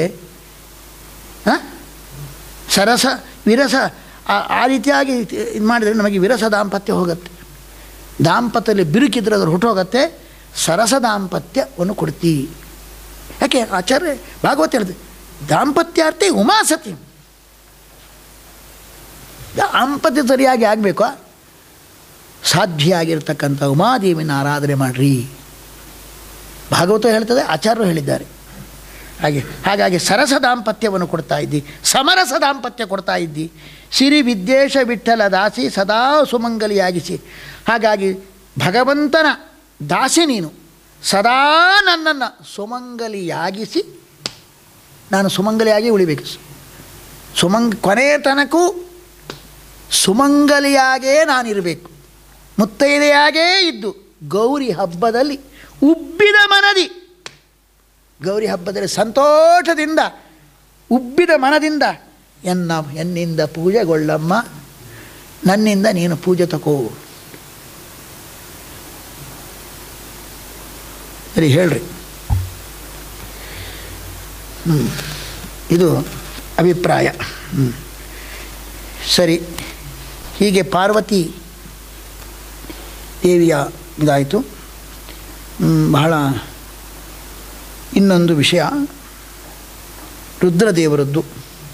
ಸರಸ ವಿರಸ ಆ ರೀತಿಯಾಗಿ ಇದು ಮಾಡಿದರೆ ನಮಗೆ ವಿರಸ ದಾಂಪತ್ಯ ಹೋಗುತ್ತೆ. ದಾಂಪತ್ಯದಲ್ಲಿ ಬಿರುಕಿದ್ರೆ ಅದ್ರ ಹುಟ್ಟೋಗತ್ತೆ. ಸರಸ ದಾಂಪತ್ಯವನ್ನು ಕೊಡ್ತೀ. ಯಾಕೆ ಆಚಾರ್ಯ ಭಾಗವತ ಹೇಳಿದೆ, ದಾಂಪತ್ಯಾರ್ಥಿ ಉಮಾಸತಿ. ದಾಂಪತ್ಯ ಸರಿಯಾಗಿ ಆಗಬೇಕು, ಸಾಧ್ಯ ಆಗಿರ್ತಕ್ಕಂಥ ಉಮಾದೇವಿನ ಆರಾಧನೆ ಮಾಡಿರಿ. ಭಾಗವತ ಹೇಳ್ತದೆ, ಆಚಾರ್ಯರು ಹೇಳಿದ್ದಾರೆ. ಹಾಗೆ ಹಾಗಾಗಿ ಸರಸ ದಾಂಪತ್ಯವನ್ನು ಕೊಡ್ತಾ ಇದ್ದಿ, ಸಮರಸ ದಾಂಪತ್ಯ ಕೊಡ್ತಾ ಇದ್ದಿ. ಸಿರಿ ವಿದ್ವೇಷ ವಿಠ್ಠಲ ದಾಸಿ ಸದಾ ಸುಮಂಗಲಿಯಾಗಿಸಿ. ಹಾಗಾಗಿ ಭಗವಂತನ ದಾಸಿ ನೀನು, ಸದಾ ನನ್ನನ್ನು ಸುಮಂಗಲಿಯಾಗಿಸಿ. ನಾನು ಸುಮಂಗಲಿಯಾಗಿ ಉಳಿಬೇಕು. ಸುಮಂಗ ಕೊನೆಯ ತನಕೂ ಸುಮಂಗಲಿಯಾಗೇ ನಾನಿರಬೇಕು, ಮುತ್ತೈದೆಯಾಗೇ ಇದ್ದು ಗೌರಿ ಹಬ್ಬದಲ್ಲಿ ಉಬ್ಬಿದ ಮನದಿ, ಗೌರಿ ಹಬ್ಬದಲ್ಲಿ ಸಂತೋಷದಿಂದ ಉಬ್ಬಿದ ಮನದಿಂದ ಎನ್ನ ಎನ್ನಿಂದ ಪೂಜೆಗೊಳ್ಳಮ್ಮ, ನನ್ನಿಂದ ನೀನು ಪೂಜೆ ತಗೋ. ಸರಿ ಹೇಳ್ರಿ. ಹ್ಞೂ ಇದು ಅಭಿಪ್ರಾಯ. ಹ್ಞೂ ಸರಿ. ಹೀಗೆ ಪಾರ್ವತಿ ದೇವಿಯ ಇದಾಯಿತು. ಬಹಳ ಇನ್ನೊಂದು ವಿಷಯ ರುದ್ರದೇವರದ್ದು.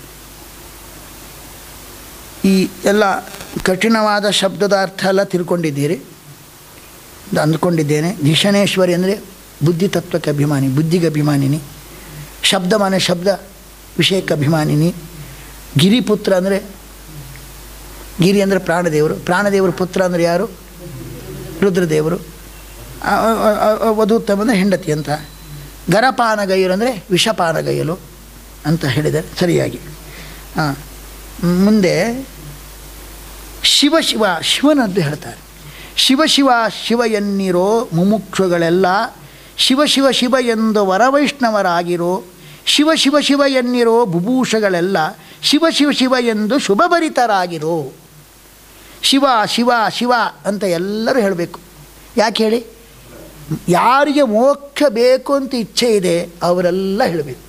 ಈ ಎಲ್ಲ ಕಠಿಣವಾದ ಶಬ್ದದ ಅರ್ಥ ಎಲ್ಲ ತಿಳ್ಕೊಂಡಿದ್ದೀರಿ ಅಂದ್ಕೊಂಡಿದ್ದೇನೆ. ಧಿಷಣೇಶ್ವರಿ ಅಂದರೆ ಬುದ್ಧಿ ತತ್ವಕ್ಕೆ ಅಭಿಮಾನಿ, ಬುದ್ಧಿಗೆ ಅಭಿಮಾನಿನಿ. ಶಬ್ದ ಮನೆ ಶಬ್ದ ವಿಷಯಕ್ಕೆ ಅಭಿಮಾನಿನಿ. ಗಿರಿಪುತ್ರ ಅಂದರೆ, ಗಿರಿ ಅಂದರೆ ಪ್ರಾಣದೇವರು, ಪ್ರಾಣದೇವರು ಪುತ್ರ ಅಂದರೆ ಯಾರು? ರುದ್ರದೇವರು. ವಧೂತ್ತಮ ಹೆಂಡತಿ ಅಂತ. ಗರಪಾನಗೈಯರು ಅಂದರೆ ವಿಷಪಾನಗೈಯಲು ಅಂತ ಹೇಳಿದ್ದಾರೆ ಸರಿಯಾಗಿ. ಹಾಂ, ಮುಂದೆ ಶಿವ ಶಿವ ಶಿವನದ್ದು ಹೇಳ್ತಾರೆ. ಶಿವ ಶಿವ ಶಿವ ಎನ್ನಿರೋ ಮುಮುಕ್ಷುಗಳೆಲ್ಲ ಶಿವ ಶಿವ ಶಿವ ಎಂದು ವರವೈಷ್ಣವರಾಗಿರೋ, ಶಿವ ಶಿವ ಶಿವ ಎನ್ನಿರೋ ಬುಭೂಷಗಳೆಲ್ಲ ಶಿವ ಶಿವ ಶಿವ ಎಂದು ಶುಭಭರಿತರಾಗಿರೋ. ಶಿವ ಶಿವ ಶಿವ ಅಂತ ಎಲ್ಲರೂ ಹೇಳಬೇಕು. ಯಾಕೆ ಹೇಳಿ? ಯಾರಿಗೆ ಮೋಕ್ಷ ಬೇಕು ಅಂತ ಇಚ್ಛೆ ಇದೆ ಅವರೆಲ್ಲ ಹೇಳಬೇಕು.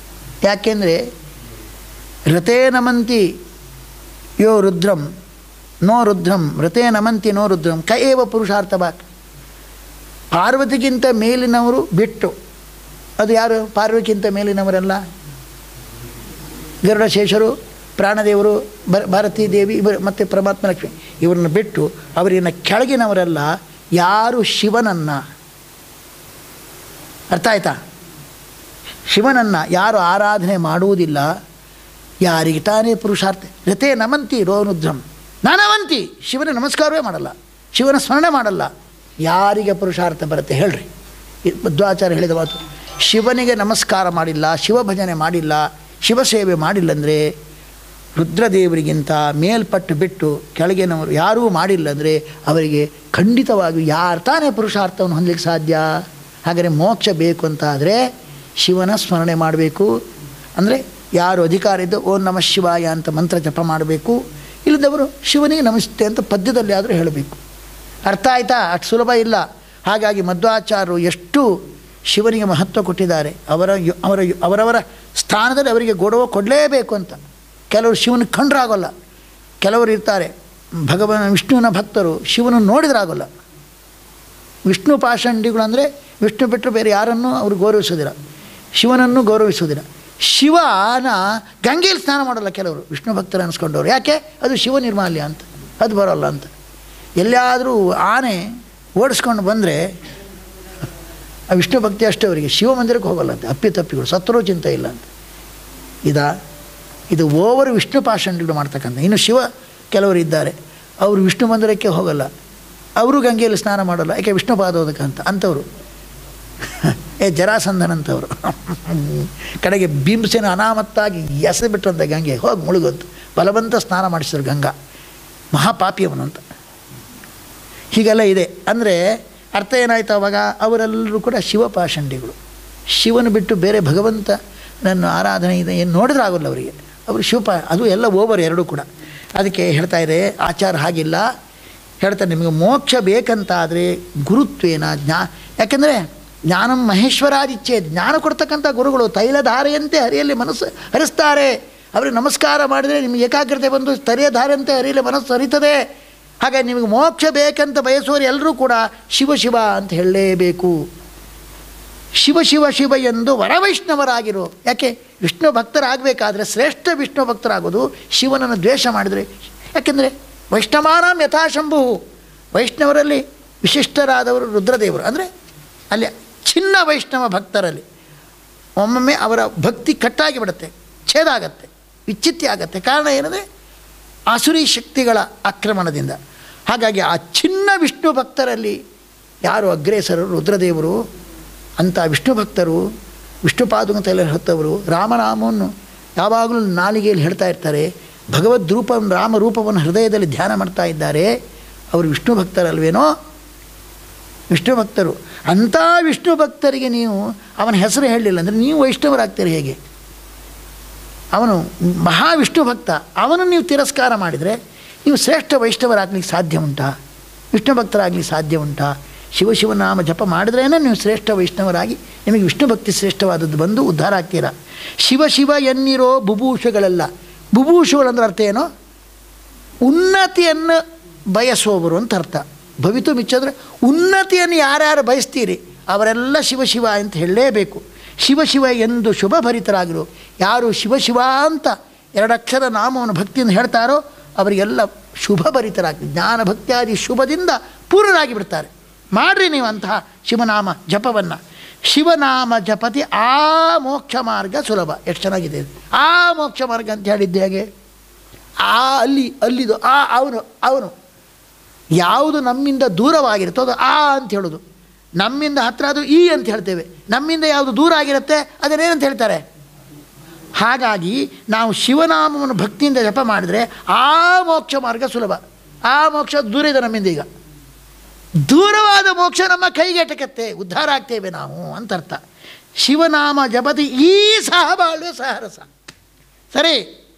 ಯಾಕೆಂದರೆ ರಥೇ ನಮಂತಿ ಯೋ ರುದ್ರಂ ನೋ ರುದ್ರಂ ವ್ರತೇ ನಮಂತಿ ನೋ ರುದ್ರಂ ಕ ಏವ ಪುರುಷಾರ್ಥ ಬಾಕ್. ಪಾರ್ವತಿಗಿಂತ ಮೇಲಿನವರು ಬಿಟ್ಟು, ಅದು ಯಾರು? ಪಾರ್ವತಿಗಿಂತ ಮೇಲಿನವರೆಲ್ಲ ಗರುಡಶೇಷರು, ಪ್ರಾಣದೇವರು, ಭಾರತೀ ದೇವಿ ಇವರು ಮತ್ತು ಪರಮಾತ್ಮ ಲಕ್ಷ್ಮಿ, ಇವರನ್ನು ಬಿಟ್ಟು ಅವರಿನ ಕೆಳಗಿನವರೆಲ್ಲ ಯಾರು ಶಿವನನ್ನು, ಅರ್ಥ ಆಯ್ತಾ? ಶಿವನನ್ನು ಯಾರು ಆರಾಧನೆ ಮಾಡುವುದಿಲ್ಲ, ಯಾರಿಗೆ ತಾನೇ ಪುರುಷಾರ್ಥ. ರಥೇ ನಮಂತಿ ರೋ ರುದ್ರಂ ನಾನವಂತಿ, ಶಿವನ ನಮಸ್ಕಾರವೇ ಮಾಡಲ್ಲ, ಶಿವನ ಸ್ಮರಣೆ ಮಾಡಲ್ಲ. ಯಾರಿಗೆ ಪುರುಷಾರ್ಥ ಬರುತ್ತೆ ಹೇಳ್ರಿ? ಮಧ್ವಾಚಾರ್ಯ ಹೇಳಿದ ಮಾತು, ಶಿವನಿಗೆ ನಮಸ್ಕಾರ ಮಾಡಿಲ್ಲ, ಶಿವ ಭಜನೆ ಮಾಡಿಲ್ಲ, ಶಿವಸೇವೆ ಮಾಡಿಲ್ಲ ಅಂದರೆ ರುದ್ರದೇವರಿಗಿಂತ ಮೇಲ್ಪಟ್ಟು ಬಿಟ್ಟು ಕೆಳಗಿನವರು ಯಾರೂ ಮಾಡಿಲ್ಲ ಅಂದರೆ ಅವರಿಗೆ ಖಂಡಿತವಾಗಿ ಯಾರು ತಾನೇ ಪುರುಷಾರ್ಥವನ್ನು ಹೊಂದಲಿಕ್ಕೆ ಸಾಧ್ಯ? ಹಾಗಾದರೆ ಮೋಕ್ಷ ಬೇಕು ಅಂತ ಆದರೆ ಶಿವನ ಸ್ಮರಣೆ ಮಾಡಬೇಕು. ಅಂದರೆ ಯಾರು ಅಧಿಕಾರ ಇದ್ದು ಓಂ ನಮಃ ಶಿವಾಯ ಅಂತ ಮಂತ್ರ ಜಪ ಮಾಡಬೇಕು. ಇಲ್ಲದವರು ಶಿವನಿಗೆ ನಮಸ್ತೆ ಅಂತ ಪದ್ಯದಲ್ಲಿ ಆದರೂ ಹೇಳಬೇಕು. ಅರ್ಥ ಆಯ್ತಾ? ಅಷ್ಟು ಸುಲಭ ಇಲ್ಲ. ಹಾಗಾಗಿ ಮಧ್ವಾಚಾರ್ಯರು ಎಷ್ಟು ಶಿವನಿಗೆ ಮಹತ್ವ ಕೊಟ್ಟಿದ್ದಾರೆ. ಅವರ ಅವರ ಅವರವರ ಸ್ಥಾನದಲ್ಲಿ ಅವರಿಗೆ ಗೌರವ ಕೊಡಲೇಬೇಕು ಅಂತ. ಕೆಲವರು ಶಿವನ ಕಂಡ್ರಾಗೋಲ್ಲ, ಕೆಲವರು ಇರ್ತಾರೆ ಭಗವಾನ್ ವಿಷ್ಣುವಿನ ಭಕ್ತರು, ಶಿವನನ್ನು ನೋಡಿದ್ರಾಗೋಲ್ಲ. ವಿಷ್ಣು ಪಾಷಂಡಿಗಳು ಅಂದರೆ ವಿಷ್ಣು ಬಿಟ್ಟರು ಬೇರೆ ಯಾರನ್ನೂ ಅವರು ಗೌರವಿಸೋದಿಲ್ಲ, ಶಿವನನ್ನು ಗೌರವಿಸೋದಿಲ್ಲ. ಶಿವನ ಗಂಗೆಯಲ್ಲಿ ಸ್ನಾನ ಮಾಡಲ್ಲ ಕೆಲವರು ವಿಷ್ಣು ಭಕ್ತರು ಅನ್ನಿಸ್ಕೊಂಡವ್ರು. ಯಾಕೆ? ಅದು ಶಿವ ನಿರ್ಮಾಲ್ಯ ಅಂತ, ಅದು ಬರೋಲ್ಲ ಅಂತ. ಎಲ್ಲಿಯಾದರೂ ಆನೆ ಓಡಿಸ್ಕೊಂಡು ಬಂದರೆ ಆ ವಿಷ್ಣು ಭಕ್ತಿ ಅಷ್ಟೇ ಅವರಿಗೆ, ಶಿವ ಮಂದಿರಕ್ಕೆ ಹೋಗಲ್ಲ ಅಂತ. ಅಪ್ಪಿ ತಪ್ಪಿಗಳು ಸತ್ತರೂ ಚಿಂತೆ ಇಲ್ಲ ಅಂತ. ಇದಾ ಇದು ಓವರ್ ವಿಷ್ಣು ಪಾಷಂಡಿಗಳು ಮಾಡ್ತಕ್ಕಂಥ. ಇನ್ನು ಶಿವ ಕೆಲವರು ಇದ್ದಾರೆ, ಅವರು ವಿಷ್ಣು ಮಂದಿರಕ್ಕೆ ಹೋಗಲ್ಲ, ಅವರು ಗಂಗೆಯಲ್ಲಿ ಸ್ನಾನ ಮಾಡೋಲ್ಲ. ಯಾಕೆ? ವಿಷ್ಣು ಪಾದೋದಕ್ಕಂತ ಅಂಥವರು. ಏ ಜರಾಸಂಧನಂಥವ್ರು ಕಡೆಗೆ ಭೀಮಸೇನ ಅನಾಮತ್ತಾಗಿ ಎಸೆ ಬಿಟ್ಟಂತೆ ಗಂಗೆ, ಹೋಗಿ ಮುಳುಗಂತ ಬಲವಂತ ಸ್ನಾನ ಮಾಡಿಸಿದ್ರು ಗಂಗಾ, ಮಹಾಪಾಪಿಯವನು ಅಂತ. ಹೀಗೆಲ್ಲ ಇದೆ. ಅಂದರೆ ಅರ್ಥ ಏನಾಯ್ತು ಅವಾಗ? ಅವರೆಲ್ಲರೂ ಕೂಡ ಶಿವಪಾಷಂಡಿಗಳು. ಶಿವನು ಬಿಟ್ಟು ಬೇರೆ ಭಗವಂತ ನನ್ನ ಆರಾಧನೆ ಇದೆ ಏನು ನೋಡಿದ್ರಾಗಲ್ಲ ಅವರಿಗೆ. ಅವರು ಶಿವಪ ಅದು ಎಲ್ಲ ಓವರ್ ಎರಡೂ ಕೂಡ. ಅದಕ್ಕೆ ಹೇಳ್ತಾ ಇದೆ ಆಚಾರ ಹಾಗಿಲ್ಲ. ಹೇಳ್ತಾರೆ ನಿಮಗೆ ಮೋಕ್ಷ ಬೇಕಂತಾದರೆ ಗುರುತ್ವೇನ ಜ್ಞಾ, ಯಾಕೆಂದರೆ ಜ್ಞಾನಂ ಮಹೇಶ್ವರಾದಿಚ್ಛೆ, ಜ್ಞಾನ ಕೊಡ್ತಕ್ಕಂಥ ಗುರುಗಳು ತೈಲಧಾರೆಯಂತೆ ಹರಿಯಲ್ಲಿ ಮನಸ್ಸು ಹರಿಸ್ತಾರೆ. ಅವರಿಗೆ ನಮಸ್ಕಾರ ಮಾಡಿದರೆ ನಿಮಗೆ ಏಕಾಗ್ರತೆ ಬಂದು ತರಿಯ ಧಾರೆಯಂತೆ ಹರಿಯಲ್ಲಿ ಮನಸ್ಸು ಹರಿತದೆ. ಹಾಗಾಗಿ ನಿಮಗೆ ಮೋಕ್ಷ ಬೇಕಂತ ಬಯಸುವವರು ಎಲ್ಲರೂ ಕೂಡ ಶಿವ ಶಿವ ಅಂತ ಹೇಳಲೇಬೇಕು. ಶಿವ ಶಿವ ಶಿವ ಎಂದು ವರವೈಷ್ಣವರಾಗಿರು. ಯಾಕೆ? ವಿಷ್ಣು ಭಕ್ತರಾಗಬೇಕಾದ್ರೆ ಶ್ರೇಷ್ಠ ವಿಷ್ಣು ಭಕ್ತರಾಗೋದು ಶಿವನನ್ನು ದ್ವೇಷ ಮಾಡಿದರೆ. ಯಾಕೆಂದರೆ ವೈಷ್ಣವಾನಾಂ ಯಥಾಶಂಭು, ವೈಷ್ಣವರಲ್ಲಿ ವಿಶಿಷ್ಟರಾದವರು ರುದ್ರದೇವರು. ಅಂದರೆ ಅಲ್ಲಿ ಚಿನ್ನ ವೈಷ್ಣವ ಭಕ್ತರಲ್ಲಿ ಒಮ್ಮೊಮ್ಮೆ ಅವರ ಭಕ್ತಿ ಕಟ್ಟಾಗಿ ಬಿಡುತ್ತೆ, ಛೇದ ಆಗತ್ತೆ, ವಿಚ್ಛಿತ್ತಿ ಆಗತ್ತೆ. ಕಾರಣ ಏನಂದರೆ ಆಸುರಿ ಶಕ್ತಿಗಳ ಆಕ್ರಮಣದಿಂದ. ಹಾಗಾಗಿ ಆ ಚಿನ್ನ ವಿಷ್ಣು ಭಕ್ತರಲ್ಲಿ ಯಾರು ಅಗ್ರೇಸರು ರುದ್ರದೇವರು, ಅಂಥ ವಿಷ್ಣು ಭಕ್ತರು ವಿಷ್ಣು ಪಾದುಕತೆಯಲ್ಲಿ ಹೊತ್ತವರು ರಾಮನಾಮವನ್ನು ಯಾವಾಗಲೂ ನಾಲಿಗೆಯಲ್ಲಿ ಹೇಳ್ತಾ ಇರ್ತಾರೆ. ಭಗವದ್ ರೂಪವನ್ನು ರಾಮರೂಪವನ್ನು ಹೃದಯದಲ್ಲಿ ಧ್ಯಾನ ಮಾಡ್ತಾ ಇದ್ದಾರೆ. ಅವರು ವಿಷ್ಣು ಭಕ್ತರಲ್ವೇನೋ? ವಿಷ್ಣು ಭಕ್ತರು. ಅಂಥ ವಿಷ್ಣು ಭಕ್ತರಿಗೆ ನೀವು ಅವನ ಹೆಸರು ಹೇಳಲಿಲ್ಲ ಅಂದರೆ ನೀವು ವೈಷ್ಣವರಾಗ್ತೀರಿ ಹೇಗೆ? ಅವನು ಮಹಾವಿಷ್ಣು ಭಕ್ತ, ಅವನನ್ನು ನೀವು ತಿರಸ್ಕಾರ ಮಾಡಿದರೆ ನೀವು ಶ್ರೇಷ್ಠ ವೈಷ್ಣವರಾಗಲಿಕ್ಕೆ ಸಾಧ್ಯ ಉಂಟಾ? ವಿಷ್ಣು ಭಕ್ತರಾಗಲಿಕ್ಕೆ ಸಾಧ್ಯ ಉಂಟಾ? ಶಿವ ಶಿವನಾಮ ಜಪ ಮಾಡಿದ್ರೇ ನೀವು ಶ್ರೇಷ್ಠ ವೈಷ್ಣವರಾಗಿ ನಿಮಗೆ ವಿಷ್ಣು ಭಕ್ತಿ ಶ್ರೇಷ್ಠವಾದದ್ದು ಬಂದು ಉದ್ಧಾರ ಆಗ್ತೀರಾ. ಶಿವ ಶಿವ ಎನ್ನಿರೋ ಬುಭೂಷಗಳೆಲ್ಲ. ಬುಭೂಷುಗಳಂದ್ರೆ ಅರ್ಥ ಏನೋ? ಉನ್ನತಿಯನ್ನು ಬಯಸುವವರು ಅಂತ ಅರ್ಥ. ಭವಿತು ಮಿಚ್ಚಂದರೆ ಉನ್ನತಿಯನ್ನು ಯಾರ್ಯಾರು ಬಯಸ್ತೀರಿ ಅವರೆಲ್ಲ ಶಿವ ಶಿವ ಅಂತ ಹೇಳಲೇಬೇಕು. ಶಿವ ಶಿವ ಎಂದು ಶುಭ ಭರಿತರಾಗಿರು. ಯಾರು ಶಿವ ಶಿವ ಅಂತ ಎರಡಕ್ಷರ ನಾಮವನ್ನು ಭಕ್ತಿಯಿಂದ ಹೇಳ್ತಾರೋ ಅವರಿಗೆಲ್ಲ ಶುಭ ಭರಿತರಾಗಿ ಜ್ಞಾನ ಭಕ್ತಿಯಾದಿ ಶುಭದಿಂದ ಪೂರ್ಣರಾಗಿ ಬಿಡ್ತಾರೆ. ಮಾಡಿರಿ ನೀವು ಅಂತಹ ಶಿವನಾಮ ಜಪವನ್ನು. ಶಿವನಾಮ ಜಪತಿ ಆ ಮೋಕ್ಷ ಮಾರ್ಗ ಸುಲಭ. ಎಷ್ಟು ಚೆನ್ನಾಗಿದೆ ಆ ಮೋಕ್ಷ ಮಾರ್ಗ ಅಂತ ಹೇಳಿದ್ದೆ. ಹಾಗೆ ಆ ಅಲ್ಲಿ ಅಲ್ಲಿದು ಆ ಅವನು ಅವನು ಯಾವುದು ನಮ್ಮಿಂದ ದೂರವಾಗಿರುತ್ತೋ ಅದು ಆ ಅಂತ ಹೇಳೋದು. ನಮ್ಮಿಂದ ಹತ್ತಿರ ಅದು ಈ ಅಂತ ಹೇಳ್ತೇವೆ. ನಮ್ಮಿಂದ ಯಾವುದು ದೂರ ಆಗಿರುತ್ತೆ ಅದನ್ನೇನಂತ ಹೇಳ್ತಾರೆ. ಹಾಗಾಗಿ ನಾವು ಶಿವನಾಮವನ್ನು ಭಕ್ತಿಯಿಂದ ಜಪ ಮಾಡಿದರೆ ಆ ಮೋಕ್ಷ ಮಾರ್ಗ ಸುಲಭ. ಆ ಮೋಕ್ಷ ದೂರ ಇದೆ ನಮ್ಮಿಂದ. ಈಗ ದೂರವಾದ ಮೋಕ್ಷ ನಮ್ಮ ಕೈಗೆ ಎಟಕತ್ತೆ, ಉದ್ಧಾರ ಆಗ್ತೇವೆ ನಾವು ಅಂತ ಅರ್ಥ. ಶಿವನಾಮ ಜಪತಿ ಈ ಸಹಬಾಳು ಸಹರಸ. ಸರಿ,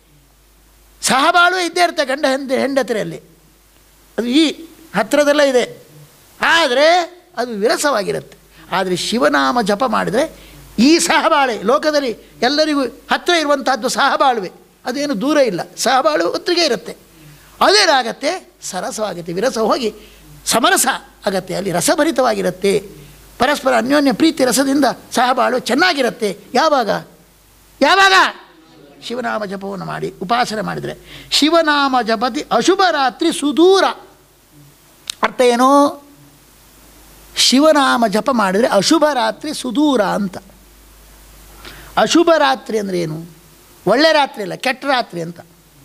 ಸಹಬಾಳು ಇದ್ದೇ ಇರುತ್ತೆ ಗಂಡ ಹೆಂಡ ಹೆಂಡತಿರಲ್ಲಿ, ಅದು ಈ ಹತ್ತಿರದೆಲ್ಲ ಇದೆ. ಆದರೆ ಅದು ವಿರಸವಾಗಿರುತ್ತೆ. ಆದರೆ ಶಿವನಾಮ ಜಪ ಮಾಡಿದರೆ ಈ ಸಹಬಾಳೆ ಲೋಕದಲ್ಲಿ ಎಲ್ಲರಿಗೂ ಹತ್ತಿರ ಇರುವಂಥದ್ದು ಸಹಬಾಳುವೆ. ಅದೇನು ದೂರ ಇಲ್ಲ, ಸಹಬಾಳು ಒತ್ತಿಗೆ ಇರುತ್ತೆ. ಅದೇನಾಗತ್ತೆ, ಸರಸವಾಗುತ್ತೆ, ವಿರಸ ಹೋಗಿ ಸಮರಸ ಆಗತ್ತೆ, ಅಲ್ಲಿ ರಸಭರಿತವಾಗಿರುತ್ತೆ, ಪರಸ್ಪರ ಅನ್ಯೋನ್ಯ ಪ್ರೀತಿ ರಸದಿಂದ ಸಹಬಾಳು ಚೆನ್ನಾಗಿರುತ್ತೆ. ಯಾವಾಗ ಯಾವಾಗ ಶಿವನಾಮ ಜಪವನ್ನು ಮಾಡಿ ಉಪಾಸನೆ ಮಾಡಿದರೆ. ಶಿವನಾಮ ಜಪತಿ ಅಶುಭ ರಾತ್ರಿ ಸುದೂರ. ಅರ್ಥ ಏನು? ಶಿವನಾಮ ಜಪ ಮಾಡಿದರೆ ಅಶುಭ ರಾತ್ರಿ ಸುದೂರ ಅಂತ. ಅಶುಭ ರಾತ್ರಿ ಅಂದರೆ ಏನು? ಒಳ್ಳೆ ರಾತ್ರಿ ಅಲ್ಲ, ಕೆಟ್ಟ ರಾತ್ರಿ ಅಂತ.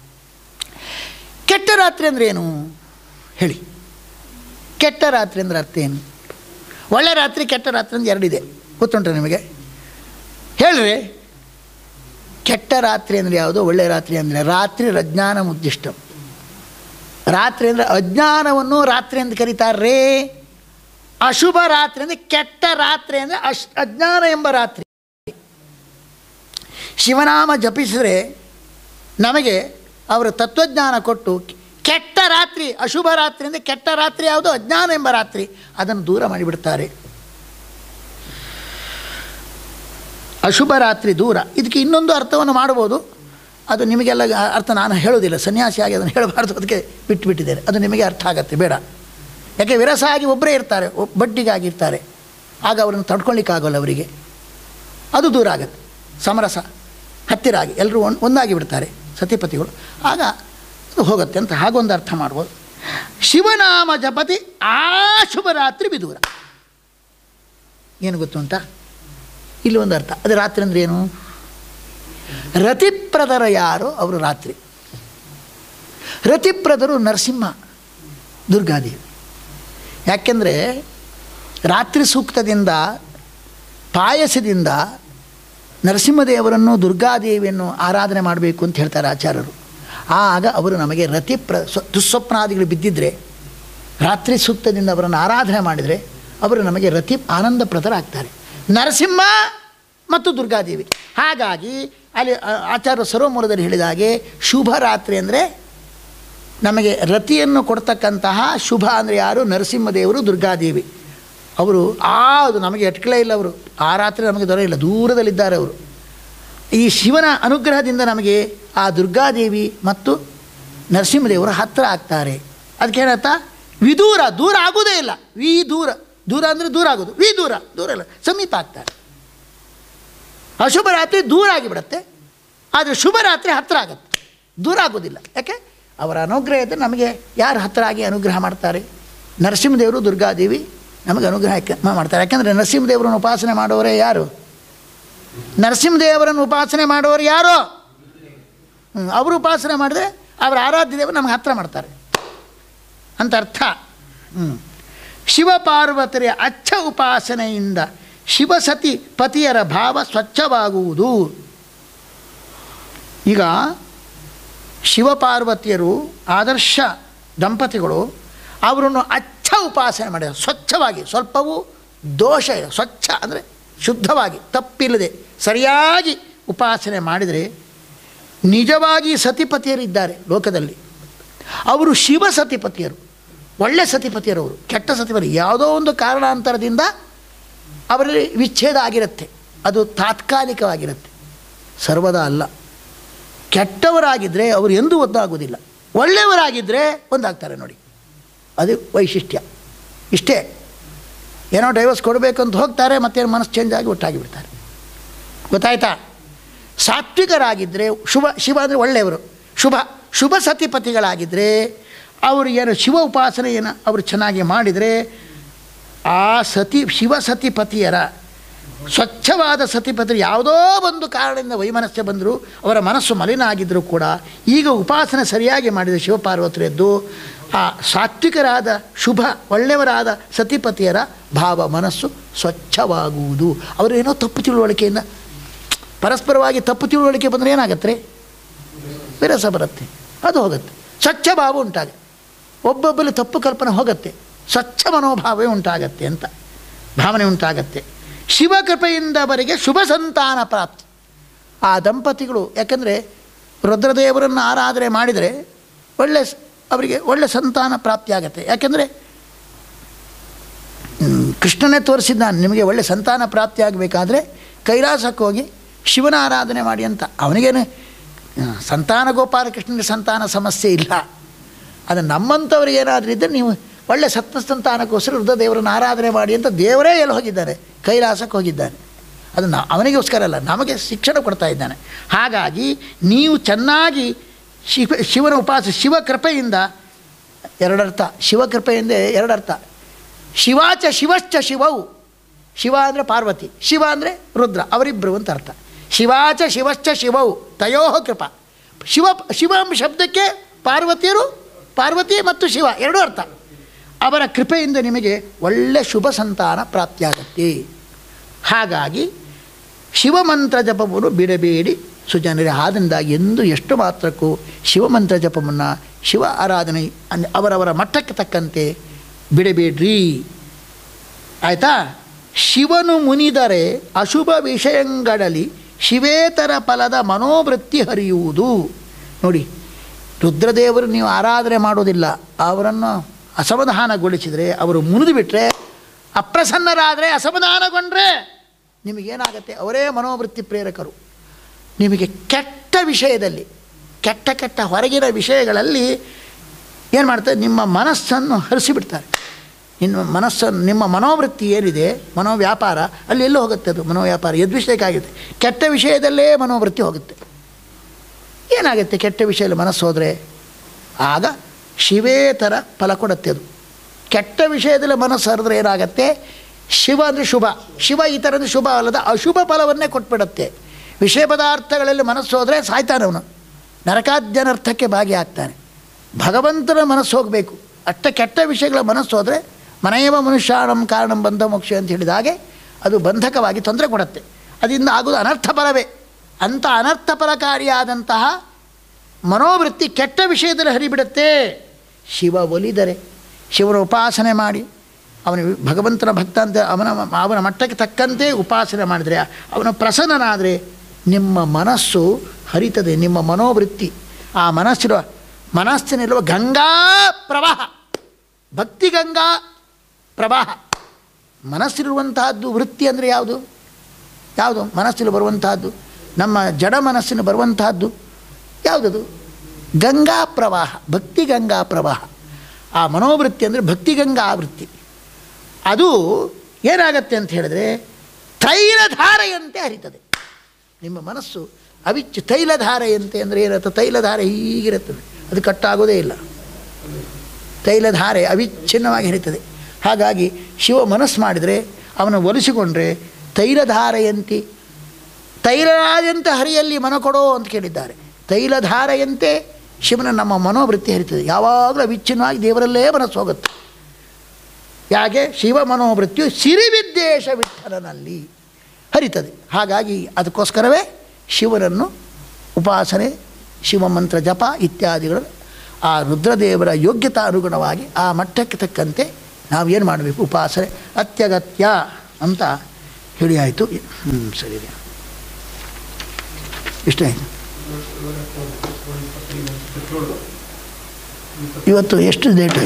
ಕೆಟ್ಟ ರಾತ್ರಿ ಅಂದರೆ ಏನು ಹೇಳಿ? ಕೆಟ್ಟ ರಾತ್ರಿ ಅಂದರೆ ಅರ್ಥ ಏನು? ಒಳ್ಳೆ ರಾತ್ರಿ ಕೆಟ್ಟ ರಾತ್ರಿ ಅಂದರೆ ಎರಡಿದೆ, ಗೊತ್ತುಂಟು ನಿಮಗೆ? ಹೇಳ್ರಿ, ಕೆಟ್ಟ ರಾತ್ರಿ ಅಂದರೆ ಯಾವುದು, ಒಳ್ಳೆ ರಾತ್ರಿ ಅಂದರೆ? ರಾತ್ರಿ ಅಜ್ಞಾನ ಮುದ್ದಿಷ್ಟ. ರಾತ್ರಿ ಅಂದರೆ ಅಜ್ಞಾನವನ್ನು ರಾತ್ರಿ ಅಂತ ಕರೀತಾರ್ರೇ. ಅಶುಭ ರಾತ್ರಿ ಅಂದರೆ ಕೆಟ್ಟ ರಾತ್ರಿ ಅಂದರೆ ಅಶ್ ಅಜ್ಞಾನ ಎಂಬ ರಾತ್ರಿ. ಶಿವನಾಮ ಜಪಿಸಿದರೆ ನಮಗೆ ಅವರು ತತ್ವಜ್ಞಾನ ಕೊಟ್ಟು ಕೆಟ್ಟ ರಾತ್ರಿ, ಅಶುಭ ರಾತ್ರಿ ಅಂದರೆ ಕೆಟ್ಟ ರಾತ್ರಿ ಯಾವುದು? ಅಜ್ಞಾನ ಎಂಬ ರಾತ್ರಿ, ಅದನ್ನು ದೂರ ಮಾಡಿಬಿಡ್ತಾರೆ. ಅಶುಭ ರಾತ್ರಿ ದೂರ. ಇದಕ್ಕೆ ಇನ್ನೊಂದು ಅರ್ಥವನ್ನು ಮಾಡ್ಬೋದು, ಅದು ನಿಮಗೆಲ್ಲ ಅರ್ಥ ನಾನು ಹೇಳೋದಿಲ್ಲ, ಸನ್ಯಾಸಿಯಾಗಿ ಅದನ್ನು ಹೇಳಬಾರ್ದು, ಅದಕ್ಕೆ ಬಿಟ್ಟುಬಿಟ್ಟಿದ್ದೇನೆ. ಅದು ನಿಮಗೆ ಅರ್ಥ ಆಗತ್ತೆ, ಬೇಡ. ಯಾಕೆ ವಿರಸ ಆಗಿ ಒಬ್ಬರೇ ಇರ್ತಾರೆ, ಬಡ್ಡಿಗಾಗಿರ್ತಾರೆ, ಆಗ ಅವ್ರನ್ನ ತಡ್ಕೊಳ್ಳಿಕ್ಕಾಗೋಲ್ಲ ಅವರಿಗೆ, ಅದು ದೂರ ಆಗುತ್ತೆ. ಸಮರಸ ಹತ್ತಿರ ಆಗಿ ಎಲ್ಲರೂ ಒಂದು ಒಂದಾಗಿ ಬಿಡ್ತಾರೆ ಸತಿಪತಿಗಳು, ಆಗ ಅದು ಹೋಗುತ್ತೆ ಅಂತ ಹಾಗೊಂದು ಅರ್ಥ ಮಾಡ್ಬೋದು. ಶಿವನಾಮ ಜಪತಿ ಆ ಶುಭರಾತ್ರಿ ಬಿದೂರ. ಏನು ಗೊತ್ತುಂಟ? ಇಲ್ಲಿ ಒಂದು ಅರ್ಥ. ಅದು ರಾತ್ರಿ ಅಂದರೆ ಏನು? ರತಿಪ್ರದರ ಯಾರು ಅವರು ರಾತ್ರಿ. ರತಿಪ್ರದರು ನರಸಿಂಹ, ದುರ್ಗಾದೇವಿ. ಯಾಕೆಂದರೆ ರಾತ್ರಿ ಸೂಕ್ತದಿಂದ ಪಾಯಸದಿಂದ ನರಸಿಂಹದೇವರನ್ನು ದುರ್ಗಾದೇವಿಯನ್ನು ಆರಾಧನೆ ಮಾಡಬೇಕು ಅಂತ ಹೇಳ್ತಾರೆ ಆಚಾರ್ಯರು. ಆಗ ಅವರು ನಮಗೆ ರತಿ ಪ್ರ ದುಸ್ವಪ್ನಾದಿಗಳು ಬಿದ್ದಿದ್ದರೆ ರಾತ್ರಿ ಸೂಕ್ತದಿಂದ ಅವರನ್ನು ಆರಾಧನೆ ಮಾಡಿದರೆ ಅವರು ನಮಗೆ ರತಿ ಆನಂದಪ್ರದರಾಗ್ತಾರೆ, ನರಸಿಂಹ ಮತ್ತು ದುರ್ಗಾದೇವಿ. ಹಾಗಾಗಿ ಅಲ್ಲಿ ಆಚಾರ್ಯ ಸರ್ವಮೂಲದಲ್ಲಿ ಹೇಳಿದ ಹಾಗೆ ಶುಭ ರಾತ್ರಿ ಅಂದರೆ ನಮಗೆ ರತಿಯನ್ನು ಕೊಡ್ತಕ್ಕಂತಹ ಶುಭ ಅಂದರೆ ಯಾರು? ನರಸಿಂಹದೇವರು, ದುರ್ಗಾದೇವಿ. ಅವರು ಆ ಅದು ನಮಗೆ ಎಟ್ಕಲೇ ಇಲ್ಲ, ಅವರು ಆ ರಾತ್ರಿ ನಮಗೆ ದೊರೆಯಿಲ್ಲ, ದೂರದಲ್ಲಿದ್ದಾರೆ ಅವರು. ಈ ಶಿವನ ಅನುಗ್ರಹದಿಂದ ನಮಗೆ ಆ ದುರ್ಗಾದೇವಿ ಮತ್ತು ನರಸಿಂಹದೇವರು ಹತ್ತಿರ ಆಗ್ತಾರೆ. ಅದಕ್ಕೆ ಏನರ್ಥ? ವಿದೂರ, ದೂರ ಆಗೋದೇ ಇಲ್ಲ. ವಿ ದೂರ, ದೂರ ಅಂದರೆ ದೂರ ಆಗೋದು, ವಿ ದೂರ, ದೂರ ಇಲ್ಲ, ಸಮೀಪ ಆಗ್ತಾರೆ. ಅಶುಭ ರಾತ್ರಿ ದೂರ ಆಗಿಬಿಡತ್ತೆ, ಆದರೆ ಶುಭ ರಾತ್ರಿ ಹತ್ತಿರ ಆಗುತ್ತೆ, ದೂರ ಆಗೋದಿಲ್ಲ. ಯಾಕೆ? ಅವರ ಅನುಗ್ರಹ ಇದ್ದರೆ ನಮಗೆ ಯಾರು ಹತ್ತಿರ ಆಗಿ ಅನುಗ್ರಹ ಮಾಡ್ತಾರೆ? ನರಸಿಂಹದೇವರು, ದುರ್ಗಾದೇವಿ ನಮಗೆ ಅನುಗ್ರಹ ಮಾಡ್ತಾರೆ. ಯಾಕೆಂದರೆ ನರಸಿಂಹದೇವರನ್ನು ಉಪಾಸನೆ ಮಾಡೋರೇ ಯಾರು? ನರಸಿಂಹದೇವರನ್ನು ಉಪಾಸನೆ ಮಾಡೋರು ಯಾರು? ಅವರು ಉಪಾಸನೆ ಮಾಡಿದ್ರೆ ಅವರ ಆರಾಧ್ಯ ದೇವರು ನಮಗೆ ಹತ್ತಿರ ಮಾಡ್ತಾರೆ ಅಂತ ಅರ್ಥ. ಹ್ಞೂ ಶಿವಪಾರ್ವತಿಯ ಅಚ್ಚ ಉಪಾಸನೆಯಿಂದ ಶಿವಸತಿ ಪತಿಯರ ಭಾವ ಸ್ವಚ್ಛವಾಗುವುದು. ಈಗ ಶಿವಪಾರ್ವತಿಯರು ಆದರ್ಶ ದಂಪತಿಗಳು, ಅವರನ್ನು ಅಚ್ಚ ಉಪಾಸನೆ ಮಾಡಿದ ಸ್ವಚ್ಛವಾಗಿ, ಸ್ವಲ್ಪವೂ ದೋಷ ಇಲ್ಲ, ಸ್ವಚ್ಛ ಅಂದರೆ ಶುದ್ಧವಾಗಿ ತಪ್ಪಿಲ್ಲದೆ ಸರಿಯಾಗಿ ಉಪಾಸನೆ ಮಾಡಿದರೆ ನಿಜವಾಗಿ ಸತಿಪತಿಯರಿದ್ದಾರೆ ಲೋಕದಲ್ಲಿ. ಅವರು ಶಿವ ಸತಿಪತಿಯರು, ಒಳ್ಳೆ ಸತಿಪತಿಯರವರು, ಕೆಟ್ಟ ಸತಿಪತಿ ಯಾವುದೋ ಒಂದು ಕಾರಣಾಂತರದಿಂದ ಅವರಲ್ಲಿ ವಿಚ್ಛೇದ ಆಗಿರುತ್ತೆ, ಅದು ತಾತ್ಕಾಲಿಕವಾಗಿರುತ್ತೆ, ಸರ್ವದಾ ಅಲ್ಲ. ಕೆಟ್ಟವರಾಗಿದ್ದರೆ ಅವರು ಎಂದೂ ಒಂದಾಗುವುದಿಲ್ಲ, ಒಳ್ಳೆಯವರಾಗಿದ್ದರೆ ಒಂದಾಗ್ತಾರೆ ನೋಡಿ, ಅದು ವೈಶಿಷ್ಟ್ಯ. ಇಷ್ಟೇ, ಏನೋ ಡೈವರ್ಸ್ ಕೊಡಬೇಕು ಅಂತ ಹೋಗ್ತಾರೆ, ಮತ್ತೇನು ಮನಸ್ಸು ಚೇಂಜ್ ಆಗಿ ಒಟ್ಟಾಗಿ ಬಿಡ್ತಾರೆ. ಗೊತ್ತಾಯ್ತಾ? ಸಾತ್ವಿಕರಾಗಿದ್ದರೆ ಶುಭ, ಶಿವ ಅಂದರೆ ಒಳ್ಳೆಯವರು, ಶುಭ ಶುಭ ಸತಿಪತಿಗಳಾಗಿದ್ದರೆ ಅವರು ಏನು ಶಿವ ಉಪಾಸನೆಯನ್ನು ಅವರು ಚೆನ್ನಾಗಿ ಮಾಡಿದರೆ ಆ ಸತಿ ಶಿವ ಸತಿಪತಿಯರ ಸ್ವಚ್ಛವಾದ ಸತಿಪತಿ ಯಾವುದೋ ಒಂದು ಕಾರಣದಿಂದ ವೈಮನಸ್ಸೆ ಬಂದರೂ, ಅವರ ಮನಸ್ಸು ಮಲಿನ ಆಗಿದ್ದರೂ ಕೂಡ ಈಗ ಉಪಾಸನೆ ಸರಿಯಾಗಿ ಮಾಡಿದ ಶಿವಪಾರ್ವತಿಯದ್ದು ಆ ಸಾತ್ವಿಕರಾದ ಶುಭ ಒಳ್ಳೆಯವರಾದ ಸತಿಪತಿಯರ ಭಾವ ಮನಸ್ಸು ಸ್ವಚ್ಛವಾಗುವುದು. ಅವರು ಏನೋ ತಪ್ಪು ತಿಳುವಳಿಕೆಯಿಂದ ಪರಸ್ಪರವಾಗಿ ತಪ್ಪು ತಿಳುವಳಿಕೆ ಬಂದರೆ ಏನಾಗತ್ತೆ? ವಿರಸ ಬರುತ್ತೆ, ಅದು ಹೋಗುತ್ತೆ. ಸ್ವಚ್ಛ ಭಾವ ಉಂಟಾಗುತ್ತೆ, ಒಬ್ಬೊಬ್ಬರಲ್ಲಿ ತಪ್ಪು ಕಲ್ಪನೆ ಹೋಗುತ್ತೆ, ಸ್ವಚ್ಛ ಮನೋಭಾವವೇ ಉಂಟಾಗತ್ತೆ ಅಂತ ಭಾವನೆ ಉಂಟಾಗತ್ತೆ. ಶಿವಕೃಪೆಯಿಂದವರಿಗೆ ಶುಭ ಸಂತಾನ ಪ್ರಾಪ್ತಿ. ಆ ದಂಪತಿಗಳು ಯಾಕೆಂದರೆ ರುದ್ರದೇವರನ್ನು ಆರಾಧನೆ ಮಾಡಿದರೆ ಒಳ್ಳೆ ಅವರಿಗೆ ಒಳ್ಳೆ ಸಂತಾನ ಪ್ರಾಪ್ತಿ ಆಗುತ್ತೆ. ಯಾಕೆಂದರೆ ಕೃಷ್ಣನೇ ತೋರಿಸಿದ್ದಾನೆ, ನಿಮಗೆ ಒಳ್ಳೆ ಸಂತಾನ ಪ್ರಾಪ್ತಿ ಆಗಬೇಕಾದ್ರೆ ಕೈಲಾಸಕ್ಕೆ ಹೋಗಿ ಶಿವನ ಆರಾಧನೆ ಮಾಡಿ ಅಂತ. ಅವನಿಗೇನು ಸಂತಾನ ಗೋಪಾಲಕೃಷ್ಣನಿಗೆ ಸಂತಾನ ಸಮಸ್ಯೆ ಇಲ್ಲ, ಅದು ನಮ್ಮಂಥವ್ರಿಗೆ ಏನಾದರೂ ಇದ್ದರೆ ನೀವು ಒಳ್ಳೆ ಸತ್ವಸಂತಾನಕ್ಕೋಸ್ಕರ ರುದ್ರದೇವರನ್ನು ಆರಾಧನೆ ಮಾಡಿ ಅಂತ ದೇವರೇ ಎಲ್ಲಿ ಹೋಗಿದ್ದಾರೆ, ಕೈಲಾಸಕ್ಕೆ ಹೋಗಿದ್ದಾನೆ. ಅದು ನ ಅವನಿಗೋಸ್ಕರ ಅಲ್ಲ, ನಮಗೆ ಶಿಕ್ಷಣ ಕೊಡ್ತಾ ಇದ್ದಾನೆ. ಹಾಗಾಗಿ ನೀವು ಚೆನ್ನಾಗಿ ಶಿವ ಶಿವನ ಉಪಾಸ ಶಿವಕೃಪೆಯಿಂದ ಎರಡರ್ಥ, ಶಿವಕೃಪೆಯಿಂದ ಎರಡರ್ಥ. ಶಿವಾಚ ಶಿವಶ್ಚ ಶಿವವು, ಶಿವ ಅಂದರೆ ಪಾರ್ವತಿ, ಶಿವ ಅಂದರೆ ರುದ್ರ, ಅವರಿಬ್ಬರು ಅಂತ ಅರ್ಥ. ಶಿವಾಚ ಶಿವಶ್ಚ ಶಿವವು ತಯೋ ಕೃಪಾ. ಶಿವ ಶಿವ ಎಂಬ ಶಬ್ದಕ್ಕೆ ಪಾರ್ವತಿಯರು, ಪಾರ್ವತಿ ಮತ್ತು ಶಿವ ಎರಡೂ ಅರ್ಥ. ಅವರ ಕೃಪೆಯಿಂದ ನಿಮಗೆ ಒಳ್ಳೆ ಶುಭ ಸಂತಾನ ಪ್ರಾಪ್ತಿಯಾಗತ್ತೆ. ಹಾಗಾಗಿ ಶಿವಮಂತ್ರ ಜಪವನ್ನು ಬಿಡಬೇಡಿ ಸುಜನರೇ. ಆದ್ದರಿಂದ ಎಂದು ಎಷ್ಟು ಮಾತ್ರಕ್ಕೂ ಶಿವಮಂತ್ರ ಜಪವನ್ನು, ಶಿವ ಆರಾಧನೆ ಅವರವರ ಮಟ್ಟಕ್ಕೆ ತಕ್ಕಂತೆ ಬಿಡಬೇಡ್ರಿ. ಆಯಿತಾ? ಶಿವನು ಮುನಿದರೆ ಅಶುಭ ವಿಷಯಗಳಲ್ಲಿ ಶಿವೇತರ ಫಲದ ಮನೋವೃತ್ತಿ ಹರಿಯುವುದು. ನೋಡಿ, ರುದ್ರದೇವರು ನೀವು ಆರಾಧನೆ ಮಾಡೋದಿಲ್ಲ, ಅವರನ್ನು ಅಸಮಾಧಾನಗೊಳಿಸಿದರೆ, ಅವರು ಮುನಿದು ಬಿಟ್ಟರೆ, ಅಪ್ರಸನ್ನರಾದರೆ, ಅಸಮಾಧಾನಗೊಂಡ್ರೆ ನಿಮಗೇನಾಗತ್ತೆ? ಅವರೇ ಮನೋವೃತ್ತಿ ಪ್ರೇರಕರು. ನಿಮಗೆ ಕೆಟ್ಟ ವಿಷಯದಲ್ಲಿ, ಕೆಟ್ಟ ಕೆಟ್ಟ ಹೊರಗಿನ ವಿಷಯಗಳಲ್ಲಿ ಏನು ಮಾಡ್ತಾರೆ? ನಿಮ್ಮ ಮನಸ್ಸನ್ನು ಹರಿಸಿಬಿಡ್ತಾರೆ. ನಿಮ್ಮ ಮನಸ್ಸನ್ನು, ನಿಮ್ಮ ಮನೋವೃತ್ತಿ ಏನಿದೆ, ಮನೋವ್ಯಾಪಾರ, ಅಲ್ಲಿ ಎಲ್ಲೂ ಹೋಗುತ್ತೆ. ಅದು ಮನೋವ್ಯಾಪಾರ ಯದ್ವಿಷಯಕ್ಕಾಗುತ್ತೆ. ಕೆಟ್ಟ ವಿಷಯದಲ್ಲೇ ಮನೋವೃತ್ತಿ ಹೋಗುತ್ತೆ. ಏನಾಗುತ್ತೆ ಕೆಟ್ಟ ವಿಷಯದಲ್ಲಿ ಮನಸ್ಸು ಹೋದರೆ? ಆಗ ಶಿವೇತರ ಫಲ ಕೊಡುತ್ತೆ. ಅದು ಕೆಟ್ಟ ವಿಷಯದಲ್ಲಿ ಮನಸ್ಸು ಹರಿದ್ರೆ ಏನಾಗತ್ತೆ? ಶಿವ ಅಂದರೆ ಶುಭ, ಶಿವ ಈ ಥರದ ಶುಭ ಅಲ್ಲದ ಅಶುಭ ಫಲವನ್ನೇ ಕೊಟ್ಬಿಡುತ್ತೆ. ವಿಷಯ ಪದಾರ್ಥಗಳಲ್ಲಿ ಮನಸ್ಸು ಹೋದರೆ ಸಾಯ್ತಾನವನು, ನರಕಾದ್ಯನರ್ಥಕ್ಕೆ ಭಾಗಿಯಾಗ್ತಾನೆ. ಭಗವಂತನ ಮನಸ್ಸು ಹೋಗಬೇಕು. ಅಷ್ಟ ಕೆಟ್ಟ ವಿಷಯಗಳ ಮನಸ್ಸು ಹೋದರೆ ಮನೆಯವ ಮನುಷ್ಯಾಣಂ ಕಾರಣಂ ಬಂಧ ಮೋಕ್ಷ ಅಂತ ಹೇಳಿದ ಹಾಗೆ ಅದು ಬಂಧಕವಾಗಿ ತೊಂದರೆ ಕೊಡುತ್ತೆ. ಅದರಿಂದ ಆಗೋದು ಅನರ್ಥ ಫಲವೇ. ಅಂಥ ಅನರ್ಥ ಫಲಕಾರಿಯಾದಂತಹ ಮನೋವೃತ್ತಿ ಕೆಟ್ಟ ವಿಷಯದಲ್ಲಿ ಹರಿಬಿಡುತ್ತೆ. ಶಿವ ಒಲಿದರೆ, ಶಿವನ ಉಪಾಸನೆ ಮಾಡಿ, ಅವನ ಭಗವಂತನ ಭಕ್ತ ಅಂತ ಅವನ ಅವನ ಮಟ್ಟಕ್ಕೆ ತಕ್ಕಂತೆ ಉಪಾಸನೆ ಮಾಡಿದರೆ, ಅವನ ಪ್ರಸನ್ನನಾದರೆ ನಿಮ್ಮ ಮನಸ್ಸು ಹರಿತದೆ. ನಿಮ್ಮ ಮನೋವೃತ್ತಿ, ಆ ಮನಸ್ಸಿರುವ ಮನಸ್ಸಿನಲ್ಲಿರುವ ಗಂಗಾ ಪ್ರವಾಹ, ಭಕ್ತಿ ಗಂಗಾ ಪ್ರವಾಹ. ಮನಸ್ಸಿರುವಂತಹದ್ದು ವೃತ್ತಿ ಅಂದರೆ ಯಾವುದು? ಯಾವುದು ಮನಸ್ಸಲ್ಲಿ ಬರುವಂತಹದ್ದು? ನಮ್ಮ ಜಡ ಮನಸ್ಸಿನ ಬರುವಂತಹದ್ದು ಯಾವುದದು? ಗಂಗಾ ಪ್ರವಾಹ, ಭಕ್ತಿ ಗಂಗಾ ಪ್ರವಾಹ. ಆ ಮನೋವೃತ್ತಿ ಅಂದರೆ ಭಕ್ತಿ ಗಂಗಾ ವೃತ್ತಿ. ಅದು ಏನಾಗತ್ತೆ ಅಂತ ಹೇಳಿದ್ರೆ ತೈಲಧಾರೆಯಂತೆ ಹರಿತದೆ. ನಿಮ್ಮ ಮನಸ್ಸು ಅವಿಚ್ಚ ತೈಲಧಾರೆಯಂತೆ ಅಂದರೆ ಏನಿರುತ್ತೆ? ತೈಲಧಾರೆ ಹೀಗಿರುತ್ತದೆ, ಅದು ಕಟ್ಟಾಗೋದೇ ಇಲ್ಲ. ತೈಲಧಾರೆ ಅವಿಚ್ಛಿನ್ನವಾಗಿ ಹರಿತದೆ. ಹಾಗಾಗಿ ಶಿವ ಮನಸ್ಸು ಮಾಡಿದರೆ, ಅವನ ಒಲಿಸಿಕೊಂಡ್ರೆ ತೈಲಧಾರೆಯಂತೆ, ತೈಲರಾಜಂತೆ ಹರಿಯಲ್ಲಿ ಮನ ಕೊಡೋ ಅಂತ ಕೇಳಿದ್ದಾರೆ. ತೈಲಧಾರೆಯಂತೆ ಶಿವನ ನಮ್ಮ ಮನೋವೃತ್ತಿ ಹರಿತದೆ. ಯಾವಾಗಲೂ ಅವಿಚ್ಛಿನ್ನವಾಗಿ ದೇವರಲ್ಲೇ ಮನಸ್ಸು ಹೋಗುತ್ತೆ. ಯಾಕೆ? ಶಿವ ಮನೋವೃತ್ತಿಯು ಸಿರಿವಿದ್ದೇಶ ವಿಠಲನಲ್ಲಿ ಹರಿತದೆ. ಹಾಗಾಗಿ ಅದಕ್ಕೋಸ್ಕರವೇ ಶಿವನನ್ನು ಉಪಾಸನೆ, ಶಿವಮಂತ್ರ ಜಪ ಇತ್ಯಾದಿಗಳು ಆ ರುದ್ರದೇವರ ಯೋಗ್ಯತಾ ಅನುಗುಣವಾಗಿ ಆ ಮಟ್ಟಕ್ಕೆ ತಕ್ಕಂತೆ ನಾವು ಏನು ಮಾಡಬೇಕು? ಉಪಾಸನೆ ಅತ್ಯಗತ್ಯ ಅಂತ ಹೇಳಿ ಆಯಿತು. ಹ್ಞೂ, ಸರಿ, ಇಷ್ಟ ಆಯಿತು. ಇವತ್ತು ಎಷ್ಟು ಡೇಟ್?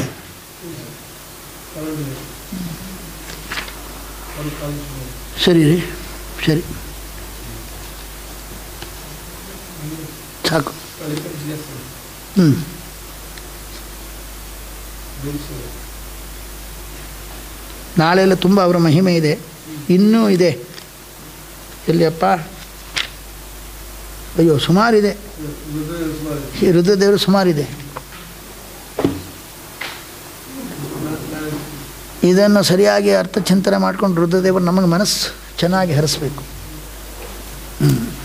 ಸರಿ ರೀ, ಸರಿ, ಸಾಕು. ಹ್ಞೂ, ನಾಳೆ ಎಲ್ಲ ತುಂಬ ಅವರ ಮಹಿಮೆ ಇದೆ, ಇನ್ನೂ ಇದೆ. ಎಲ್ಲಿಯಪ್ಪ? ಅಯ್ಯೋ, ಸುಮಾರಿದೆ. ರುದ್ರದೇವರು ಸುಮಾರಿದೆ. ಇದನ್ನು ಸರಿಯಾಗಿ ಅರ್ಥಚಿಂತನೆ ಮಾಡ್ಕೊಂಡು ರುದ್ರದೇವರು ನಮಗೆ ಮನಸ್ಸು ಚೆನ್ನಾಗಿ ಹರಿಸ್ಬೇಕು. ಹ್ಞೂ